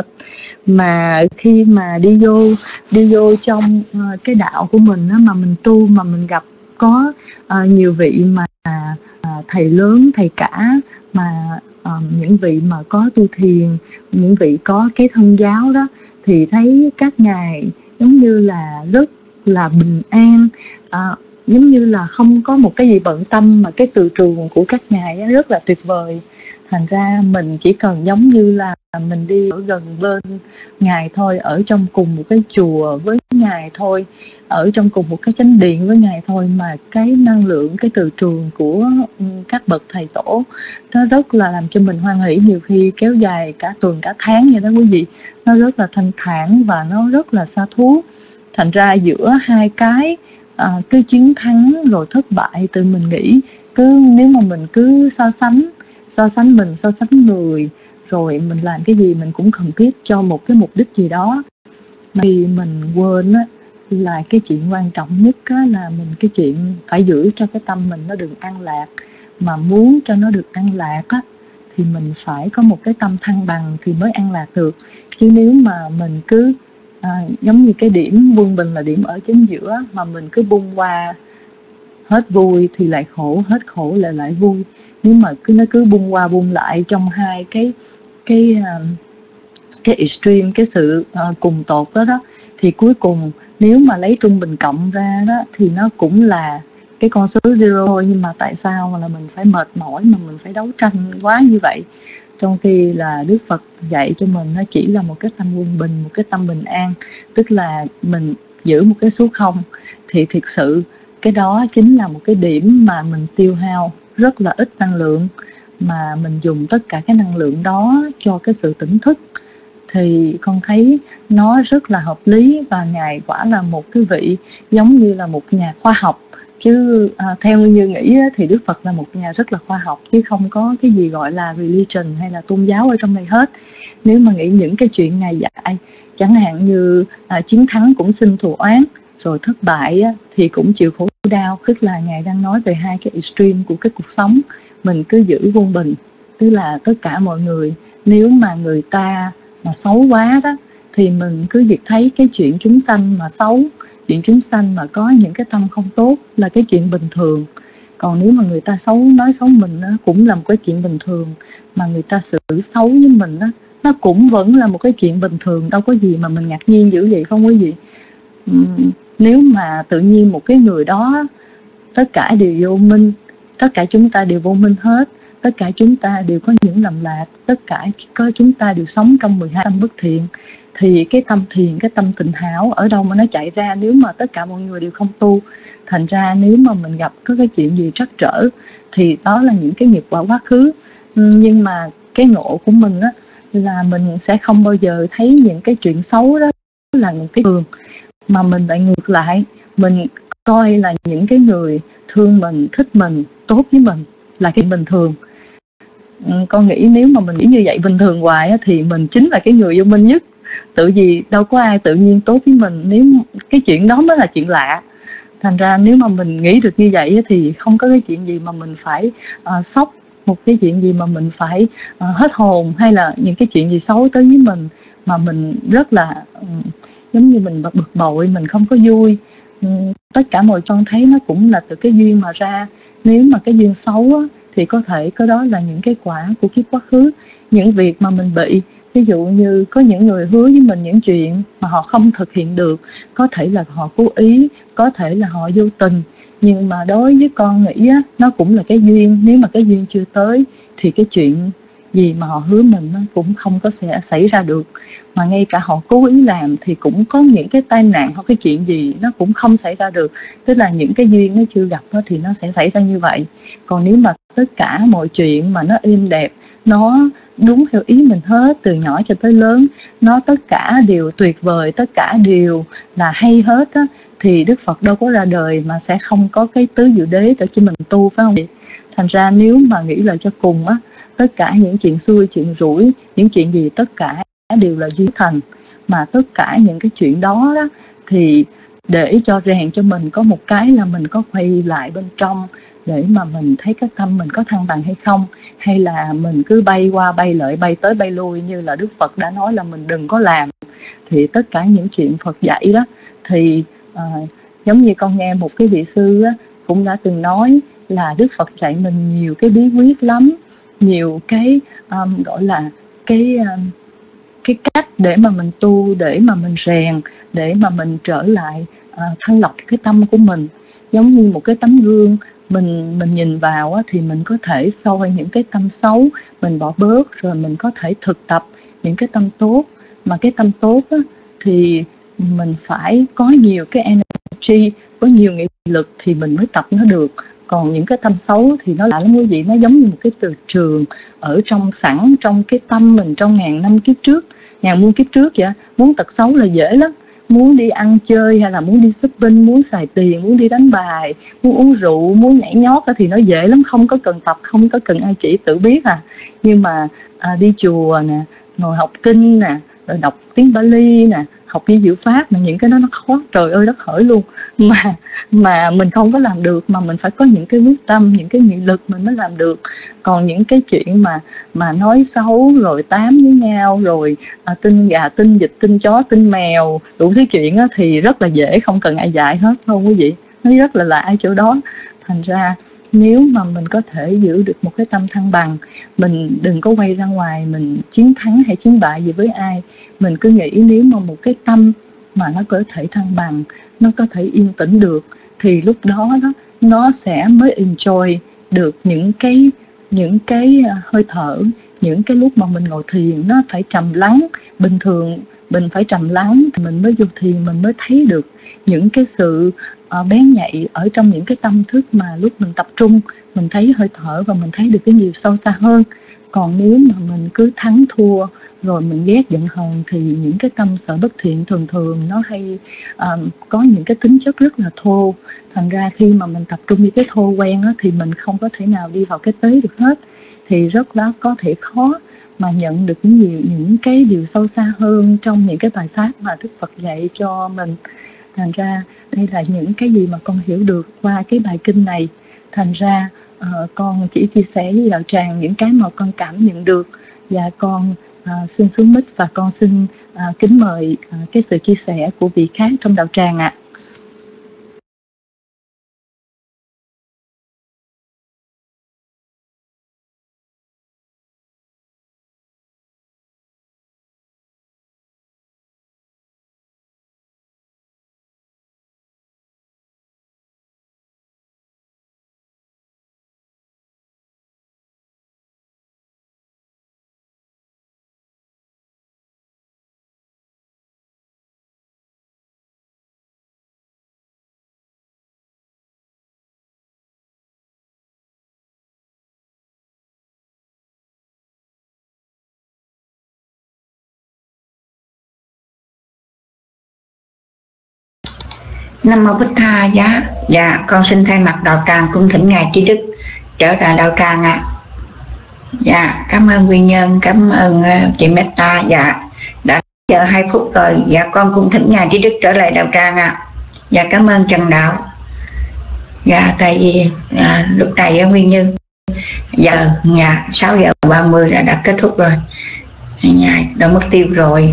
Mà khi mà đi vô trong cái đạo của mình á, mà mình tu, mà mình gặp có nhiều vị mà thầy lớn, thầy cả, mà những vị mà có tu thiền, những vị có cái thân giáo đó, thì thấy các ngài giống như là rất là bình an, giống như là không có một cái gì bận tâm, mà cái từ trường của các ngài rất là tuyệt vời. Thành ra mình chỉ cần giống như là mình đi ở gần bên ngài thôi, ở trong cùng một cái chùa với ngài thôi, ở trong cùng một cái chánh điện với ngài thôi, mà cái năng lượng, cái từ trường của các bậc thầy tổ nó rất là làm cho mình hoan hỷ, nhiều khi kéo dài cả tuần cả tháng vậy đó quý vị. Nó rất là thanh thản và nó rất là xa thú. Thành ra giữa hai cái cứ chiến thắng rồi thất bại, tự mình nghĩ nếu mà mình cứ so sánh mình, so sánh người, rồi mình làm cái gì mình cũng cần thiết cho một cái mục đích gì đó, thì mình quên á, là cái chuyện quan trọng nhất á, là mình cái chuyện phải giữ cho cái tâm mình nó đừng an lạc. Mà muốn cho nó được an lạc á, thì mình phải có một cái tâm thăng bằng thì mới an lạc được. Chứ nếu mà mình cứ giống như cái điểm quân bình là điểm ở chính giữa, mà mình cứ bung qua hết vui thì lại khổ, hết khổ lại vui. Nếu mà nó cứ bung qua bung lại trong hai cái extreme, cái sự cùng tột đó, thì cuối cùng nếu mà lấy trung bình cộng ra đó, thì nó cũng là cái con số zero thôi. Nhưng mà tại sao mà là mình phải mệt mỏi, mà mình phải đấu tranh quá như vậy, trong khi là Đức Phật dạy cho mình nó chỉ là một cái tâm quân bình, một cái tâm bình an, tức là mình giữ một cái số không. Thì thực sự cái đó chính là một cái điểm mà mình tiêu hao rất là ít năng lượng, mà mình dùng tất cả cái năng lượng đó cho cái sự tỉnh thức. Thì con thấy nó rất là hợp lý, và Ngài quả là một cái vị giống như là một nhà khoa học. Chứ theo như nghĩ thì Đức Phật là một nhà rất là khoa học, chứ không có cái gì gọi là religion hay là tôn giáo ở trong này hết. Nếu mà nghĩ những cái chuyện Ngài dạy, chẳng hạn như chiến thắng cũng xin thù oán, rồi thất bại thì cũng chịu khổ đau, tức là Ngài đang nói về hai cái extreme của cái cuộc sống. Mình cứ giữ quân bình, tức là tất cả mọi người, nếu mà người ta mà xấu quá đó, thì mình cứ việc thấy cái chuyện chúng sanh mà xấu, chuyện chúng sanh mà có những cái tâm không tốt là cái chuyện bình thường. Còn nếu mà người ta xấu, nói xấu mình cũng là một cái chuyện bình thường, mà người ta xử xấu với mình nó cũng vẫn là một cái chuyện bình thường. Đâu có gì mà mình ngạc nhiên dữ vậy, không quý vị? Nếu mà tự nhiên một cái người đó tất cả đều vô minh, tất cả chúng ta đều vô minh hết, tất cả chúng ta đều có những lầm lạc, tất cả chúng ta đều sống trong 12 tâm bất thiện, thì cái tâm thiền, cái tâm tịnh hảo ở đâu mà nó chạy ra nếu mà tất cả mọi người đều không tu? Thành ra nếu mà mình gặp có cái chuyện gì trắc trở thì đó là những cái nghiệp quả quá khứ. Nhưng mà cái ngộ của mình là mình sẽ không bao giờ thấy những cái chuyện xấu đó là những cái thường, mà mình lại ngược lại, mình coi là những cái người thương mình, thích mình, tốt với mình là cái bình thường. Con nghĩ nếu mà mình nghĩ như vậy bình thường hoài thì mình chính là cái người vô minh nhất. Tự vì đâu có ai tự nhiên tốt với mình, nếu cái chuyện đó mới là chuyện lạ. Thành ra nếu mà mình nghĩ được như vậy thì không có cái chuyện gì mà mình phải sốc, một cái chuyện gì mà mình phải hết hồn, hay là những cái chuyện gì xấu tới với mình mà mình rất là giống như mình bực bội, mình không có vui. Tất cả mọi con thấy nó cũng là từ cái duyên mà ra. Nếu mà cái duyên xấu á, thì có thể cái đó là những cái quả của kiếp quá khứ, những việc mà mình bị. Ví dụ như có những người hứa với mình những chuyện mà họ không thực hiện được, có thể là họ cố ý, có thể là họ vô tình. Nhưng mà đối với con nghĩ á, nó cũng là cái duyên. Nếu mà cái duyên chưa tới thì cái chuyện gì mà họ hứa mình nó cũng không có sẽ xảy ra được. Mà ngay cả họ cố ý làm thì cũng có những cái tai nạn hoặc cái chuyện gì nó cũng không xảy ra được. Tức là những cái duyên nó chưa gặp đó, thì nó sẽ xảy ra như vậy. Còn nếu mà tất cả mọi chuyện mà nó êm đẹp, nó đúng theo ý mình hết, từ nhỏ cho tới lớn, nó tất cả đều tuyệt vời, tất cả đều là hay hết á, thì Đức Phật đâu có ra đời mà sẽ không có cái tứ diệu đế để cho mình tu, phải không? Thành ra nếu mà nghĩ lại cho cùng á, tất cả những chuyện xui, chuyện rủi, những chuyện gì tất cả đều là duyên thành. Mà tất cả những cái chuyện đó đó thì để cho rèn cho mình có một cái là mình có quay lại bên trong để mà mình thấy cái tâm mình có thăng bằng hay không, hay là mình cứ bay qua bay lại, bay tới bay lui như là Đức Phật đã nói là mình đừng có làm. Thì tất cả những chuyện Phật dạy đó thì giống như con nghe một cái vị sư á, cũng đã từng nói là Đức Phật dạy mình nhiều cái bí quyết lắm, nhiều cái gọi là cái cách để mà mình tu, để mà mình rèn, để mà mình trở lại thanh lọc cái tâm của mình. Giống như một cái tấm gương, mình nhìn vào á, thì mình có thể soi những cái tâm xấu, mình bỏ bớt, rồi mình có thể thực tập những cái tâm tốt. Mà cái tâm tốt á, thì mình phải có nhiều cái energy, có nhiều nghị lực thì mình mới tập nó được. Còn những cái tâm xấu thì nó lạ lắm quý vị, nó giống như một cái từ trường ở trong sẵn trong cái tâm mình trong ngàn năm kiếp trước, ngàn muôn kiếp trước vậy. Muốn tật xấu là dễ lắm, muốn đi ăn chơi hay là muốn đi shopping, muốn xài tiền, muốn đi đánh bài, muốn uống rượu, muốn nhảy nhót thì nó dễ lắm, không có cần tập, không có cần ai chỉ, tự biết à. Nhưng mà đi chùa nè, ngồi học kinh nè, rồi đọc tiếng Bali nè, học đi diệu pháp, mà những cái đó nó khó trời ơi đất hỡi luôn, mà mình không có làm được. Mà mình phải có những cái quyết tâm, những cái nghị lực mình mới làm được. Còn những cái chuyện mà nói xấu rồi tám với nhau, rồi tin gà, tin vịt, tin chó, tin mèo, đủ thứ chuyện á, thì rất là dễ, không cần ai dạy hết, không quý vị. Nó rất là lạ ở chỗ đó. Thành ra nếu mà mình có thể giữ được một cái tâm thăng bằng, mình đừng có quay ra ngoài mình chiến thắng hay chiến bại gì với ai. Mình cứ nghĩ nếu mà một cái tâm mà nó có thể thăng bằng, nó có thể yên tĩnh được, thì lúc đó nó sẽ mới enjoy được những cái hơi thở, những cái lúc mà mình ngồi thiền nó phải trầm lắng. Bình thường mình phải trầm lắng thì mình mới vô thiền, mình mới thấy được những cái sự bén nhạy ở trong những cái tâm thức mà lúc mình tập trung, mình thấy hơi thở và mình thấy được cái nhiều sâu xa hơn. Còn nếu mà mình cứ thắng thua rồi mình ghét giận hờn thì những cái tâm sở bất thiện thường thường nó hay có những cái tính chất rất là thô. Thành ra khi mà mình tập trung với cái thô quen á, thì mình không có thể nào đi vào cái tế được hết, thì rất là có thể khó mà nhận được những cái điều sâu xa hơn trong những cái bài pháp mà Đức Phật dạy cho mình. Thành ra đây là những cái gì mà con hiểu được qua cái bài kinh này. Thành ra con chỉ chia sẻ với đạo tràng những cái mà con cảm nhận được, và con xin xuống mic và con xin kính mời cái sự chia sẻ của vị khác trong đạo tràng ạ.
Nam mô Bích Tha giá. Dạ, con xin thay mặt đạo tràng cung thỉnh ngài Trí Đức trở lại đạo tràng ạ. Dạ, cảm ơn Nguyên Nhân, cảm ơn chị Meta. Dạ, đã chờ 2 phút rồi. Dạ, con cung thỉnh ngài Trí Đức trở lại đạo tràng ạ. Dạ, cảm ơn Trần Đạo. Dạ, tại vì lúc này Nguyên Nhân giờ 6:30 đã kết thúc rồi. Ngài đã mất tiêu rồi.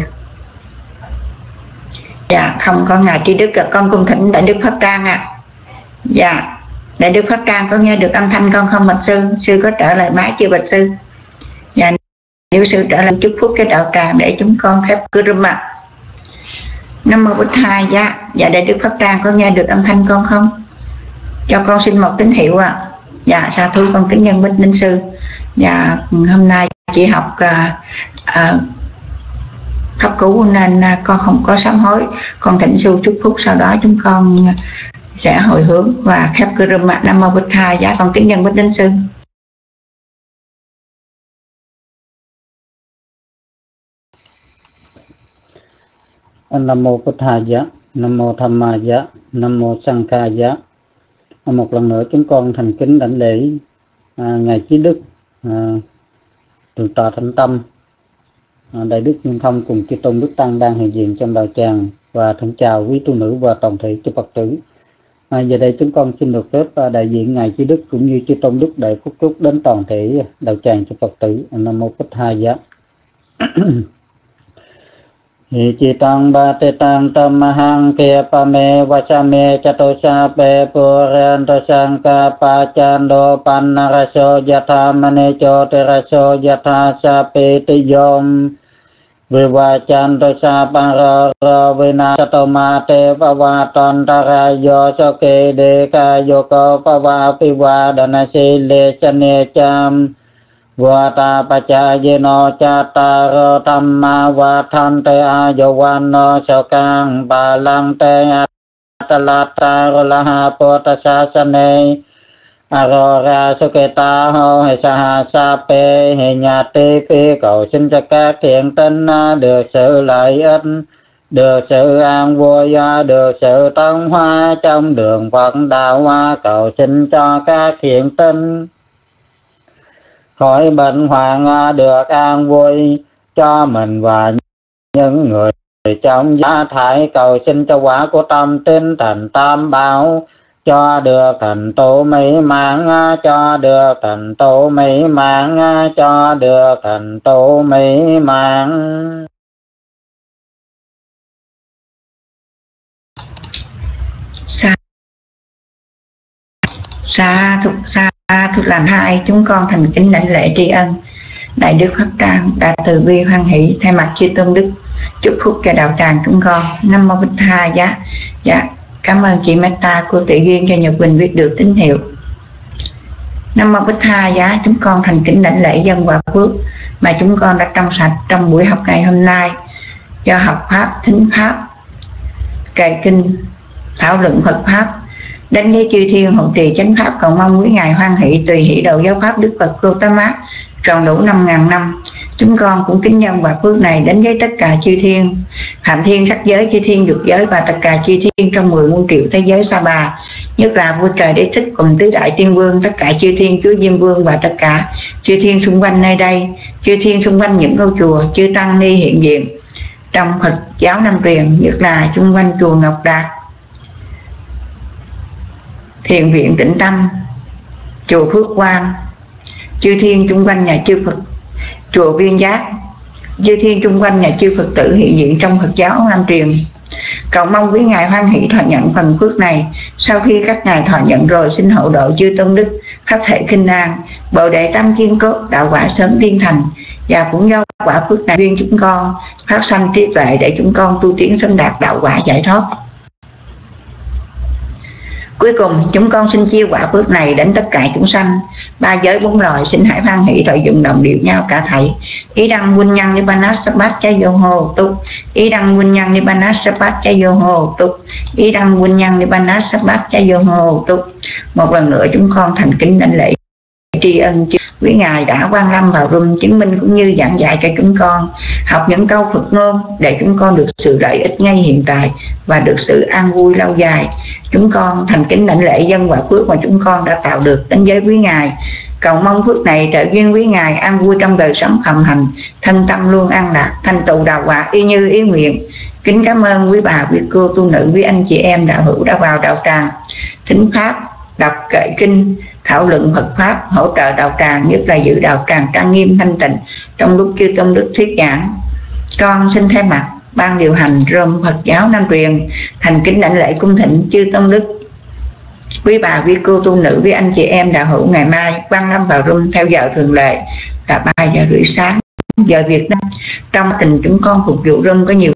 Dạ, không có ngài Trí Đức, con cung thỉnh Đại Đức Pháp Trang ạ. Dạ,
Đại Đức Pháp Trang có nghe được âm thanh con không bạch sư? Sư có trở lại máy chưa bạch sư? Và nếu sư trở lại chúc phúc cái đạo tràng để chúng con khép Kuruma. Nam mô Bụt Thầy. Dạ Đại Đức Pháp Trang có nghe được âm thanh con không? Cho con xin một tín hiệu ạ. Dạ sa thú con kính nhân Bích Ninh sư. Dạ hôm nay chỉ học pháp cứu nên con không có sám hối. Con thỉnh sư chúc phúc, sau đó chúng con sẽ hồi hướng và khép Kuruma. Nam mô Bụt Thầy. Dạ con kính nhân Bích Ninh sư.
Nam mô Bụt Thầy. Nam mô Tham Ma. Nam mô Sang Kha. Một lần nữa chúng con thành kính đảnh lễ ngài Chí Đức Thượng tọa Thánh Tâm, Đại Đức Nguyên Thông cùng chư tôn đức tăng đang hiện diện trong đạo tràng, và thỉnh chào quý tu nữ và toàn thể chư Phật tử. Giờ đây chúng con xin được phép đại diện ngài Chí Đức cũng như chư tôn đức đại phúc chúc đến toàn thể đạo tràng chư Phật tử. Nam mô Bụt Thầy. Chỉ tăng ba tê tăng tâm hăng kia pa me vacha me chato sa pe puran to sang ka pa chan do pan naraso yatha mane cho teraso yatha sa pe ti yom viva chan to sa pan ro vina sato ma te va ton tara yo so ke de ka yo ko pa va pi va dana se le chane cham Vata Pachayeno Chataro Dhamma Vatante Ayovano Sokang Balante Atalata Rolaha Potasasane Arora Suketa Ho Hesaha Sape Henyati Phi cầu xin cho các thiện tinh được sự lợi ích, được sự an vui, được sự tân hoa trong đường Phật đạo. Cầu xin cho các thiện tinh khỏi bệnh hoạn, được an vui cho mình và những người trong gia thải. Cầu xin cho quả của tâm tin thành tam bảo, cho được thành tựu mỹ mãn, cho được thành tựu mỹ mãn, cho được thành tựu mỹ mãn.
Sa thúc lành hai, chúng con thành kính đảnh lễ tri ân Đại Đức Pháp Trang đã từ bi hoan hỷ thay mặt chư tôn đức chúc phúc cho đạo tràng chúng con. Nam mô Bụt Thầy. Dạ cảm ơn chị Meta cô Tự Duyên cho Nhật Quỳnh viết được tín hiệu. Nam mô Bụt Thầy. Chúng con thành kính đảnh lễ dân quả phước mà chúng con đã trong sạch trong buổi học ngày hôm nay, do học pháp, thính pháp, kệ kinh, thảo luận Phật pháp, đến với chư thiên hộ trì chánh pháp. Cầu mong quý ngài hoan hỷ tùy hỷ độ giáo pháp Đức Phật Gautama tròn đủ 5.000 năm. Chúng con cũng kính nhân quả phước này đến với tất cả chư thiên phạm thiên, sắc giới, chư thiên dục giới và tất cả chư thiên trong 10 muôn triệu thế giới Sa Bà, nhất là vua trời Đế Thích cùng tứ đại tiên vương, tất cả chư thiên chúa Diêm Vương và tất cả chư thiên xung quanh nơi đây, chư thiên xung quanh những ngôi chùa, chư tăng ni hiện diện trong Phật giáo Nam truyền, nhất là xung quanh chùa Ngọc Đạt, Thiền viện Tĩnh Tâm, chùa Phước Quang, chư thiên chung quanh nhà chư Phật, chùa Viên Giác, chư thiên chung quanh nhà chư Phật tử hiện diện trong Phật giáo Nam truyền. Cầu mong quý ngài hoan hỷ thọ nhận phần phước này. Sau khi các ngài thọ nhận rồi, xin hộ độ chư tôn đức pháp thể khinh an, bồ đề tâm kiên cốt, đạo quả sớm viên thành. Và cũng do quả phước này duyên chúng con phát sanh trí tuệ để chúng con tu tiến sớm đạt đạo quả giải thoát. Cuối cùng chúng con xin chia quả phước này đến tất cả chúng sanh ba giới bốn loài. Xin hãy hoan hỷ rồi dựng đồng điệu nhau cả thảy. Ý đăng vinh nhân nibbana sapat cha yo ho túc. Ý đăng vinh nhân nibbana sapat cha yo ho túc. Ý đăng vinh nhân nibbana sapat cha yo ho túc. Một lần nữa chúng con thành kính đảnh lễ tri ân quý ngài đã quan lâm vào room chứng minh cũng như giảng dạy cho chúng con học những câu Phật ngôn để chúng con được sự lợi ích ngay hiện tại và được sự an vui lâu dài. Chúng con thành kính đảnh lễ dân quả phước mà chúng con đã tạo được đến với quý ngài. Cầu mong phước này trợ duyên quý ngài an vui trong đời sống phạm hành, thân tâm luôn an lạc, thành tựu đạo quả y như ý nguyện. Kính cảm ơn quý bà, quý cô tu nữ, quý anh chị em đạo hữu đã vào đạo tràng thính pháp, đọc kệ kinh, thảo luận Phật pháp, hỗ trợ đạo tràng, nhất là giữ đạo tràng trang nghiêm thanh tịnh trong lúc chư tôn đức thuyết giảng. Con xin thay mặt ban điều hành room Phật giáo Nam truyền thành kính đảnh lễ cung thỉnh chư tôn đức Quý bà, quý cô tu nữ, với anh chị em đạo hữu ngày mai quan lâm vào room theo giờ thường lệ là 3 giờ rưỡi sáng giờ Việt Nam. Trong tình chúng con phục vụ room có nhiều